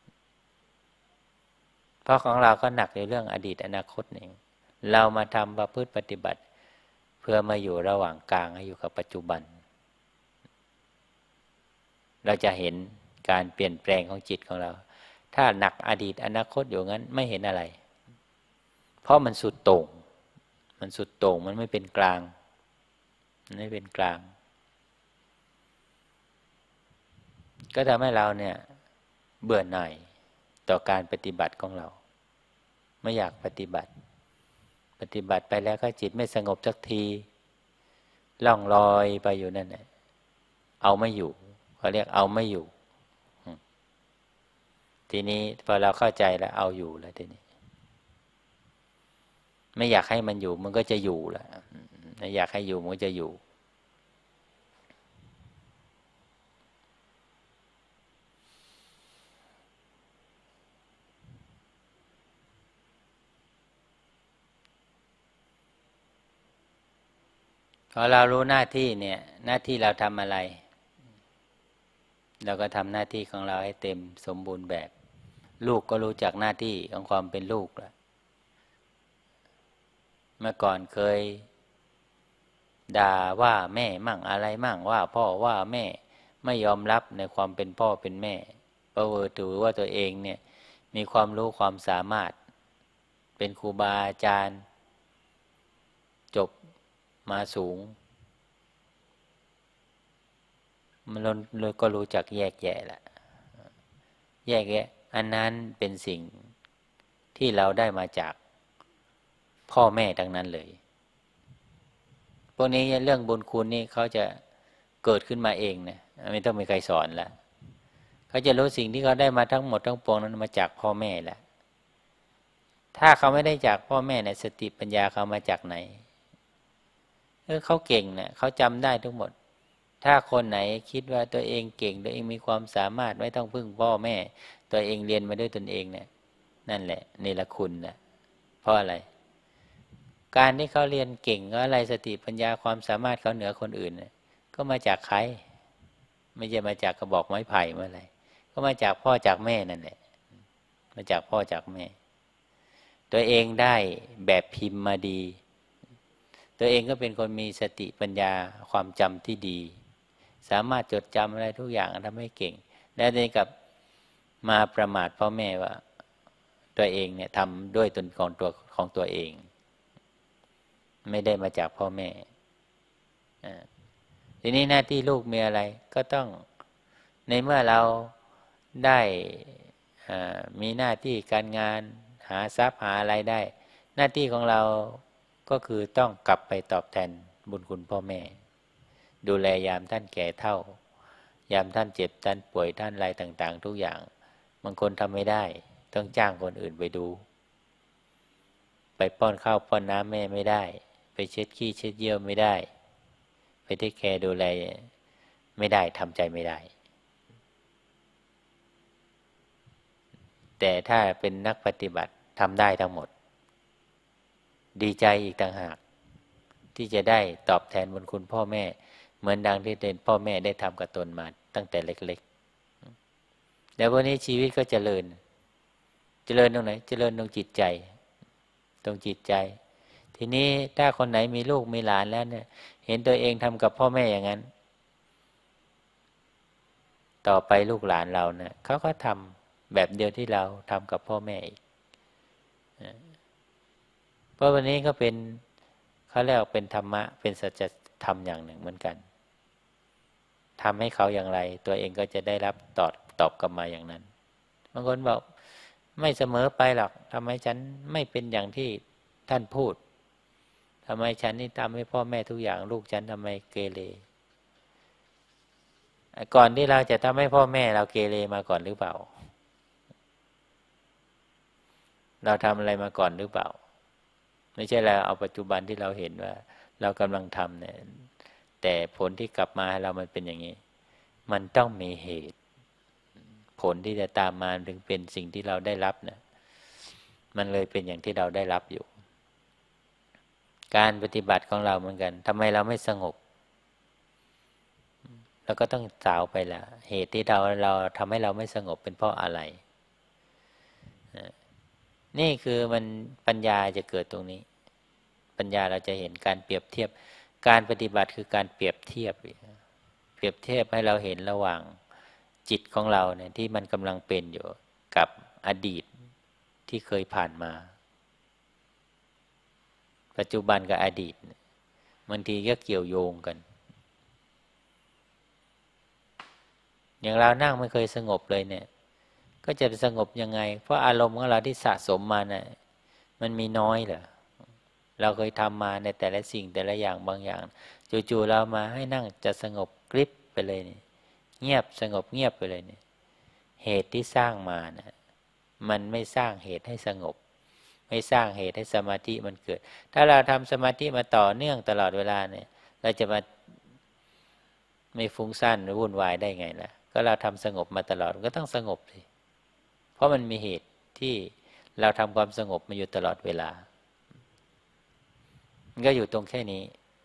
[SPEAKER 1] เพราะของเราก็หนักในเรื่องอดีตอนาคตเองเรามาทำประพฤติปฏิบัติเพื่อมาอยู่ระหว่างกลางให้อยู่กับปัจจุบันเราจะเห็นการเปลี่ยนแปลงของจิตของเราถ้าหนักอดีตอนาคตอยู่งั้นไม่เห็นอะไรเพราะมันสุดโต่งมันไม่เป็นกลางมันไม่เป็นกลางก็ทำให้เราเนี่ยเบื่อหน่ายต่อการปฏิบัติของเราไม่อยากปฏิบัติไปแล้วก็จิตไม่สงบสักทีล่องลอยไปอยู่นั่นแหละเอาไม่อยู่เขาเรียกเอาไม่อยู่ทีนี้พอเราเข้าใจแล้วเอาอยู่แล้วทีนี้ไม่อยากให้มันอยู่มันก็จะอยู่แล้วไม่อยากให้อยู่มันก็จะอยู่พอเรารู้หน้าที่เนี่ยหน้าที่เราทำอะไรเราก็ทำหน้าที่ของเราให้เต็มสมบูรณ์แบบลูกก็รู้จักหน้าที่ของความเป็นลูกแล้วเมื่อก่อนเคยด่าว่าแม่มั่งอะไรมั่งว่าพ่อว่าแม่ไม่ยอมรับในความเป็นพ่อเป็นแม่เพราะถือว่าตัวเองเนี่ยมีความรู้ความสามารถเป็นครูบาอาจารย์จบมาสูงมันก็รู้จักแยกแยะละแยกแยะอันนั้นเป็นสิ่งที่เราได้มาจากพ่อแม่ทั้งนั้นเลยพวกนี้เรื่องบุญคุณนี่เขาจะเกิดขึ้นมาเองนะไม่ต้องมีใครสอนละเขาจะรู้สิ่งที่เขาได้มาทั้งหมดทั้งปวงนั้นมาจากพ่อแม่แหละถ้าเขาไม่ได้จากพ่อแม่เนี่ยสติปัญญาเขามาจากไหนเขาเก่งเนี่ยเขาจำได้ทั้งหมดถ้าคนไหนคิดว่าตัวเองเก่งตัวเองมีความสามารถไม่ต้องพึ่งพ่อแม่ตัวเองเรียนมาด้วยตนเองเนี่ยนั่นแหละนี่ละคุณนะเพราะอะไรการที่เขาเรียนเก่งก็อะไรสติปัญญาความสามารถเขาเหนือคนอื่นเนี่ยก็มาจากใครไม่ใช่มาจากกระบอกไม้ไผ่เมื่อไรก็มาจากพ่อจากแม่นั่นแหละมาจากพ่อจากแม่ตัวเองได้แบบพิมพ์มาดีตัวเองก็เป็นคนมีสติปัญญาความจำที่ดีสามารถจดจำอะไรทุกอย่างทำให้เก่งแล้วนี่กับมาประมาทพ่อแม่ว่าตัวเองเนี่ยทำด้วยตนของตัวเองไม่ได้มาจากพ่อแม่ทีนี้หน้าที่ลูกมีอะไรก็ต้องในเมื่อเราได้มีหน้าที่การงานหาทรัพย์หาอะไรได้หน้าที่ของเราก็คือต้องกลับไปตอบแทนบุญคุณพ่อแม่ดูแลยามท่านแก่เฒ่ายามท่านเจ็บท่านป่วยท่านอะไรต่างๆทุกอย่างบางคนทำไม่ได้ต้องจ้างคนอื่นไปดูไปป้อนข้าวป้อนน้ำแม่ไม่ได้ไปเช็ดขี้เช็ดเยี่ยวไม่ได้ไปเทคแคร์ดูแลไม่ได้ทำใจไม่ได้แต่ถ้าเป็นนักปฏิบัติทำได้ทั้งหมดดีใจอีกต่างหากที่จะได้ตอบแทนบุญคุณพ่อแม่เหมือนดังที่เป็นพ่อแม่ได้ทำกับตนมาตั้งแต่เล็กๆแล้ววันนี้ชีวิตก็เจริญตรงไหนเจริญตรงจิตใจทีนี้ถ้าคนไหนมีลูกมีหลานแล้วเนี่ยเห็นตัวเองทำกับพ่อแม่อย่างนั้นต่อไปลูกหลานเราเนี่ยเขาก็ทำแบบเดียวที่เราทำกับพ่อแม่อีกเพราะวันนี้ก็เป็นเขาเรียกเป็นธรรมะเป็นสัจธรรมอย่างหนึ่งเหมือนกันทำให้เขาอย่างไรตัวเองก็จะได้รับตอบกลับมาอย่างนั้นบางคนบอกไม่เสมอไปหรอกทำไมฉันไม่เป็นอย่างที่ท่านพูดทำไมฉันนี่ทำให้พ่อแม่ทุกอย่างลูกฉันทำไมเกเรก่อนที่เราจะทำให้พ่อแม่เราเกเรมาก่อนหรือเปล่าเราทำอะไรมาก่อนหรือเปล่าไม่ใช่เราเอาปัจจุบันที่เราเห็นว่าเรากำลังทำเนี่ยแต่ผลที่กลับมาให้เรามันเป็นอย่างนี้มันต้องมีเหตุผลที่จะตามมาถึงเป็นสิ่งที่เราได้รับเนี่ยมันเลยเป็นอย่างที่เราได้รับอยู่การปฏิบัติของเราเหมือนกันทำไมเราไม่สงบเราก็ต้องสาวไปละเหตุที่เราทำให้เราไม่สงบเป็นเพราะอะไรนี่คือมันปัญญาจะเกิดตรงนี้ปัญญาเราจะเห็นการเปรียบเทียบการปฏิบัติคือการเปรียบเทียบให้เราเห็นระหว่างจิตของเราเนี่ยที่มันกำลังเป็นอยู่กับอดีตที่เคยผ่านมาปัจจุบันกับอดีตบางทีก็เกี่ยวโยงกันอย่างเรานั่งไม่เคยสงบเลยเนี่ยก็จะสงบยังไงเพราะอารมณ์ของเราที่สะสมมาเนี่ยมันมีน้อยเหรอเราเคยทำมาในแต่ละสิ่งแต่ละอย่างบางอย่างจู่ๆเรามาให้นั่งจะสงบกริบไปเลยเนี่ยเงียบสงบเงียบไปเลยเนี่ยเหตุที่สร้างมาเนี่ยมันไม่สร้างเหตุให้สงบไม่สร้างเหตุให้สมาธิมันเกิดถ้าเราทำสมาธิมาต่อเนื่องตลอดเวลาเนี่ยเราจะมาไม่ฟุ้งซ่านหรือวุ่นวายได้ไงล่ะก็เราทำสงบมาตลอดก็ต้องสงบสิเพราะมันมีเหตุที่เราทำความสงบมาอยู่ตลอดเวลามันก็อยู่ตรงแค่นี้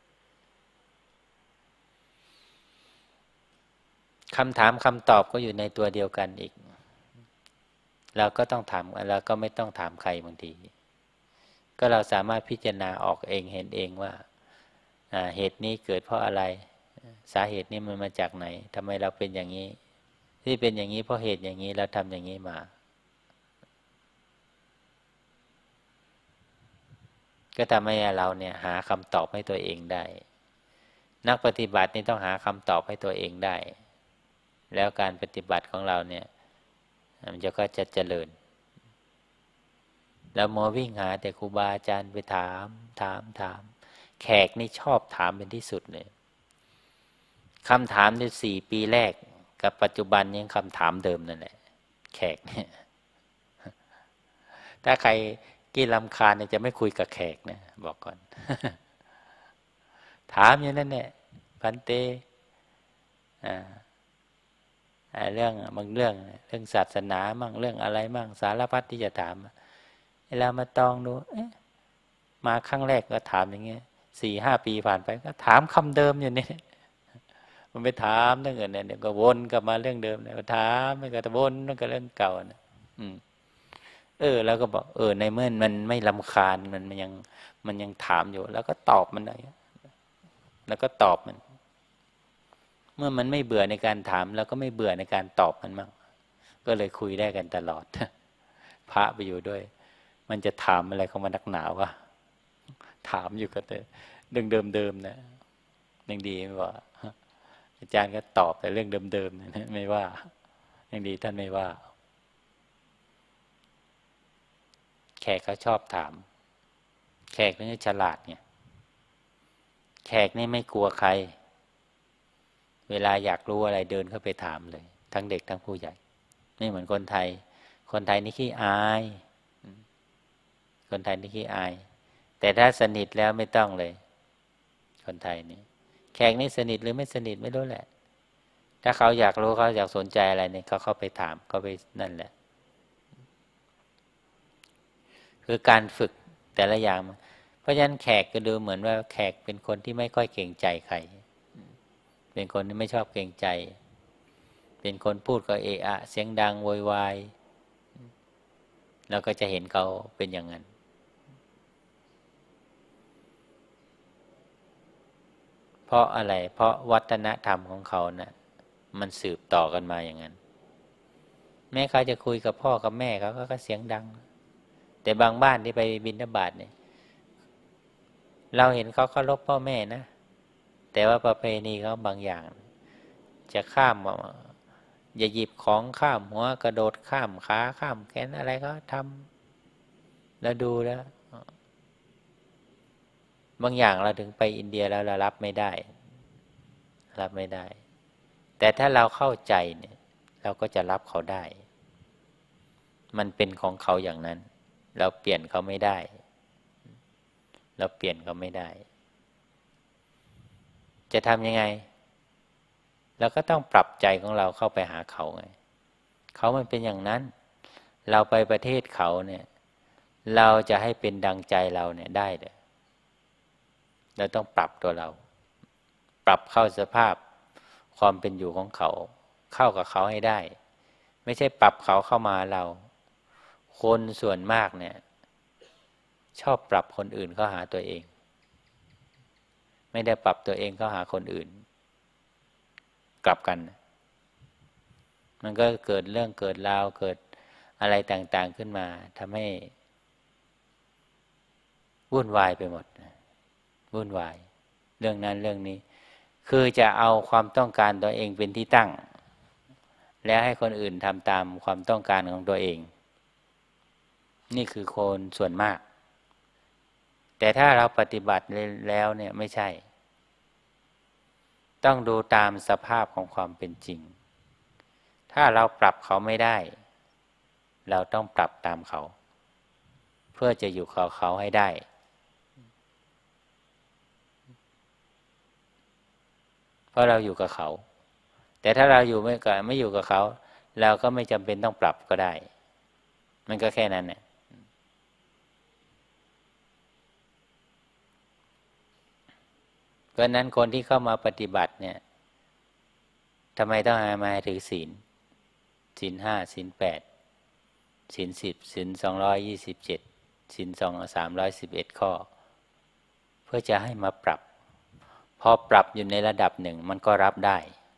[SPEAKER 1] คำถามคำตอบก็อยู่ในตัวเดียวกันอีกเราก็ต้องถามเราก็ไม่ต้องถามใครบางทีก็เราสามารถพิจารณาออกเองเห็นเองว่าเหตุนี้เกิดเพราะอะไรสาเหตุนี้มันมาจากไหนทำไมเราเป็นอย่างนี้ที่เป็นอย่างนี้เพราะเหตุอย่างนี้เราทำอย่างนี้มาก็ทำให้เราเนี่ยหาคำตอบให้ตัวเองได้นักปฏิบัตินี่ต้องหาคำตอบให้ตัวเองได้แล้วการปฏิบัติของเราเนี่ยมันก็จะเจริญแล้วมัววิ่งหาแต่ครูบาอาจารย์ไปถามแขกนี่ชอบถามเป็นที่สุดเลยคำถามใน4 ปีแรกกับปัจจุบันยังคำถามเดิมนั่นแหละแขกเนี่ยถ้าใครกี่รำคาญเนี่ยจะไม่คุยกับแขกนะบอกก่อน ถามอย่างนั้นเนี่ยพันเตเรื่องบางเรื่องศาสนามั่งเรื่องอะไรมั่งสารพัดที่จะถามเวลามาตองดูมาครั้งแรกก็ถามอย่างเงี้ย4-5 ปีผ่านไปก็ถามคำเดิมอย่างนี้มันไปถามเรื่องอื่นเนี่ยก็วนกลับมาเรื่องเดิมเนี่ยก็ถามมันก็วนมันก็เรื่องเก่านะแล้วก็บอกในเมื่อมันไม่รำคาญมันยังถามอยู่แล้วก็ตอบมันได้แล้วก็ตอบมันเมื่อมันไม่เบื่อในการถามแล้วก็ไม่เบื่อในการตอบมันมั่งก็เลยคุยได้กันตลอดพระไปอยู่ด้วยมันจะถามอะไรของมันนักหนาวะถามอยู่ก็แต่เรื่องเดิมๆนะยังดีไม่ว่าอาจารย์ก็ตอบแต่เรื่องเดิมๆนะไม่ว่ายังดีท่านไม่ว่าแขกเขาชอบถามแขกนี่ฉลาดไงแขกนี่ไม่กลัวใครเวลาอยากรู้อะไรเดินเข้าไปถามเลยทั้งเด็กทั้งผู้ใหญ่ไม่เหมือนคนไทยนี่ขี้อายคนไทยนี่ขี้อายแต่ถ้าสนิทแล้วไม่ต้องเลยคนไทยนี่แขกนี่สนิทหรือไม่สนิทไม่รู้แหละถ้าเขาอยากรู้เขาอยากสนใจอะไรเนี่ยเขาเข้าไปถามเขาไปนั่นแหละคือการฝึกแต่ละอย่างเพราะฉะนั้นแขกก็ดูเหมือนว่าแขกเป็นคนที่ไม่ค่อยเกรงใจใครเป็นคนที่ไม่ชอบเกรงใจเป็นคนพูดก็เอะอะเสียงดังโวยวายเราก็จะเห็นเขาเป็นอย่างนั้นเพราะอะไรเพราะวัฒนธรรมของเขานะ่ะมันสืบต่อกันมาอย่างนั้นแม้เขาจะคุยกับพ่อกับแม่เขาก็เสียงดังแต่บางบ้านที่ไปบิณฑบาตเนี่ยเราเห็นเขาเคารพพ่อแม่นะแต่ว่าประเพณีเขาบางอย่างจะข้ามอย่าหยิบของข้ามหัวกระโดดข้ามขาข้ามแขนอะไรก็ทำแล้วดูแล้วบางอย่างเราถึงไปอินเดียแล้วเรารับไม่ได้แต่ถ้าเราเข้าใจเนี่ยเราก็จะรับเขาได้มันเป็นของเขาอย่างนั้นเราเปลี่ยนเขาไม่ได้จะทำยังไงเราก็ต้องปรับใจของเราเข้าไปหาเขาไงเขามันเป็นอย่างนั้นเราไปประเทศเขาเนี่ยเราจะให้เป็นดังใจเราเนี่ยได้เลยเราต้องปรับตัวเราปรับเข้าสภาพความเป็นอยู่ของเขาเข้ากับเขาให้ได้ไม่ใช่ปรับเขาเข้ามาเราคนส่วนมากเนี่ยชอบปรับคนอื่นเข้าหาตัวเองไม่ได้ปรับตัวเองเข้าหาคนอื่นกลับกันมันก็เกิดเรื่องเกิดราวเกิดอะไรต่างๆขึ้นมาทำให้วุ่นวายไปหมดวุ่นวายเรื่องนั้นเรื่องนี้คือจะเอาความต้องการตัวเองเป็นที่ตั้งแล้วให้คนอื่นทำตามความต้องการของตัวเองนี่คือคนส่วนมากแต่ถ้าเราปฏิบัติแล้วเนี่ยไม่ใช่ต้องดูตามสภาพของความเป็นจริงถ้าเราปรับเขาไม่ได้เราต้องปรับตามเขาเพื่อจะอยู่กับเขาให้ได้เพราะเราอยู่กับเขาแต่ถ้าเราอยู่ไม่อยู่กับเขาเราก็ไม่จำเป็นต้องปรับก็ได้มันก็แค่นั้นเนี่ยเพราะนั้นคนที่เข้ามาปฏิบัติเนี่ยทำไมต้องมาถือศีล5ศีล8ศีล10ศีล227ศีล311ข้อเพื่อจะให้มาปรับพอปรับอยู่ในระดับหนึ่งมันก็รับได้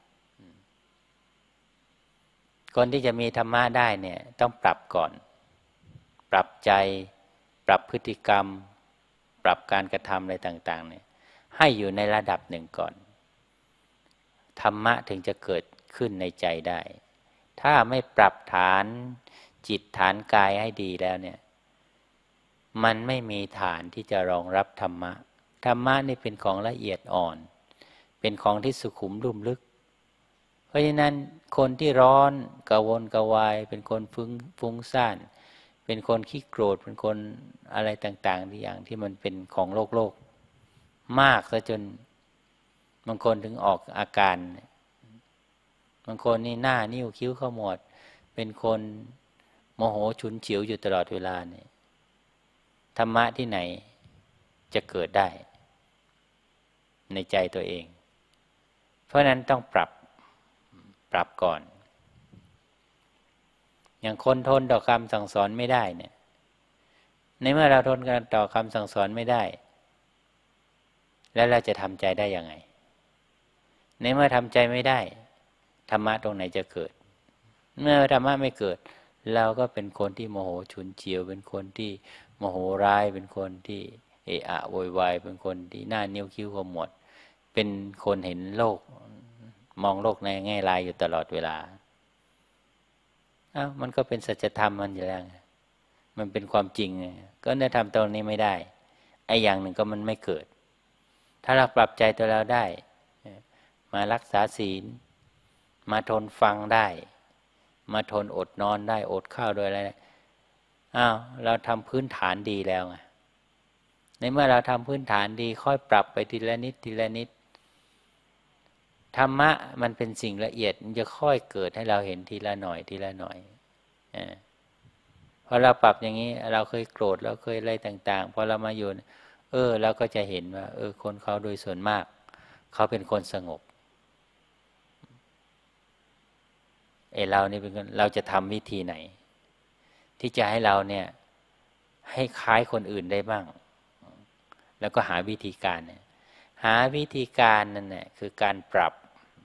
[SPEAKER 1] คนที่จะมีธรรมะได้เนี่ยต้องปรับก่อนปรับใจปรับพฤติกรรมปรับการกระทำอะไรต่างๆเนี่ยให้อยู่ในระดับหนึ่งก่อนธรรมะถึงจะเกิดขึ้นในใจได้ถ้าไม่ปรับฐานจิตฐานกายให้ดีแล้วเนี่ยมันไม่มีฐานที่จะรองรับธรรมะธรรมะนี่เป็นของละเอียดอ่อนเป็นของที่สุขุมลุ่มลึกเพราะฉะนั้นคนที่ร้อนกระวนกระวายเป็นคนฟุ้งซ่านเป็นคนขี้โกรธเป็นคนอะไรต่างๆที่อย่างที่มันเป็นของโลกมากซะจนบางคนถึงออกอาการบางคนนี่หน้านิ้วคิ้วขมวดเป็นคนโมโหฉุนเฉียวอยู่ตลอดเวลาเนี่ยธรรมะที่ไหนจะเกิดได้ในใจตัวเองเพราะนั้นต้องปรับก่อนอย่างคนทนต่อคำสั่งสอนไม่ได้เนี่ยในเมื่อเราทนกันต่อคำสั่งสอนไม่ได้แล้วเราจะทำใจได้ยังไงในเมื่อทำใจไม่ได้ธรรมะตรงไหนจะเกิดเมื่อธรรมะไม่เกิดเราก็เป็นคนที่โมโหฉุนเฉียวเป็นคนที่โมโหร้ายเป็นคนที่เอะอะโวยวายเป็นคนที่หน้านิ้วคิ้วขมวดเป็นคนเห็นโลกมองโลกในแง่ร้ายอยู่ตลอดเวลามันก็เป็นสัจธรรมมันอยู่แล้วมันเป็นความจริงก็เนี่ยทำตรงนี้ไม่ได้ไอ้อย่างหนึ่งก็มันไม่เกิดถ้าเราปรับใจตัวเราได้มารักษาศีลมาทนฟังได้มาทนอดนอนได้อดข้าวด้วยอะไรเราทำพื้นฐานดีแล้วไงในเมื่อเราทำพื้นฐานดีค่อยปรับไปทีละนิดทีละนิดธรรมะมันเป็นสิ่งละเอียดมันจะค่อยเกิดให้เราเห็นทีละหน่อยทีละหน่อยพอเราปรับอย่างนี้เราเคยโกรธเราเคยอะไรต่างๆพอเรามาอยู่เราก็จะเห็นว่าคนเขาโดยส่วนมากเขาเป็นคนสงบเรานี่เป็นคนเราจะทำวิธีไหนที่จะให้เราเนี่ยให้คล้ายคนอื่นได้บ้างแล้วก็หาวิธีการหาวิธีการนั่นแหละคือการปรับ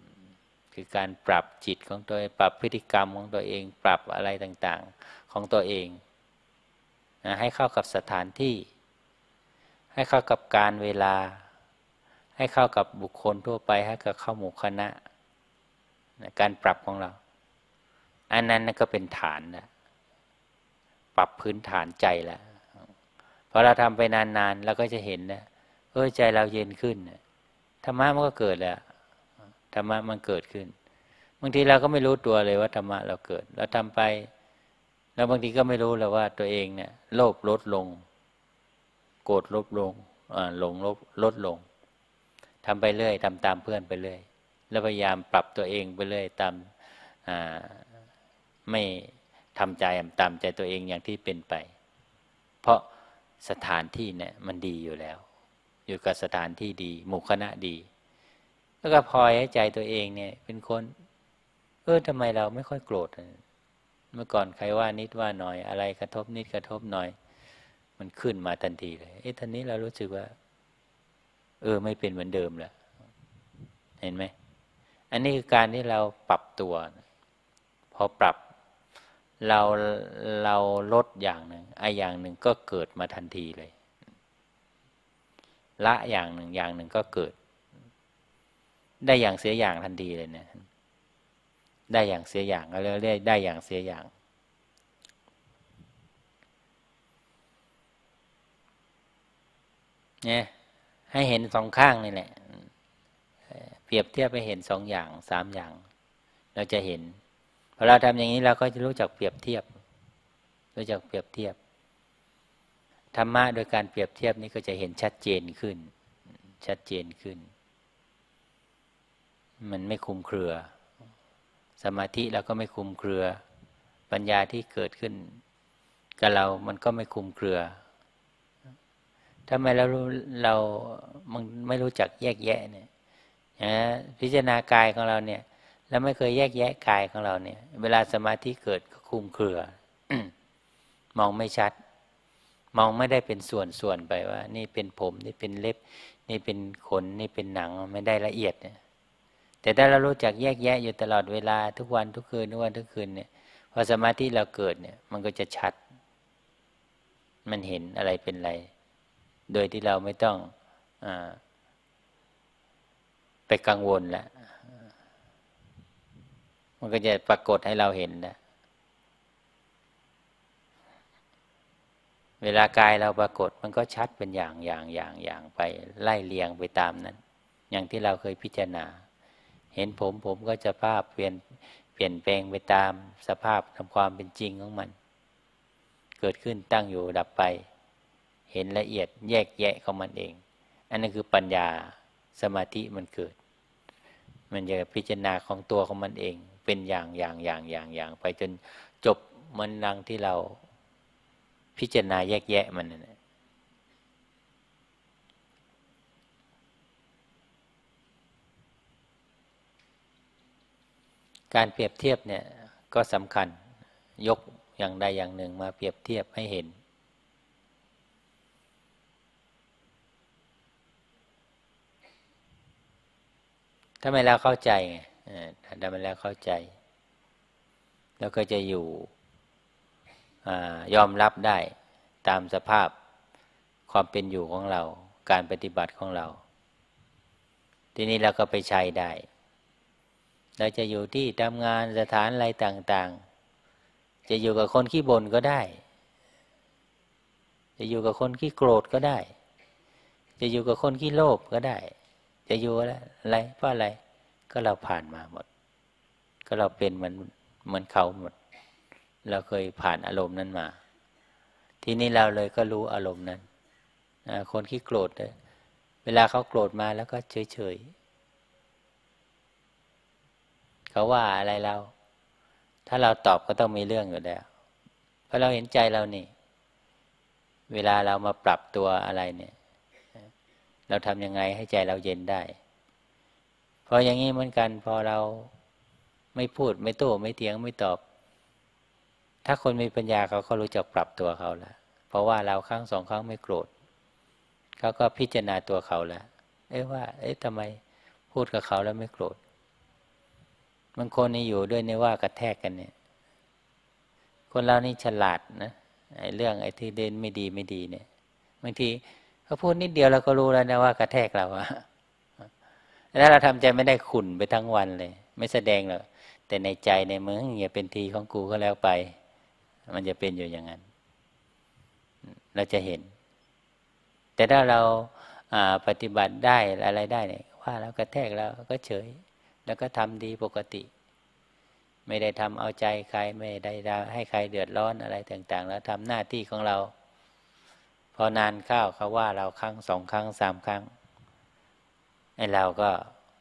[SPEAKER 1] จิตของตัวเองปรับพฤติกรรมของตัวเองปรับอะไรต่างๆของตัวเองให้เข้ากับสถานที่ให้เข้ากับการเวลาให้เข้ากับบุคคลทั่วไปให้กับเข้าหมู่คณะการปรับของเราอันนั้นก็เป็นฐานนะปรับพื้นฐานใจแล้วพอเราทำไปนานๆเราก็จะเห็นนะใจเราเย็นขึ้นธรรมะมันก็เกิดแล้วธรรมะมันเกิดขึ้นบางทีเราก็ไม่รู้ตัวเลยว่าธรรมะเราเกิดเราทำไปแล้วบางทีก็ไม่รู้เลยว่าตัวเองเนี่ยโลภลดลงโกรธลดลงหลงลดลงทำไปเรื่อยทำตามเพื่อนไปเรื่อยแล้วพยายามปรับตัวเองไปเรื่อยตามไม่ทำใจตามใจตัวเองอย่างที่เป็นไปเพราะสถานที่เนี่ยมันดีอยู่แล้วอยู่กับสถานที่ดีหมู่คณะดีแล้วก็พลอยให้ใจตัวเองเนี่ยเป็นคนทำไมเราไม่ค่อยโกรธเมื่อก่อนใครว่านิดว่าหน่อยอะไรกระทบนิดกระทบหน่อยมันขึ้นมาทันทีเลยทันนี้เรารู้สึกว่าไม่เป็นเหมือนเดิมแล้วเห็นไหมอันนี้คือการที่เราปรับตัวพอปรับเราลดอย่างหนึ่งอย่างหนึ่งก็เกิดมาทันทีเลยละอย่างหนึ่งก็เกิดได้อย่างเสียอย่างทันทีเลยเนี่ยได้อย่างเสียอย่างก็เรียกได้อย่างเสียอย่างเนี่ยให้เห็นสองข้างนี่แหละเปรียบเทียบไปเห็น2 อย่าง 3 อย่างเราจะเห็นพอเราทำอย่างนี้เราก็จะรู้จักเปรียบเทียบรู้จักเปรียบเทียบธรรมะโดยการเปรียบเทียบนี้ก็จะเห็นชัดเจนขึ้นชัดเจนขึ้นมันไม่คลุมเครือสมาธิเราก็ไม่คลุมเครือปัญญาที่เกิดขึ้นกับเรามันก็ไม่คลุมเครือทำไมเรามันไม่รู้จักแยกแยะเนี่ยพิจารณากายของเราเนี่ยเราไม่เคยแยกแยะกายของเราเนี่ยเวลาสมาธิเกิดก็คลุมเครือ มองไม่ชัดมองไม่ได้เป็นส่วนไปว่านี่เป็นผมนี่เป็นเล็บนี่เป็นขนนี่เป็นหนังไม่ได้ละเอียดเนี่ยแต่ถ้าเรารู้จักแยกแยะอยู่ตลอดเวลาทุกวันทุกคืนทุกวันทุกคืนเนี่ยพอสมาธิเราเกิดเนี่ยมันก็จะชัดมันเห็นอะไรเป็นอะไรโดยที่เราไม่ต้องไปกังวลแล้วมันก็จะปรากฏให้เราเห็นนะเวลากายเราปรากฏมันก็ชัดเป็นอย่างไปไล่เรียงไปตามนั้นอย่างที่เราเคยพิจารณาเห็นผมก็จะภาพเปลี่ยนแปลงไปตามสภาพทำความเป็นจริงของมันเกิดขึ้นตั้งอยู่ดับไปเห็นละเอียดแยกแยะของมันเองอันนั้นคือปัญญาสมาธิมันเกิดมันจะพิจารณาของตัวของมันเองเป็นอย่างไปจนจบมันดังที่เราพิจารณาแยกแยะมันนะการเปรียบเทียบเนี่ยก็สำคัญยกอย่างใดอย่างหนึ่งมาเปรียบเทียบให้เห็นถ้าไม่แล้วเข้าใจไงถ้าไม่แล้วเข้าใจแล้วก็จะอยู่ยอมรับได้ตามสภาพความเป็นอยู่ของเราการปฏิบัติของเราทีนี้เราก็ไปใช้ได้เราจะอยู่ที่ทำงานสถานอะไรต่างๆจะอยู่กับคนขี้บ่นก็ได้จะอยู่กับคนขี้โกรธก็ได้จะอยู่กับคนขี้โลภก็ได้จะอยู่อะไรเพราะอะไรก็เราผ่านมาหมดก็เราเป็นเหมือนเขาหมดเราเคยผ่านอารมณ์นั้นมาทีนี้เราเลยก็รู้อารมณ์นั้นคนขี้โกรธเลยเวลาเขาโกรธมาแล้วก็เฉยๆเขาว่าอะไรเราถ้าเราตอบก็ต้องมีเรื่องอยู่แล้วเพราะเราเห็นใจเรานี่เวลาเรามาปรับตัวอะไรเนี่ยเราทำยังไงให้ใจเราเย็นได้พออย่างนี้เหมือนกันพอเราไม่พูดไม่โต้ไม่เถียงไม่ตอบถ้าคนมีปัญญาเขาก็รู้จักปรับตัวเขาแล้วเพราะว่าเราครั้ง2 ครั้งไม่โกรธเขาก็พิจารณาตัวเขาแล้วว่าทำไมพูดกับเขาแล้วไม่โกรธบางคนนี่อยู่ด้วยในว่ากระแทกกันเนี่ยคนเรานี่ฉลาดนะเรื่องที่เด่นไม่ดีเนี่ยบางทีเขาพูดนิดเดียวเราก็รู้แล้วนะว่ากระแทกเราอะแล้วเราทำใจไม่ได้ขุ่นไปทั้งวันเลยไม่แสดงหรอกแต่ในใจในมึงอย่าเป็นทีของกูก็แล้วไปมันจะเป็นอยู่อย่างนั้นเราจะเห็นแต่ถ้าเราปฏิบัติได้อะไรได้เนี่ยว่าแล้วกระแทกแล้วก็เฉยแล้วก็ทำดีปกติไม่ได้ทำเอาใจใครไม่ได้ให้ใครเดือดร้อนอะไรต่างๆแล้วทำหน้าที่ของเราพอนานเข้าเขาว่าเราครั้ง2 ครั้ง3 ครั้งไอ้เราก็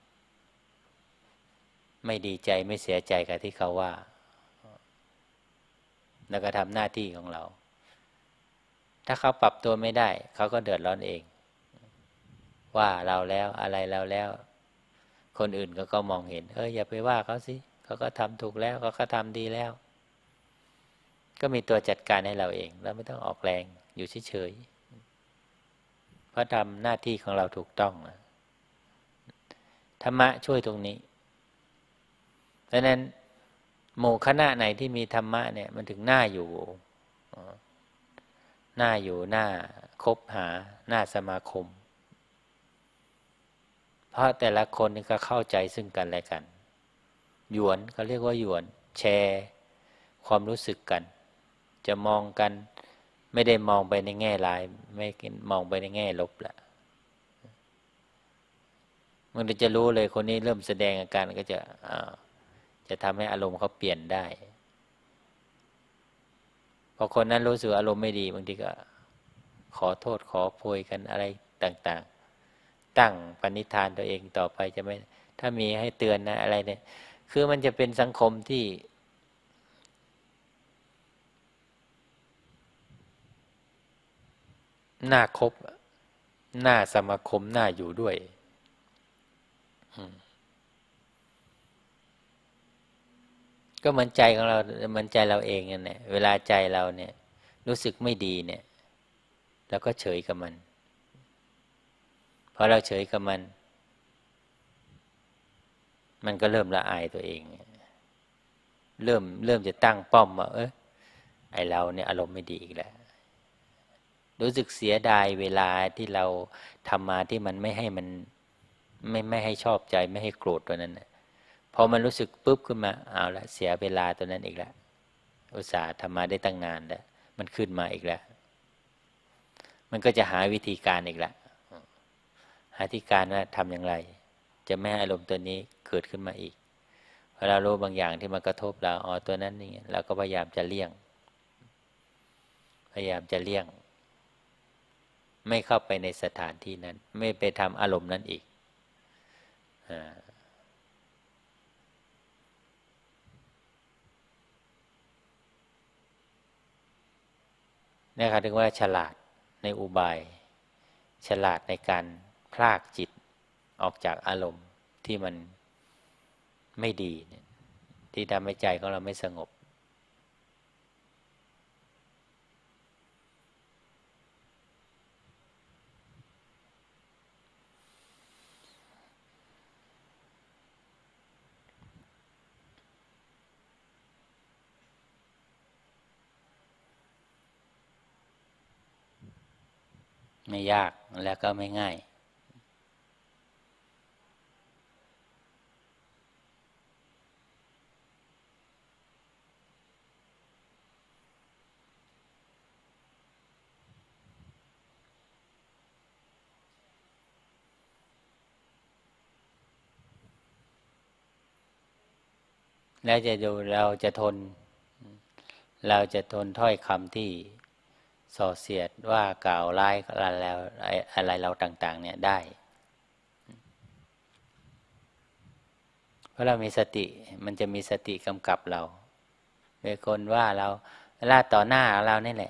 [SPEAKER 1] ไม่ดีใจไม่เสียใจกับที่เขาว่าแล้วก็ทำหน้าที่ของเราถ้าเขาปรับตัวไม่ได้เขาก็เดือดร้อนเองว่าเราแล้วอะไรเราแล้วคนอื่นก็มองเห็นอย่าไปว่าเขาสิเขาก็ทำถูกแล้วเขาก็ทำดีแล้วก็มีตัวจัดการให้เราเองเราไม่ต้องออกแรงอยู่เฉยๆเพราะทำหน้าที่ของเราถูกต้องธรรมะช่วยตรงนี้เพราะนั้นหมู่คณะไหนที่มีธรรมะเนี่ยมันถึงน่าอยู่น่าคบหาน่าสมาคมเพราะแต่ละคนนี่ก็เข้าใจซึ่งกันและกันหยวนเขาเรียกว่าหยวนแชร์ความรู้สึกกันจะมองกันไม่ได้มองไปในแง่ร้ายไม่มองไปในแง่ลบละมันจะรู้เลยคนนี้เริ่มแสดงอาการก็จะทำให้อารมณ์เขาเปลี่ยนได้พอคนนั้นรู้สึกอารมณ์ไม่ดีบางทีก็ขอโทษขอโพยกันอะไรต่างๆตั้งปณิธานตัวเองต่อไปจะไม่ถ้ามีให้เตือนนะอะไรเนี่ยคือมันจะเป็นสังคมที่น่าคบน่าสมาคมน่าอยู่ด้วยก็เหมือนใจของเราเหมือนใจเราเองนั่นแหละเวลาใจเราเนี่ยรู้สึกไม่ดีเนี่ยเราก็เฉยกับมันพอเราเฉยกับมันก็เริ่มละอายตัวเองเริ่มจะตั้งป้อมว่าไอเราเนี่ยอารมณ์ไม่ดีอีกแล้วรู้สึกเสียดายเวลาที่เราทำมาที่มันไม่ให้มันไม่ให้ชอบใจไม่ให้โกรธตัวนั้นพอมันรู้สึกปุ๊บขึ้นมาเอาละเสียเวลาตัวนั้นอีกแล้วอุตส่าห์ทำมาได้ตั้งนานแล้วมันขึ้นมาอีกแล้วมันก็จะหาวิธีการอีกแล้วหาวิธีการว่าทำอย่างไรจะไม่ให้อารมณ์ตัวนี้เกิดขึ้นมาอีกพอเรารู้บางอย่างที่มันกระทบเราตัวนั้นนี่เราก็พยายามจะเลี่ยงไม่เข้าไปในสถานที่นั้นไม่ไปทำอารมณ์นั้นอีกนี่ครับถึงว่าฉลาดในอุบายฉลาดในการพรากจิตออกจากอารมณ์ที่มันไม่ดีที่ทำให้ใจของเราไม่สงบไม่ยากแล้วก็ไม่ง่ายแล้วจะดูเราจะทนถ้อยคำที่ส่อเสียดว่ากล่าวร้ายอะไรเราต่างๆเนี่ยได้เพราะเรามีสติมันจะมีสติกำกับเราเป็นคนว่าเราล่าต่อหน้าเรานี่แหละ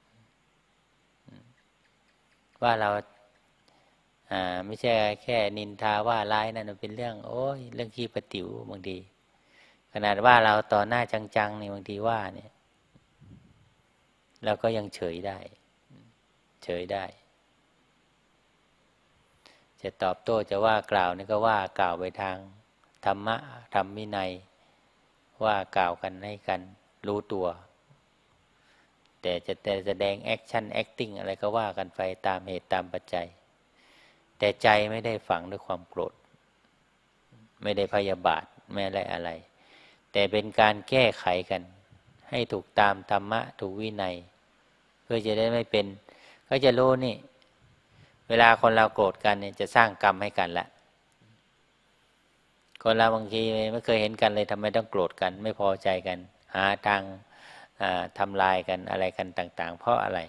[SPEAKER 1] ว่าเราไม่ใช่แค่นินทาว่าร้ายนั่นเป็นเรื่องเรื่องขี้ประติ๋วบางทีขนาดว่าเราต่อหน้าจังๆนี่บางทีว่าเนี่ยเราก็ยังเฉยได้จะตอบโต้จะว่ากล่าวนี่ก็ว่ากล่าวไปทางธรรมะธรรมวินัยว่ากล่าวกันให้กันรู้ตัวแต่แสดงแอคชั่นแอคติ้งอะไรก็ว่ากันไปตามเหตุตามปัจจัยแต่ใจไม่ได้ฝังด้วยความโกรธไม่ได้พยาบาทไม่อะไรแต่เป็นการแก้ไขกันให้ถูกตามธรรมะถูกวินัยเพื่อจะได้ไม่เป็นก็จะรู้นี่เวลาคนเราโกรธกันเนี่ยจะสร้างกรรมให้กันละคนเราบางทีไม่เคยเห็นกันเลยทำไมต้องโกรธกันไม่พอใจกันหาทางทำลายกันอะไรกันต่างๆเพราะอะไร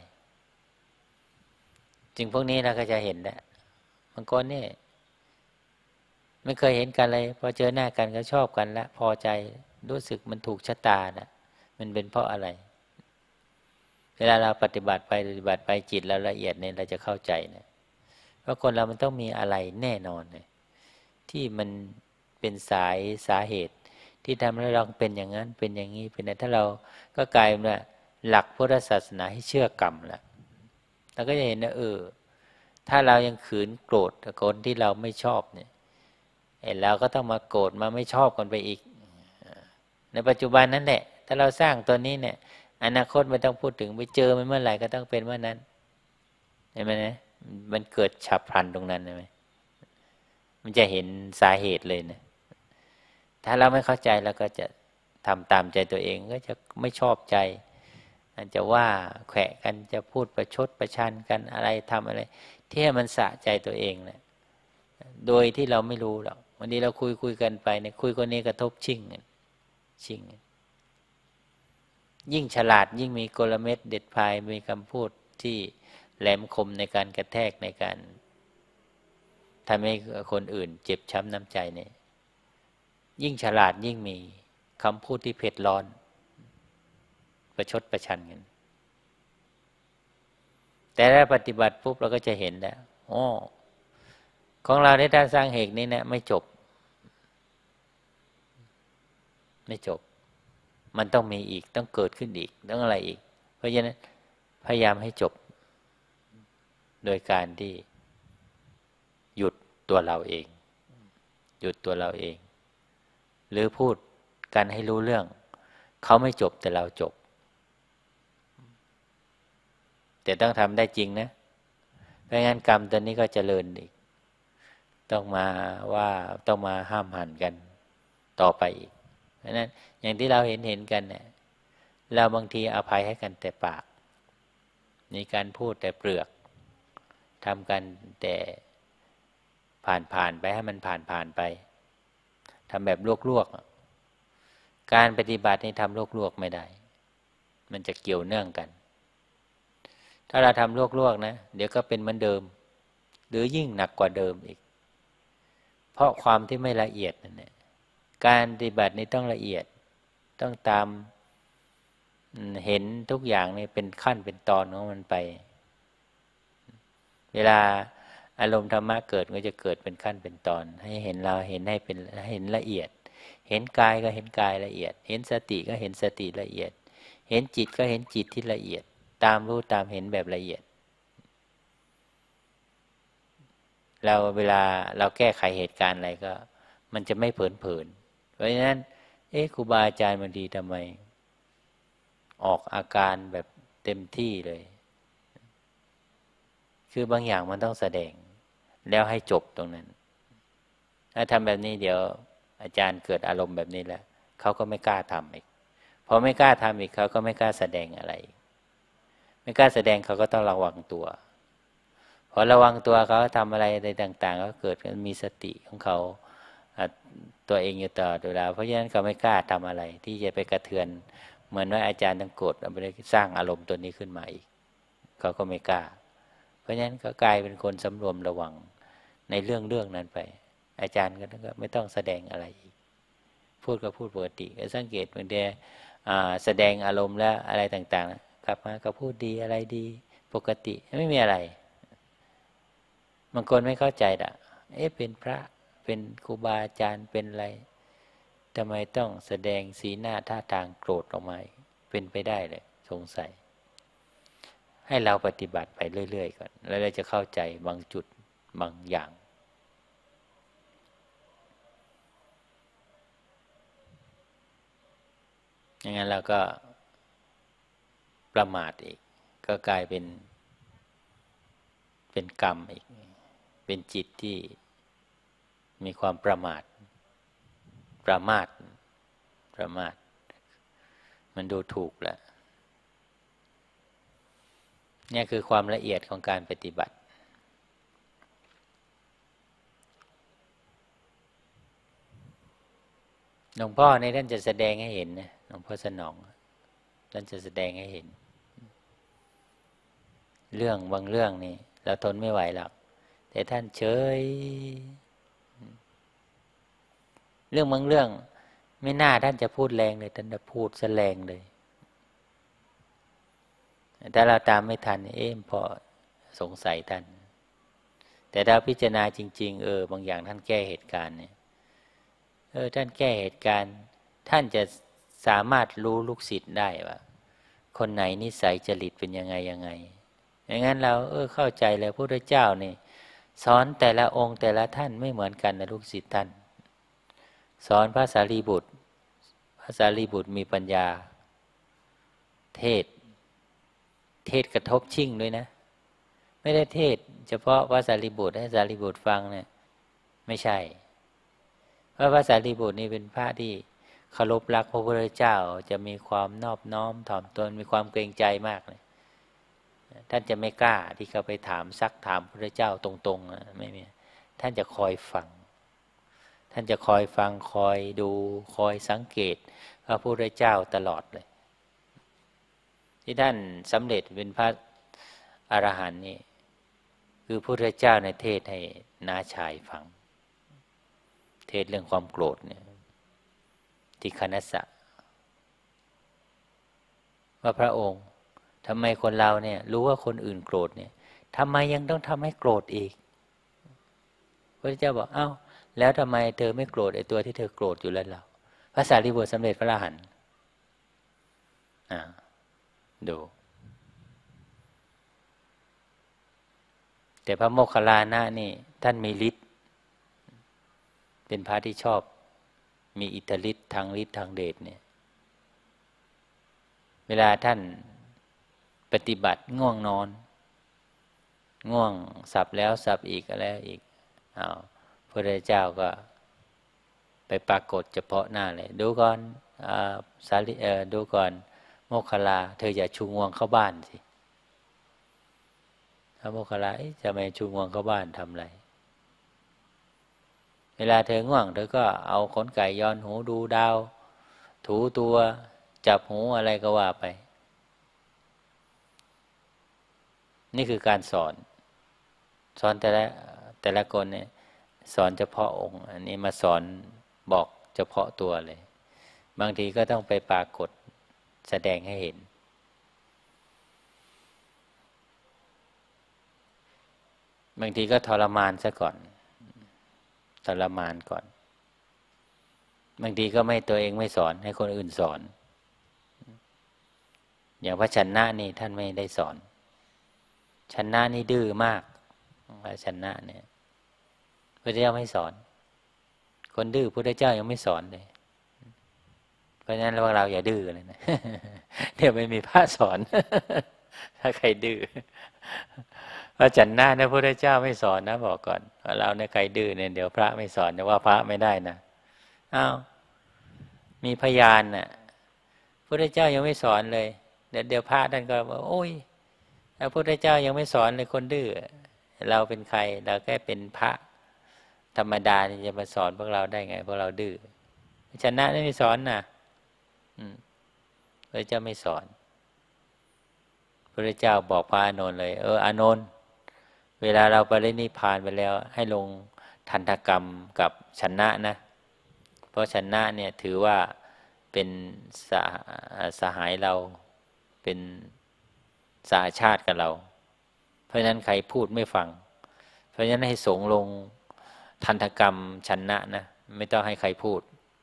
[SPEAKER 1] จึงพวกนี้เราก็จะเห็นแหละบางคนนี่ไม่เคยเห็นกันเลยพอเจอหน้ากันก็ชอบกันละพอใจรู้สึกมันถูกชะตานะมันเป็นเพราะอะไรเวลาเราปฏิบัติไปจิตเราละเอียดเนี่ยเราจะเข้าใจนะเพราะคนเรามันต้องมีอะไรแน่นอนเลยที่มันเป็นสาเหตุที่ทำให้เราเป็นอย่างนั้นเป็นอย่างนี้เป็นอะไรถ้าเราก็กลายเป็นว่าหลักพุทธศาสนาให้เชื่อกรรมละเราก็จะเห็นว่าถ้าเรายังขืนโกรธคนที่เราไม่ชอบเนี่ยเราก็ต้องมาโกรธมาไม่ชอบกันไปอีกในปัจจุบันนั้นแหละถ้าเราสร้างตัวนี้เนี่ยอนาคตไม่ต้องพูดถึงไปเจอมันเมื่อไหร่ก็ต้องเป็นเมื่อนั้นเห็นไหมนะมันเกิดฉับพลันตรงนั้นใช่ไหมมันจะเห็นสาเหตุเลยนะถ้าเราไม่เข้าใจเราก็จะทำตามใจตัวเองก็จะไม่ชอบใจอาจจะว่าแขวะกันจะพูดประชดประชันกันอะไรทำอะไรที่ให้มันสะใจตัวเองนะโดยที่เราไม่รู้หรอกวันนี้เราคุยกันไปเนี่ยคุยคนนี้กระทบชิ่งยิ่งฉลาดยิ่งมีกลเม็ดเด็ดพายมีคำพูดที่แหลมคมในการกระแทกในการทำให้คนอื่นเจ็บช้ำน้ำใจเนี่ยยิ่งฉลาดยิ่งมีคำพูดที่เผ็ดร้อนประชดประชันกันแต่ถ้าปฏิบัติปุ๊บเราก็จะเห็นแล้วของเราในด้านสร้างเหตุนี้เนี่ยไม่จบมันต้องมีอีกต้องเกิดขึ้นอีกต้องอะไรอีกเพราะฉะนั้นพยายามให้จบโดยการที่หยุดตัวเราเองหรือพูดกันให้รู้เรื่องเขาไม่จบแต่เราจบแต่ต้องทำได้จริงนะไม่งั้นกรรมตัวนี้ก็เจริญอีกต้องมาห้ามหันกันต่อไปอีกเพราะนั้นอย่างที่เราเห็นกันเนี่ยเราบางทีอภัยให้กันแต่ปากมีการพูดแต่เปลือกทำกันแต่ผ่านไปให้มันผ่านไปทำแบบลวกการปฏิบัตินี่ทำลวกไม่ได้มันจะเกี่ยวเนื่องกันถ้าเราทำลวกนะเดี๋ยวก็เป็นเหมือนเดิมหรือยิ่งหนักกว่าเดิมอีกเพราะความที่ไม่ละเอียดนั่นแหละการปฏิบัตินี่ต้องละเอียดต้องตามเห็นทุกอย่างนี่เป็นขั้นเป็นตอนของมันไปเวลาอารมณ์ธรรมะเกิดก็จะเกิดเป็นขั้นเป็นตอนให้เห็นเราเห็นให้เป็นเห็นละเอียดเห็นกายก็เห็นกายละเอียดเห็นสติก็เห็นสติละเอียดเห็นจิตก็เห็นจิตที่ละเอียดตามรู้ตามเห็นแบบละเอียดเวลาเราแก้ไขเหตุการณ์อะไรก็มันจะไม่เผลอเพราะฉะนั้นครูบาอาจารย์บางทีทำไมออกอาการแบบเต็มที่เลยคือบางอย่างมันต้องแสดงแล้วให้จบตรงนั้นถ้าทำแบบนี้เดี๋ยวอาจารย์เกิดอารมณ์แบบนี้แล้วเขาก็ไม่กล้าทำอีกพอไม่กล้าทำอีกเขาก็ไม่กล้าแสดงอะไรไม่กล้าแสดงเขาก็ต้องระวังตัวพอระวังตัวเขาทำอะไรในต่างๆก็เกิดมีสติของเขาตัวเองอยู่ตลอดเวลาเพราะฉะนั้นเขาไม่กล้าทำอะไรที่จะไปกระเทือนเหมือนว่าอาจารย์ต้องโกรธไปสร้างอารมณ์ตัวนี้ขึ้นมาอีกเขาก็ไม่กล้าเพราะฉะนั้นก็กลายเป็นคนสำรวมระวังในเรื่องนั้นไปอาจารย์ก็ไม่ต้องแสดงอะไรอีกพูดก็พูดปกติก็สังเกตบางทีแสดงอารมณ์แล้วอะไรต่างๆกลับมาก็พูดดีอะไรดีปกติไม่มีอะไรบางคนไม่เข้าใจเป็นพระเป็นครูบาอาจารย์เป็นอะไรทำไมต้องแสดงสีหน้าท่าทางโกรธออกมาเป็นไปได้เลยสงสัยให้เราปฏิบัติไปเรื่อยๆก่อนแล้วเราจะเข้าใจบางจุดบางอย่างอย่างนั้นเราก็ประมาทอีกก็กลายเป็นกรรมอีกเป็นจิตที่มีความประมาทมันดูถูกแหละนี่คือความละเอียดของการปฏิบัติหลวงพ่อในท่านจะแสดงให้เห็นนะหลวงพ่อสนองท่านจะแสดงให้เห็นเรื่องบางเรื่องนี่เราทนไม่ไหวหรอกแต่ท่านเฉยเรื่องบางเรื่องไม่น่าท่านจะพูดแรงเลยท่านจะพูดแสลงเลยแต่เราตามไม่ทันพอสงสัยท่านแแต่ถ้าพิจารณาจริงๆบางอย่างท่านแก้เหตุการณ์เนี่ยท่านแก้เหตุการณ์ท่านจะสามารถรู้ลูกศิษย์ได้ว่าคนไหนนิสัยจริตเป็นยังไงอย่างนั้นเราเข้าใจเลยพระพุทธเจ้านี่สอนแต่ละองค์แต่ละท่านไม่เหมือนกันนะลูกศิษย์ท่านสอนพระสารีบุตรมีปัญญาเทศกระทบชิ่งด้วยนะไม่ได้เทศเฉพาะพระสารีบุตรให้สารีบุตรฟังเนี่ยไม่ใช่เพราะพระสารีบุตรนี่เป็นพระที่เคารพรักพระพุทธเจ้าจะมีความนอบน้อมถ่อมตนมีความเกรงใจมากเลยท่านจะไม่กล้าที่เขาไปถามซักถามพระพุทธเจ้าตรงๆไม่มีท่านจะคอยฟังคอยดูคอยสังเกตพระพุทธเจ้าตลอดเลยที่ท่านสำเร็จเป็นพระอรหันต์นี่คือพระพุทธเจ้าในเทศให้น้าชายฟังเทศเรื่องความโกรธเนี่ยที่คณสะว่าพระองค์ทำไมคนเราเนี่ยรู้ว่าคนอื่นโกรธเนี่ยทำไมยังต้องทำให้โกรธอีกพระเจ้าบอกแล้วทำไมเธอไม่โกรธไอ้ตัวที่เธอโกรธอยู่แล้วเราพระสารีบุตรสำเร็จพระอรหันต์ดูแต่พระโมคคัลลานะนี่ท่านมีฤทธิ์เป็นพระที่ชอบมีอิทธิฤทธิ์ทางฤทธิ์ทางเดชเนี่ยเวลาท่านปฏิบัติง่วงนอนง่วงสับแล้วสับอีกอะไรอีกพระพุทธเจ้าก็ไปปรากฏเฉพาะหน้าเลยดูก่อนดูก่อนโมคคัลลาเธออย่าชูงวงเข้าบ้านสิพระโมคคัลลาจะไม่ชูงวงเข้าบ้านทำไรเวลาเธอง่วงเธอก็เอาขนไก่ย้อนหูดูดาวถูตัวจับหูอะไรก็ว่าไปนี่คือการสอนแต่ละคนเนี่ยสอนเฉพาะองค์อันนี้มาสอนบอกเฉพาะตัวเลยบางทีก็ต้องไปปรากฏแสดงให้เห็นบางทีก็ทรมานซะก่อนทรมานก่อนบางทีก็ไม่ตัวเองไม่สอนให้คนอื่นสอนอย่างพระชนะนี่ท่านไม่ได้สอนชนะนี่ดื้อมากพระชนะเนี่ยพระเจ้าไม่สอนคนดื้อพระเจ้ายังไม่สอนเลยเพราะฉะนั้นพวกเราอย่าดื้อเลยนะเดี๋ยวไม่มีพระสอนถ้าใครดื้อพระจันทร์หน้านะพระเจ้าไม่สอนนะบอกก่อนเราเนี่ยใครดื้อเนี่ยเดี๋ยวพระไม่สอนจะว่าพระไม่ได้นะมีพยานน่ะพระเจ้ายังไม่สอนเลยเดี๋ยวพระท่านก็บอกโอ้ยพระพุทธเจ้ายังไม่สอนเลยคนดื้อเราเป็นใครเราแค่เป็นพระธรรมดานี่จะมาสอนพวกเราได้ไงพวกเราดื้อชนะไม่สอนนะพระเจ้าไม่สอนพระเจ้าบอกพระอานนท์เลยอานนท์เวลาเราปรินิพพานไปแล้วให้ลงทันตกรรมกับชนะนะเพราะชนะเนี่ยถือว่าเป็นสหายเราเป็นสหชาติกับเราเพราะฉะนั้นใครพูดไม่ฟังเพราะฉะนั้นให้สงลงทันตกรรมชนะนะไม่ต้องให้ใครพูด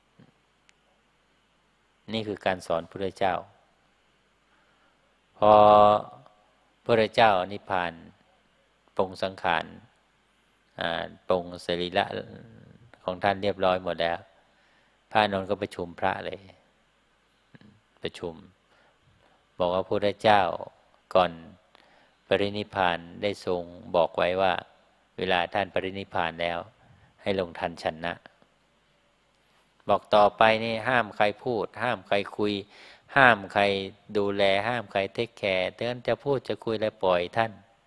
[SPEAKER 1] นี่คือการสอนพระเจ้าพอพระเจ้านิพพานปรงสังขารปรงสรีระของท่านเรียบร้อยหมดแล้วพระอานนท์ก็ประชุมพระเลยประชุมบอกว่าพระเจ้าก่อนปรินิพพานได้ทรงบอกไว้ว่าเวลาท่านปรินิพพานแล้วให้ลงทันชนะบอกต่อไปนี่ห้ามใครพูดห้ามใครคุยห้ามใครดูแลห้ามใครเทคแคร์ท่านจะพูดจะคุยอะไรปล่อยท่าน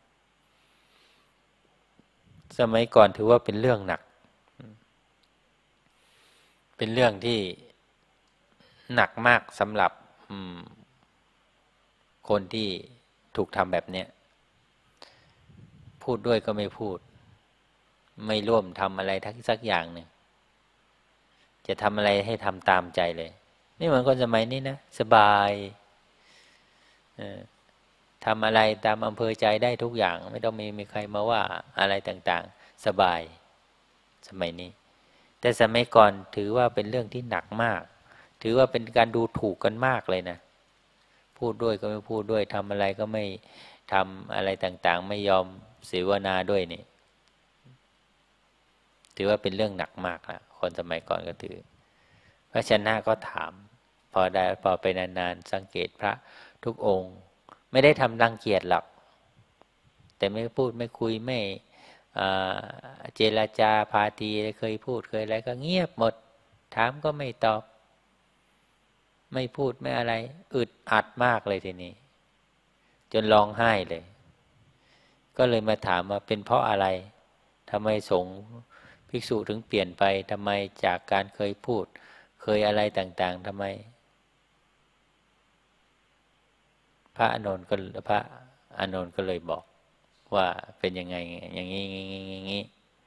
[SPEAKER 1] สมัยก่อนถือว่าเป็นเรื่องหนักเป็นเรื่องที่หนักมากสำหรับคนที่ถูกทำแบบเนี้ยพูดด้วยก็ไม่พูดไม่ร่วมทำอะไรทั้งสักอย่างหนึ่งจะทำอะไรให้ทำตามใจเลยนี่เหมือนคนสมัยนี้นะสบายทำอะไรตามอำเภอใจได้ทุกอย่างไม่ต้องมีใครมาว่าอะไรต่างๆสบายสมัยนี้แต่สมัยก่อนถือว่าเป็นเรื่องที่หนักมากถือว่าเป็นการดูถูกกันมากเลยนะพูดด้วยก็ไม่พูดด้วยทำอะไรก็ไม่ทำอะไรต่างๆไม่ยอมเสวนาด้วยนี่ถือว่าเป็นเรื่องหนักมากละคนสมัยก่อนก็ถือพระชนะก็ถามพอไปนานๆสังเกตพระทุกองค์ไม่ได้ทำรังเกียจหรอกแต่ไม่พูดไม่คุยไม่เจรจาพาทีเคยพูดเคยอะไรก็เงียบหมดถามก็ไม่ตอบไม่พูดไม่อะไรอึดอัดมากเลยทีนี้จนร้องไห้เลยก็เลยมาถามว่าเป็นเพราะอะไรทำไมสงฆ์ภิกษุถึงเปลี่ยนไปทำไมจากการเคยพูดเคยอะไรต่างๆทำไมพระอานนท์ก็เลยบอกว่าเป็นยังไงอย่างนี้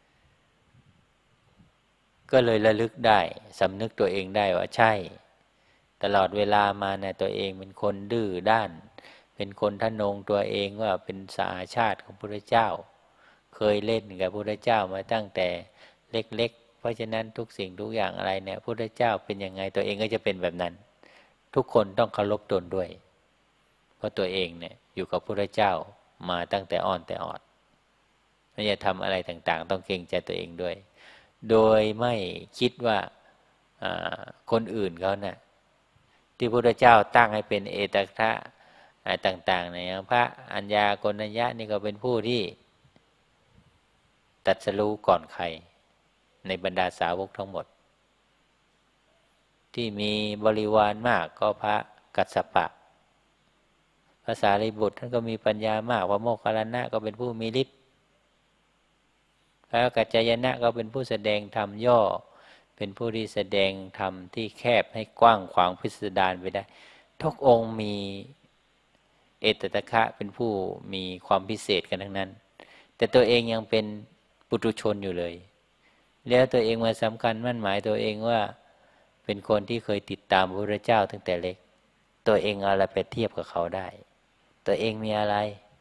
[SPEAKER 1] ก็เลยระลึกได้สำนึกตัวเองได้ว่าใช่ตลอดเวลามาเนี่ยตัวเองเป็นคนดื้อด้านเป็นคนทะนงตัวเองว่าเป็นสหาชาติของพระพุทธเจ้าเคยเล่นกับพระพุทธเจ้ามาตั้งแต่เล็กๆเพราะฉะนั้นทุกสิ่งทุกอย่างอะไรเนี่ยพระพุทธเจ้าเป็นยังไงตัวเองก็จะเป็นแบบนั้นทุกคนต้องเคารพตนด้วยเพราะตัวเองเนี่ยอยู่กับพระพุทธเจ้ามาตั้งแต่อ่อนแต่ออดไม่จะทำอะไรต่างๆต้องเกรงใจตัวเองด้วยโดยไม่คิดว่าคนอื่นเขาเนี่ยที่พระพุทธเจ้าตั้งให้เป็นเอตทะต่างๆเนี่ยพระอัญญาโกณัญญะนี่ก็เป็นผู้ที่ตรัสรู้ก่อนใครในบรรดาสาวกทั้งหมดที่มีบริวารมากก็พระกัสสปะพระสารีบุตรท่านก็มีปัญญามากพระโมคคัลลานะก็เป็นผู้มีฤทธิ์พระกัจจายนะก็เป็นผู้แสดงธรรมย่อเป็นผู้ที่แสดงธรรมที่แคบให้กว้างขวางพิสดารไปได้ทุกองค์มีเอตตะคะเป็นผู้มีความพิเศษกันทั้งนั้นแต่ตัวเองยังเป็นปุถุชนอยู่เลยแล้วตัวเองมาสำคัญมั่นหมายตัวเองว่าเป็นคนที่เคยติดตามพระพุทธเจ้าตั้งแต่เล็กตัวเองเอาอะไรไปเทียบกับเขาได้ตัวเองมีอะไร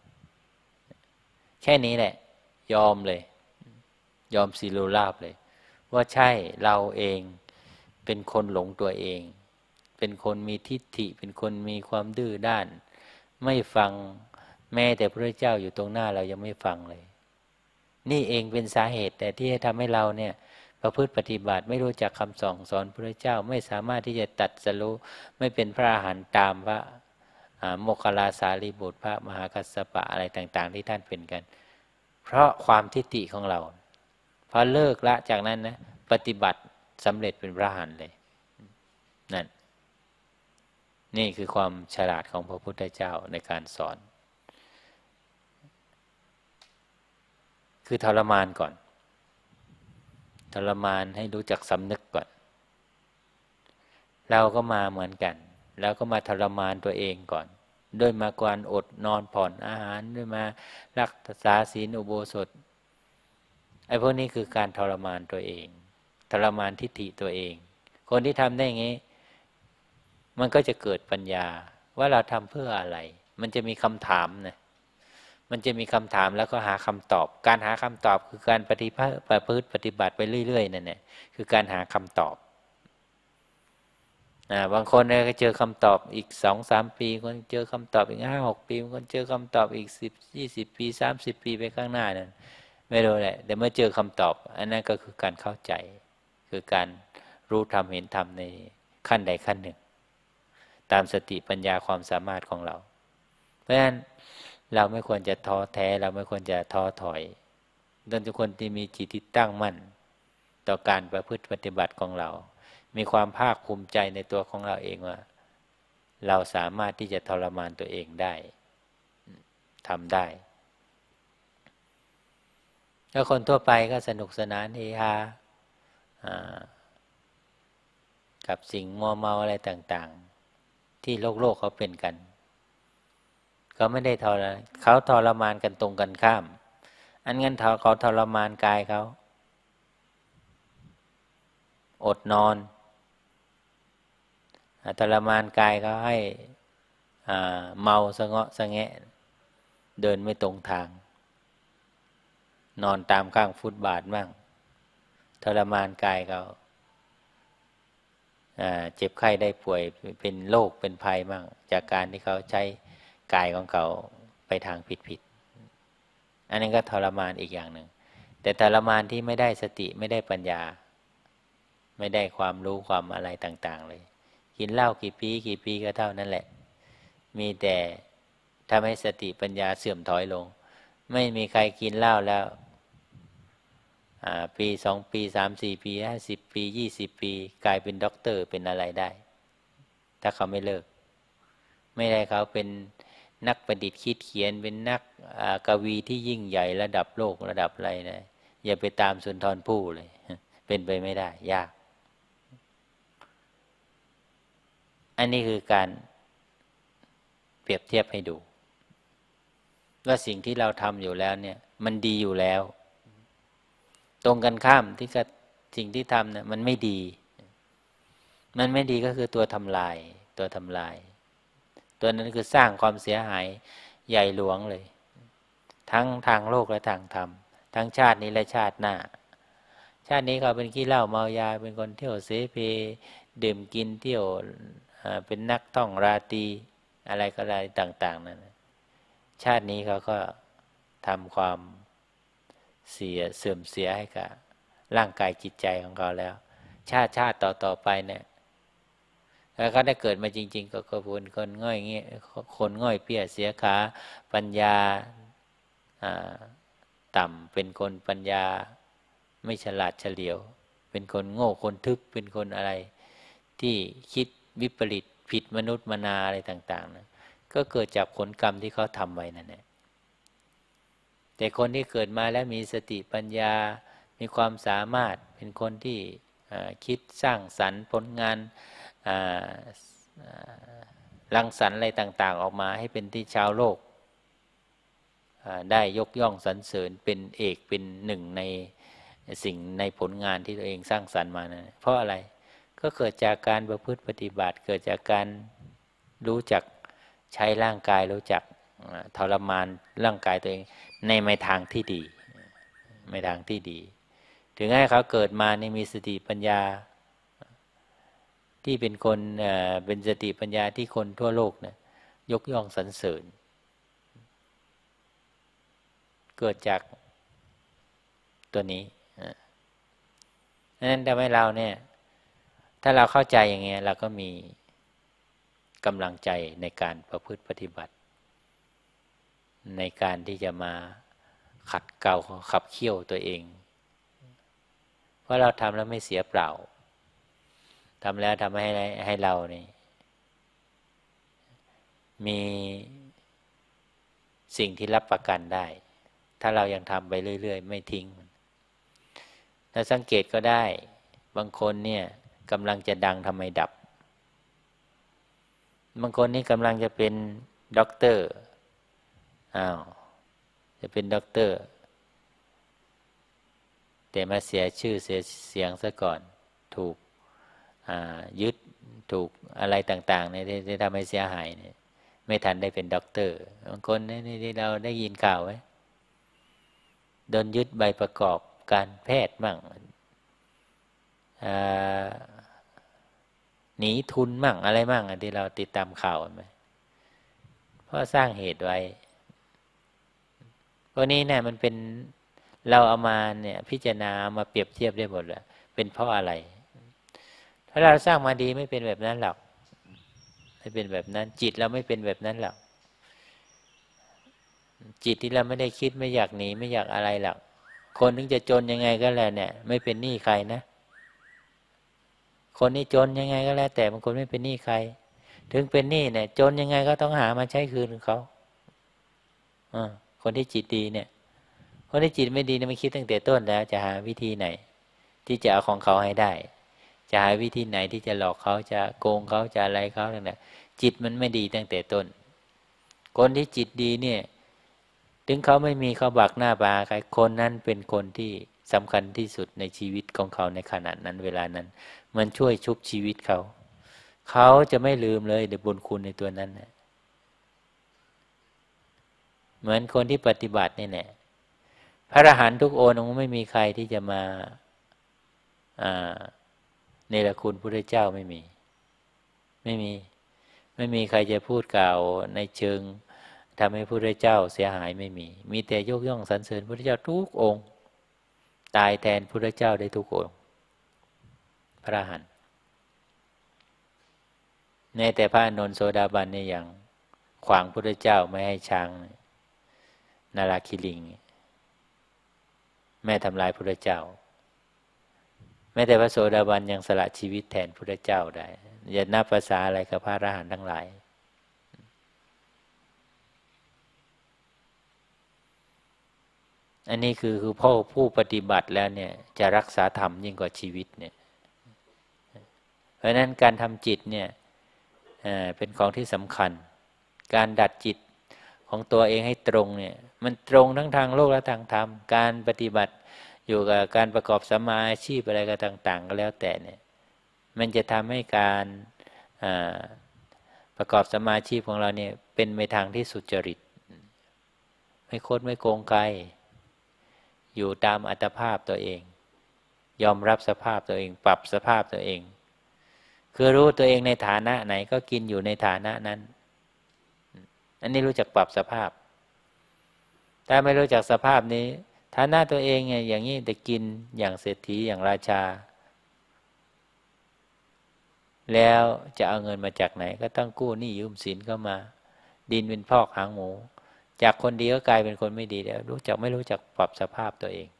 [SPEAKER 1] แค่นี้แหละยอมเลยยอมสิโรราบเลยว่าใช่เราเองเป็นคนหลงตัวเองเป็นคนมีทิฏฐิเป็นคนมีความดื้อด้านไม่ฟังแม้แต่พระเจ้าอยู่ตรงหน้าเรายังไม่ฟังเลยนี่เองเป็นสาเหตุแต่ที่ทำให้เราเนี่ยประพฤติปฏิบัติไม่รู้จักคำสอนพระเจ้าไม่สามารถที่จะตัดสรู้ไม่เป็นพระอรหันต์ตามพระโมคคัลลาสารีบุตรพระมหากัสสปะอะไรต่างๆที่ท่านเป็นกันเพราะความทิฏฐิของเราพอเลิกละจากนั้นนะปฏิบัติสำเร็จเป็นพระอรหันต์เลยนั่นนี่คือความฉลาดของพระพุทธเจ้าในการสอนคือทรมานก่อนทรมานให้รู้จักสำนึกก่อนเราก็มาเหมือนกันแล้วก็มาทรมานตัวเองก่อนด้วยมาการอดนอนผ่อนอาหารด้วยมารักษาศีลอุโบสถไอ้พวกนี้คือการทรมานตัวเองทรมานทิฏฐิตัวเองคนที่ทำได้อย่างนี้มันก็จะเกิดปัญญาว่าเราทำเพื่ออะไรมันจะมีคำถามนะมันจะมีคำถามแล้วก็หาคำตอบการหาคำตอบคือการประพฤติปฏิบัติไปเรื่อยๆนั่นแหละคือการหาคำตอบบางคนเนี่ยก็เจอคำตอบอีก 2-3 ปีคนเจอคำตอบอีก 5-6 ปีคนเจอคำตอบอีก10-20 ปี30 ปีไปข้างหน้านั่นไม่รู้แหละแต่เมื่อเจอคำตอบอันนั้นก็คือการเข้าใจคือการรู้ธรรมเห็นธรรมในขั้นใดขั้นหนึ่งตามสติปัญญาความสามารถของเราเพราะฉะนั้นเราไม่ควรจะท้อแท้เราไม่ควรจะท้อถอยทุกคนที่มีจิตที่ตั้งมั่นต่อการประพฤติปฏิบัติของเรามีความภาคภูมิใจในตัวของเราเองว่าเราสามารถที่จะทรมานตัวเองได้ทำได้แล้วคนทั่วไปก็สนุกสนานเฮฮากับสิ่งมัวเมาอะไรต่างๆที่โลกเขาเป็นกันเขาไม่ได้เขาทรมานกันตรงกันข้ามอันงั้นเขาทรมานกายเขาอดนอนทรมานกายเขาให้เมาสะเงาะสะแงะเดินไม่ตรงทาง นอนตามข้างฟุตบาทบ้างทรมานกายเขาเจ็บไข้ได้ป่วยเป็นโรคเป็นภัยบ้างจากการที่เขาใช้กายของเขาไปทางผิดอันนั้นก็ทรมานอีกอย่างหนึ่งแต่ทรมานที่ไม่ได้สติไม่ได้ปัญญาไม่ได้ความรู้ความอะไรต่างๆเลยกินเหล้ากี่ปีก็เท่านั้นแหละมีแต่ทำให้สติปัญญาเสื่อมถอยลงไม่มีใครกินเหล้าแล้วปี2 ปี3 4 ปี50 ปี20 ปีกลายเป็นด็อกเตอร์เป็นอะไรได้ถ้าเขาไม่เลิกไม่ได้เขาเป็นนักประดิษฐ์คิดเขียนเป็นนักกวีที่ยิ่งใหญ่ระดับโลกระดับอะไรนะอย่าไปตามสุนทรภู่เลยเป็นไปไม่ได้ยากอันนี้คือการเปรียบเทียบให้ดูว่าสิ่งที่เราทำอยู่แล้วเนี่ยมันดีอยู่แล้วตรงกันข้ามที่กับสิ่งที่ทำเนี่ยมันไม่ดีก็คือตัวทำลายตัวนั้นคือสร้างความเสียหายใหญ่หลวงเลยทั้งทางโลกและทางธรรมทั้งชาตินี้และชาติหน้าชาตินี้เขาเป็นขี้เหล้าเมายาเป็นคนเที่ยวเสเพดื่มกินเที่ยวเป็นนักท่องราตรีอะไรก็อะไรต่างๆนั่นชาตินี้เขาก็ทำความเสื่อมเสียให้กับร่างกายจิตใจของเขาแล้วชาติต่อไปเนี่ยแล้วก็ได้เกิดมาจริงๆก็เป็นคนง่อยเงี้ยคนง่อยเปี้ยเสียขาปัญญาต่ำเป็นคนปัญญาไม่ฉลาดเฉลียวเป็นคนโง่คนทึบเป็นคนอะไรที่คิดวิปริตผิดมนุษย์มนาอะไรต่างๆนะก็เกิดจากผลกรรมที่เขาทำไว้นั่นแหละแต่คนที่เกิดมาแล้วมีสติปัญญามีความสามารถเป็นคนที่คิดสร้างสรรค์ผลงานรังสรรค์อะไรต่างๆออกมาให้เป็นที่ชาวโลกได้ยกย่องสรรเสริญเป็นเอกเป็นหนึ่งในสิ่งในผลงานที่ตัวเองสร้างสรรค์มานะเพราะอะไรก็เกิดจากการประพฤติปฏิบัติเกิดจากการรู้จักใช้ร่างกายรู้จักทรมานร่างกายตัวเองในทางที่ดีถึงให้เขาเกิดมามีสติปัญญาที่เป็นคนเป็นสติปัญญาที่คนทั่วโลกเนี่ยยกย่องสรรเสริญเกิดจากตัวนี้นั้นทำให้เราเนี่ยถ้าเราเข้าใจอย่างเงี้ยเราก็มีกำลังใจในการประพฤติปฏิบัติในการที่จะมาขัดเกลาขับเคี่ยวตัวเองเพราะเราทำแล้วไม่เสียเปล่าทำแล้วทำให้เรานี่มีสิ่งที่รับประกันได้ถ้าเรายังทำไปเรื่อยๆไม่ทิ้งถ้าสังเกตก็ได้บางคนเนี่ยกำลังจะดังทำไมดับบางคนนี่กำลังจะเป็นด็อกเตอร์จะเป็นด็อกเตอร์แต่มาเสียชื่อเสียงซะก่อนถูกยึดถูกอะไรต่างๆเนี่ยที่ทำให้เสียหายเนี่ยไม่ทันได้เป็นด็อกเตอร์บางคนนี่ที่เราได้ยินข่าวไว้โดนยึดใบประกอบการแพทย์มั่งหนีทุนมั่งอะไรมั่งที่เราติดตามข่าวไหมเพราะสร้างเหตุไว้พวกนี้เนี่ยมันเป็นเราเอามาเนี่ยพิจารณามาเปรียบเทียบได้หมดเลยเป็นเพราะอะไรถ้าเราสร้างมาดีไม่เป็นแบบนั้นหรอกไม่เป็นแบบนั้นจิตเราไม่เป็นแบบนั้นหรอกจิตที่เราไม่ได้คิดไม่อยากหนีไม่อยากอะไรหรอกคนถึงจะจนยังไงก็แล้วเนี่ยไม่เป็นหนี้ใครนะคนนี้จนยังไงก็แล้วแต่บางคนไม่เป็นหนี้ใครถึงเป็นหนี้เนี่ยจนยังไงก็ต้องหามาใช้คืนเขาคนที่จิตดีเนี่ยคนที่จิตไม่ดีเนี่ยไม่คิดตั้งแต่ต้นแล้วจะหาวิธีไหนที่จะเอาของเขาให้ได้จะหาวิธีไหนที่จะหลอกเขาจะโกงเขาจะอะไรเขาต่างๆจิตมันไม่ดีตั้งแต่ต้นคนที่จิตดีเนี่ยถึงเขาไม่มีเขาบักหน้าบาใครคนนั้นเป็นคนที่สำคัญที่สุดในชีวิตของเขาในขณะนั้นเวลานั้นมันช่วยชุบชีวิตเขาจะไม่ลืมเลยในบุญคุณในตัวนั้นนะเหมือนคนที่ปฏิบัตินี่แหละพระอรหันต์ทุกองค์ไม่มีใครที่จะมาเนรคุณพระเจ้าไม่มีไม่มีใครจะพูดกล่าวในเชิงทำให้พระเจ้าเสียหายไม่มีแต่ยกย่องสรรเสริญพระเจ้าทุกองค์ตายแทนพระเจ้าได้ทุกองค์พระอรหันต์ในแต่พระอานนท์โสดาบันเนี่ยอย่างขวางพระเจ้าไม่ให้ช้างนาราคิลิงแม่ทำลายพระเจ้าแม้แต่พระโสดาบันยังสละชีวิตแทนพระเจ้าได้อย่านับภาษาอะไรกับพระอรหันต์ทั้งหลายอันนี้คือผู้ปฏิบัติแล้วเนี่ยจะรักษาธรรมยิ่งกว่าชีวิตเนี่ยเพราะนั้นการทำจิตเนี่ยเป็นของที่สำคัญการดัดจิตของตัวเองให้ตรงเนี่ยมันตรงทั้งทางโลกและทางธรรมการปฏิบัติอยู่กับการประกอบสัมมาอาชีพอะไรก็ต่างๆก็แล้วแต่เนี่ยมันจะทำให้การประกอบสัมมาอาชีพของเราเนี่ยเป็นไปทางที่สุจริตไม่คดไม่โกงใครอยู่ตามอัตภาพตัวเองยอมรับสภาพตัวเองปรับสภาพตัวเองคือรู้ตัวเองในฐานะไหนก็กินอยู่ในฐานะนั้นอันนี้รู้จักปรับสภาพถ้าไม่รู้จักสภาพนี้ฐานะตัวเองเนี่ยอย่างนี้แต่กินอย่างเศรษฐีอย่างราชาแล้วจะเอาเงินมาจากไหนก็ต้องกู้หนี้ยืมสินเข้ามาดินเป็นพอกหางหมูจากคนดีก็กลายเป็นคนไม่ดีแล้วไม่รู้จักปรับสภาพตัวเอง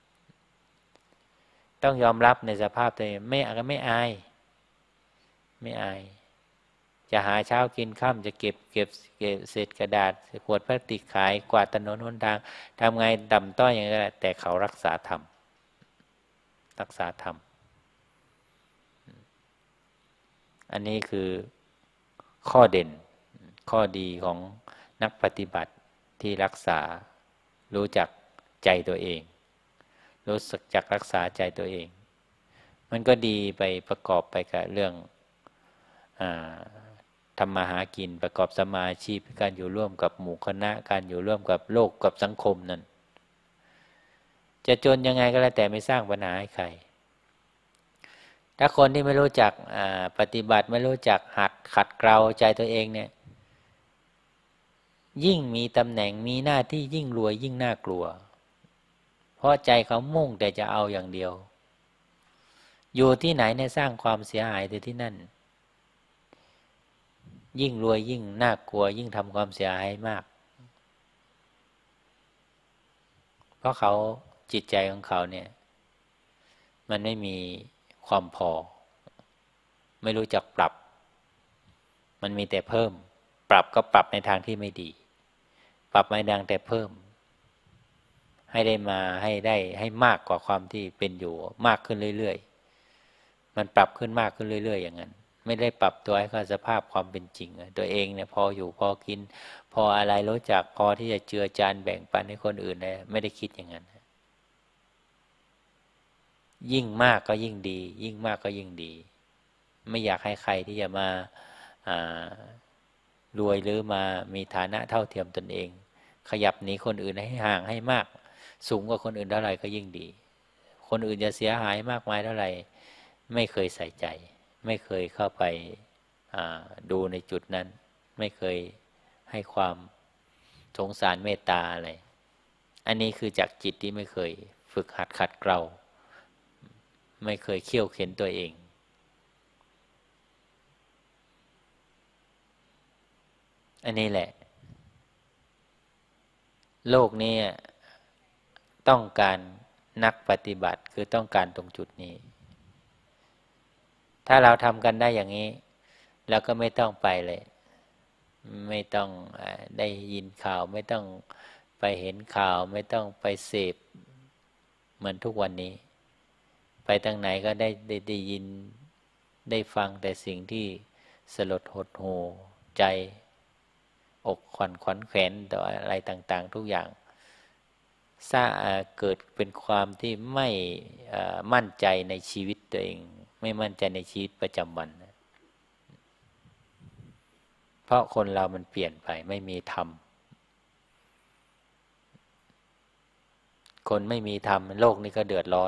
[SPEAKER 1] ต้องยอมรับในสภาพตัวเองไม่อายจะหาเช้ากินค่ำจะเก็บเศษกระดาษขวดพลาสติกขายกวาดถนนหนทางทำไงต่ำต้อยอย่างไรแต่เขารักษาธรรมอันนี้คือข้อเด่นข้อดีของนักปฏิบัติที่รักษารู้จักใจตัวเองรู้จักรักษาใจตัวเองมันก็ดีไปประกอบไปกับเรื่องทำมาหากินประกอบสมาอาชีพการอยู่ร่วมกับหมู่คณะการอยู่ร่วมกับโลกกับสังคมนั้นจะจนยังไงก็แล้วแต่ไม่สร้างปัญหาให้ใครถ้าคนที่ไม่รู้จักปฏิบัติไม่รู้จักขัดเกลาใจตัวเองเนี่ยยิ่งมีตำแหน่งมีหน้าที่ยิ่งรวยยิ่งน่ากลัวเพราะใจเขามุ่งแต่จะเอาอย่างเดียวอยู่ที่ไหนเนี่ยสร้างความเสียหายแต่ที่นั่นยิ่งรวยยิ่งน่ากลัวยิ่งทำความเสียหายมากเพราะเขาจิตใจของเขาเนี่ยมันไม่มีความพอไม่รู้จักปรับมันมีแต่เพิ่มปรับก็ปรับในทางที่ไม่ดีปรับไม่ดังแต่เพิ่มให้ได้มาให้มากกว่าความที่เป็นอยู่มากขึ้นเรื่อยๆมันปรับขึ้นมากขึ้นเรื่อยๆอย่างนั้นไม่ได้ปรับตัวให้เข้าสภาพความเป็นจริงตัวเองเนี่ยพออยู่พอกินพออะไรรู้จักพอที่จะเจือจานแบ่งปันให้คนอื่นเลยไม่ได้คิดอย่างนั้นยิ่งมากก็ยิ่งดียิ่งมากก็ยิ่งดีไม่อยากให้ใครที่จะมารวยหรือมามีฐานะเท่าเทียมตนเองขยับหนีคนอื่นให้ห่างให้มากสูงกว่าคนอื่นเท่าไหร่ก็ยิ่งดีคนอื่นจะเสียหายมากมายเท่าไหร่ไม่เคยใส่ใจไม่เคยเข้าไปดูในจุดนั้นไม่เคยให้ความสงสารเมตตาอะไรอันนี้คือจากจิตที่ไม่เคยฝึกหัดขัดเกลาไม่เคยเคี่ยวเข็นตัวเองอันนี้แหละโลกนี้ต้องการนักปฏิบัติคือต้องการตรงจุดนี้ถ้าเราทำกันได้อย่างนี้เราก็ไม่ต้องไปเลยไม่ต้องได้ยินข่าวไม่ต้องไปเห็นข่าวไม่ต้องไปเสพเหมือนทุกวันนี้ไปทางไหนก็ได้ยินได้ฟังแต่สิ่งที่สลดหดหู่ใจอกขวัญแขวนต่ออะไรต่างๆทุกอย่างเกิดเป็นความที่ไม่มั่นใจในชีวิตตัวเองไม่มั่นใจในชีวิตประจำวันเพราะคนเรามันเปลี่ยนไปไม่มีธรรมคนไม่มีธรรมโลกนี้ก็เดือดร้อน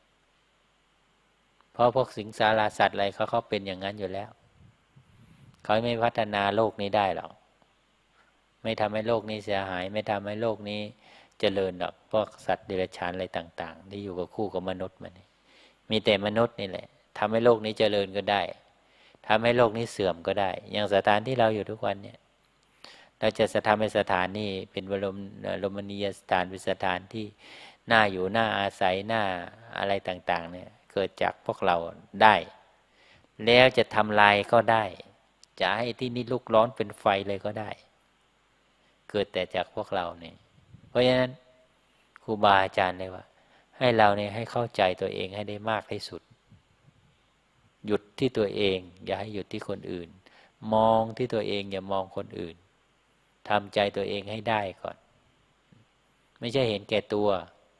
[SPEAKER 1] เพราะพวกสิงสาราสัตว์อะไรเขาเป็นอย่างนั้นอยู่แล้วเขาไม่พัฒนาโลกนี้ได้หรอกไม่ทำให้โลกนี้เสียหายไม่ทำให้โลกนี้เจริญหรอกพวกสัตว์เดรัจฉานอะไรต่างๆที่อยู่กับคู่กับมนุษย์มันมีแต่มนุษย์นี่แหละทำให้โลกนี้เจริญก็ได้ทำให้โลกนี้เสื่อมก็ได้อย่างสถานที่เราอยู่ทุกวันเนี่ยเราจะทำให้สถานนี้เป็นรมณียสถานเป็นสถานที่น่าอยู่น่าอาศัยน่าอะไรต่างๆเนี่ยเกิดจากพวกเราได้แล้วจะทำลายก็ได้จะให้ที่นี่ลุกร้อนเป็นไฟเลยก็ได้เกิดแต่จากพวกเราเนี่ยเพราะฉะนั้นครูบาอาจารย์เลยว่าให้เราเนี่ยให้เข้าใจตัวเองให้ได้มากที่สุดหยุดที่ตัวเองอย่าให้หยุดที่คนอื่นมองที่ตัวเองอย่ามองคนอื่นทำใจตัวเองให้ได้ก่อนไม่ใช่เห็นแก่ตัว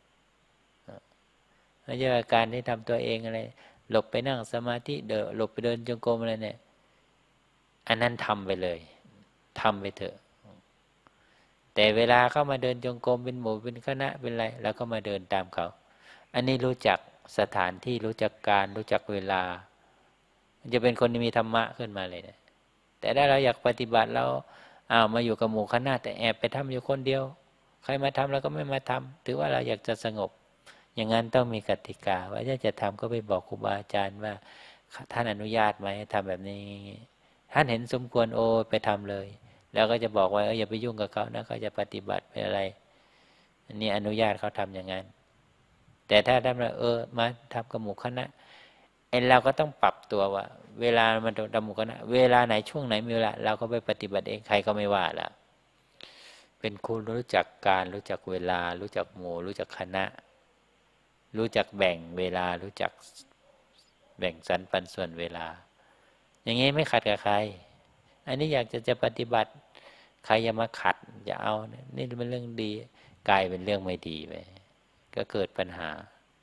[SPEAKER 1] ไม่ใช่การที่ทำตัวเองอะไรหลบไปนั่งสมาธิหลบไปเดินจงกรมอะไรเนี่ยอันนั้นทำไปเลยทำไปเถอะแต่เวลาเข้ามาเดินจงกรมเป็นหมู่เป็นคณะเป็นอะไรแล้วก็มาเดินตามเขาอันนี้รู้จักสถานที่รู้จักการรู้จักเวลามันจะเป็นคนที่มีธรรมะขึ้นมาเลยนะแต่ถ้าเราอยากปฏิบัติแล้วมาอยู่กับหมู่คณะแต่แอบไปทำอยู่คนเดียวใครมาทำแล้วก็ไม่มาทำถือว่าเราอยากจะสงบอย่างนั้นต้องมีกติกาว่าถ้าจะทำก็ไปบอกครูบาอาจารย์ว่าท่านอนุญาตไหมทำแบบนี้ท่านเห็นสมควรโอไปทำเลยแล้วก็จะบอกว่าอย่าไปยุ่งกับเขานะเขาจะปฏิบัติเป็นอะไรอันนี้อนุญาตเขาทำอย่างนั้นแต่ถ้าท่านว่ามาทำกับหมู่คณะเราก็ต้องปรับตัวว่าเวลามันทำหมู่คณะเวลาไหนช่วงไหนมีเวลาเราก็ไปปฏิบัติเองใครก็ไม่ว่าละเป็นคนรู้จักการรู้จักเวลารู้จักหมู่รู้จักคณะรู้จักแบ่งเวลารู้จักแบ่งสรรปันส่วนเวลาอย่างนี้ไม่ขัดกับใครอันนี้อยากจะปฏิบัติใครอย่ามาขัดอย่าเอานี่เป็นเรื่องดีกลายเป็นเรื่องไม่ดีไปก็เกิดปัญหา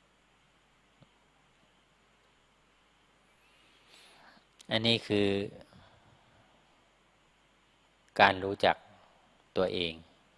[SPEAKER 1] อันนี้คือการรู้จักตัวเอง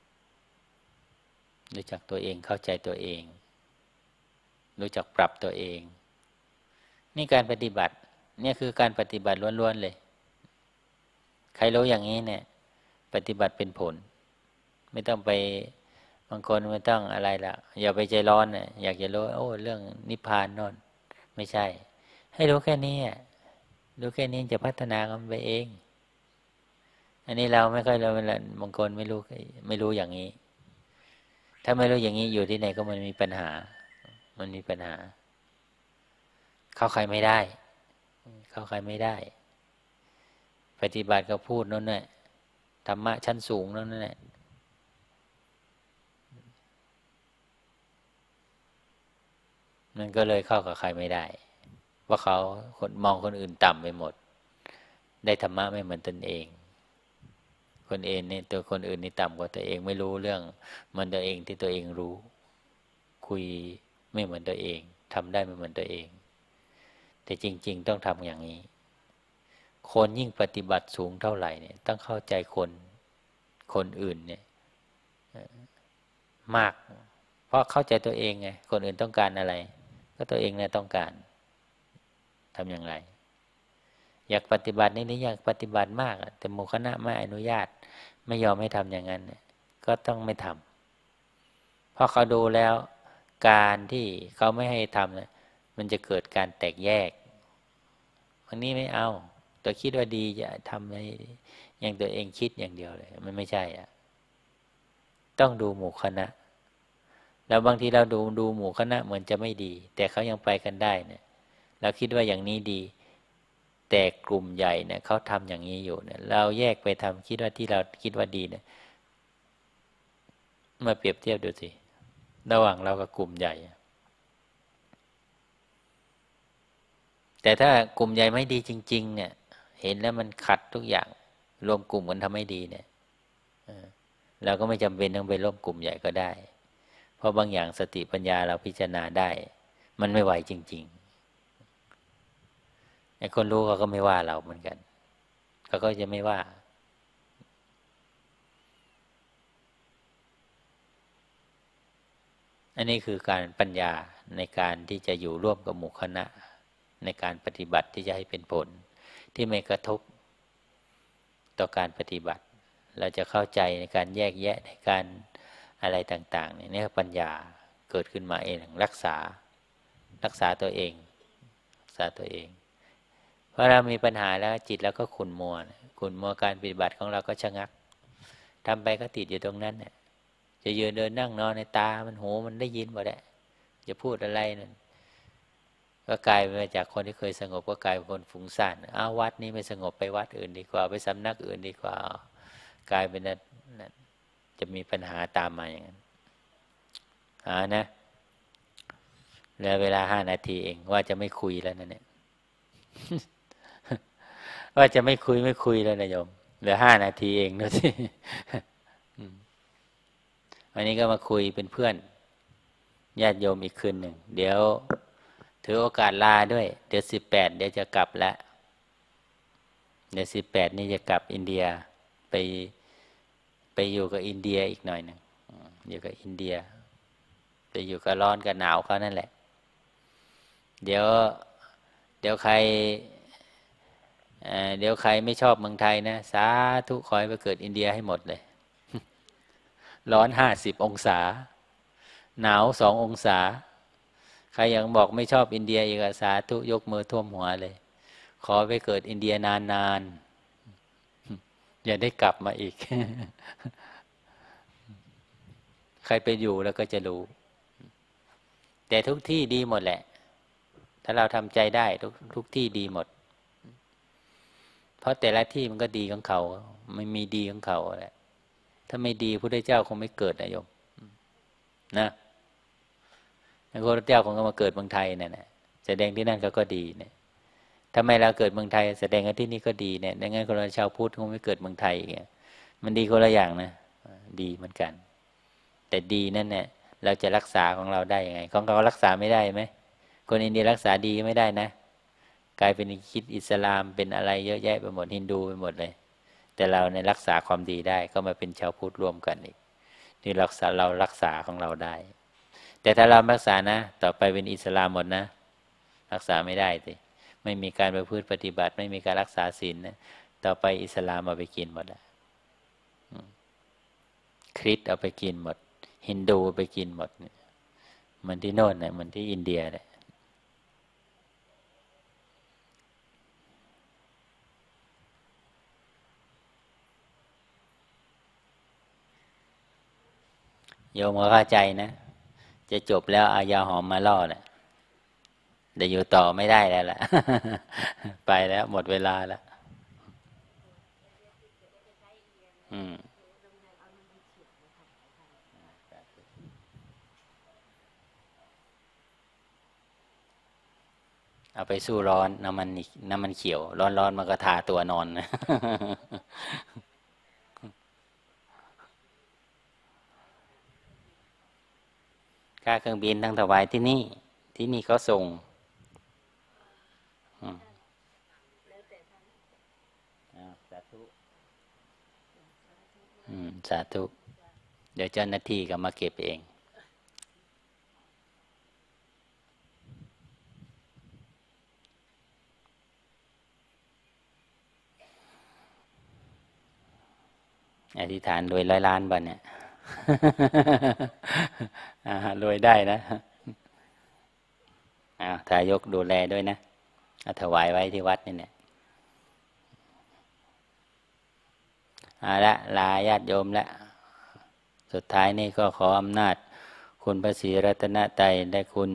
[SPEAKER 1] รู้จักตัวเองเข้าใจตัวเองรู้จักปรับตัวเองนี่การปฏิบัติเนี่ยคือการปฏิบัติล้วนๆเลยใครรู้อย่างนี้เนี่ยปฏิบัติเป็นผลไม่ต้องไปบางคนไม่ต้องอะไรละอย่าไปใจร้อนน่ะอยากจะรู้เรื่องนิพพานโน่นไม่ใช่ให้รู้แค่นี้รู้แค่นี้จะพัฒนากันไปเองอันนี้เราไม่ค่อยเราบางคนไม่รู้อย่างนี้ถ้าไม่รู้อย่างนี้อยู่ที่ไหนก็มันมีปัญหาเข้าใครไม่ได้ปฏิบัติก็พูดนั่นแหละธรรมะชั้นสูงนั่นแหละมันก็เลยเข้ากับใครไม่ได้เพราะเขามองคนอื่นต่ำไปหมดได้ธรรมะไม่เหมือนตนเองคนเองเนี่ยตัวคนอื่นนี่ต่ำกว่าตัวเองไม่รู้เรื่องมันตัวเองที่ตัวเองรู้คุยไม่เหมือนตัวเองทำได้ไม่เหมือนตัวเองแต่จริงๆต้องทำอย่างนี้คนยิ่งปฏิบัติสูงเท่าไหร่เนี่ยต้องเข้าใจคนอื่นเนี่ยมากเพราะเข้าใจตัวเองไงคนอื่นต้องการอะไรก็ตัวเองเนี่ยต้องการทำอย่างไรอยากปฏิบัตินี่อยากปฏิบัติมากแต่หมู่คณะไม่อนุญาตไม่ยอมให้ทำอย่างนั้นก็ต้องไม่ทำเพราะเขาดูแล้วการที่เขาไม่ให้ทำเนี่ยมันจะเกิดการแตกแยกวันนี้ไม่เอาตัวคิดว่าดีจะทำให้อย่างตัวเองคิดอย่างเดียวเลยมันไม่ใช่ต้องดูหมู่คณะแล้วบางทีเราดูหมู่คณะเหมือนจะไม่ดีแต่เขายังไปกันได้เนี่ยเราคิดว่าอย่างนี้ดีแต่กลุ่มใหญ่เนี่ยเขาทำอย่างนี้อยู่เนี่ยเราแยกไปทำคิดว่าที่เราคิดว่าดีเนี่ยมาเปรียบเทียบดูสิระหว่างเรากับกลุ่มใหญ่แต่ถ้ากลุ่มใหญ่ไม่ดีจริงๆเนี่ยเห็นแล้วมันขัดทุกอย่างรวมกลุ่มกันทำไม่ดีเนี่ยเราก็ไม่จำเป็นต้องไปร่วมกลุ่มใหญ่ก็ได้เพราะบางอย่างสติปัญญาเราพิจารณาได้มันไม่ไหวจริงๆไอ้คนรู้เขาก็ไม่ว่าเราเหมือนกันเขาก็จะไม่ว่าอันนี้คือการปัญญาในการที่จะอยู่ร่วมกับหมู่คณะในการปฏิบัติที่จะให้เป็นผลที่ไม่กระทบต่อการปฏิบัติเราจะเข้าใจในการแยกแยะในการอะไรต่างๆนี่ปัญญาเกิดขึ้นมาเองรักษาตัวเองรักษาตัวเองเพราะเรามีปัญหาแล้วจิตเราก็ขุ่นมัวการปฏิบัติของเราก็ชะงักทำไปก็ติดอยู่ตรงนั้นเนี่ยจะยืนเดินนั่งนอนในตามันหูมันได้ยินหมดแหละจะพูดอะไรนั่นก็กลายมาจากคนที่เคยสงบก็กลายเป็นคนฟุ้งซ่านวัดนี้ไม่สงบไปวัดอื่นดีกว่าไปสำนักอื่นดีกว่ากลายเป็นนั้นจะมีปัญหาตามมาอย่างนั้นนะเหลือเวลา5 นาทีเองว่าจะไม่คุยแล้วนั่นเนี่ย ว่าจะไม่คุยแล้วนะโยมเหลือ5 นาทีเองนะสิวันนี้ก็มาคุยเป็นเพื่อนญาติโยมอีกคืนหนึ่งเดี๋ยวถือโอกาสลาด้วยเดี๋ยว18เดี๋ยวจะกลับแล้วเดี๋ยว18นี่จะกลับอินเดียไปอยู่กับอินเดียอีกหน่อยหนึ่งอยู่กับอินเดียไปอยู่กับร้อนกับหนาวเขานั่นแหละเดี๋ยวใครไม่ชอบเมืองไทยนะสาธุขอให้ไปเกิดอินเดียให้หมดเลยร้อน50 องศาหนาว2 องศาใครยังบอกไม่ชอบอินเดียอีกสาธุยกมือท่วมหัวเลยขอไปเกิดอินเดียนานๆอย่าได้กลับมาอีก ใครไปอยู่แล้วก็จะรู้แต่ทุกที่ดีหมดแหละถ้าเราทำใจได้ทุกที่ดีหมดเพราะแต่ละที่มันก็ดีของเขาไม่มีดีของเขาแหละถ้าไม่ดีพระพุทธเจ้าคงไม่เกิดนะโยมนะพระพุทธเจ้าคงก็มาเกิดเมืองไทยนั่นแหละแสดงที่นั่นก็ดีเนี่ยทำไมเราเกิดเมืองไทยแสดงที่นี่ก็ดีเนี่ยดังนั้นคนเราชาวพุทธคงไม่เกิดเมืองไทยอย่างเงี้ยมันดีคนละอย่างนะดีเหมือนกันแต่ดีนั่นเนี่ยเราจะรักษาของเราได้ยังไงของเรารักษาไม่ได้ไหมคนอินเดียรักษาดีไม่ได้นะกลายเป็นคิดอิสลามเป็นอะไรเยอะแยะไปหมดฮินดูไปหมดเลยแต่เราในรักษาความดีได้ก็มาเป็นชาวพุทธร่วมกันอีกนี่เรารักษาของเราได้แต่ถ้าเรารักษานะต่อไปเป็นอิสลามหมดนะรักษาไม่ได้สิไม่มีการประพฤติปฏิบัติไม่มีการรักษาศีลนะต่อไปอิสลามเอาไปกินหมดแล้วคริสต์เอาไปกินหมดฮินดูไปกินหมดเหมือนที่โน่นเนี่ยเหมือนที่อินเดียเนี่ยโยมก็เข้าใจนะจะจบแล้วเอายาหอมมาล่อแหละแต่อยู่ต่อไม่ได้แล้วล่ะ ไปแล้วหมดเวลาแล้วเอาไปสู้ร้อนน้ำมันเขียวร้อนมันก็ทาตัวนอนนะ ค่าเครื่องบินทั้งถวายที่นี่เขาส่งสาธุสาธุเดี๋ยวเจ้าหน้าที่ก็มาเก็บเองอธิษฐานรวย100 ล้านบาทเนี่ย รวยได้นะทายกดูแลด้วยนะถวายไว้ที่วัดนี่เนี่ยละลาญาติโยมละสุดท้ายนี่ก็ขออำนาจคุณพระศรีรัตนตรัยได้คุณ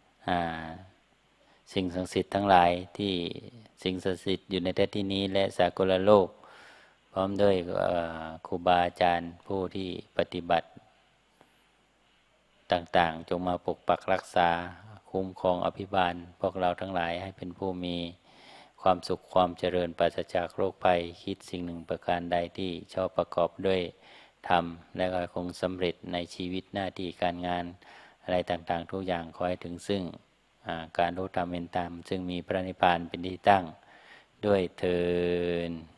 [SPEAKER 1] สิ่งศักดิ์สิทธิ์ทั้งหลายที่สิ่งศักดิ์สิทธิ์อยู่ในที่นี้และสากลโลกพร้อมด้วยครูบาอาจารย์ผู้ที่ปฏิบัติต่างๆจงมาปกปักรักษาคุ้มครองอภิบาลพวกเราทั้งหลายให้เป็นผู้มีความสุขความเจริญปราศจากโรคภัยคิดสิ่งหนึ่งประการใดที่ชอบประกอบด้วยธรรมและก็คงสำเร็จในชีวิตหน้าที่การงานอะไรต่างๆทุกอย่างขอให้ถึงซึ่งการรู้ธรรมเป็นธรรมซึ่งมีพระนิพพานเป็นที่ตั้งด้วยเถิด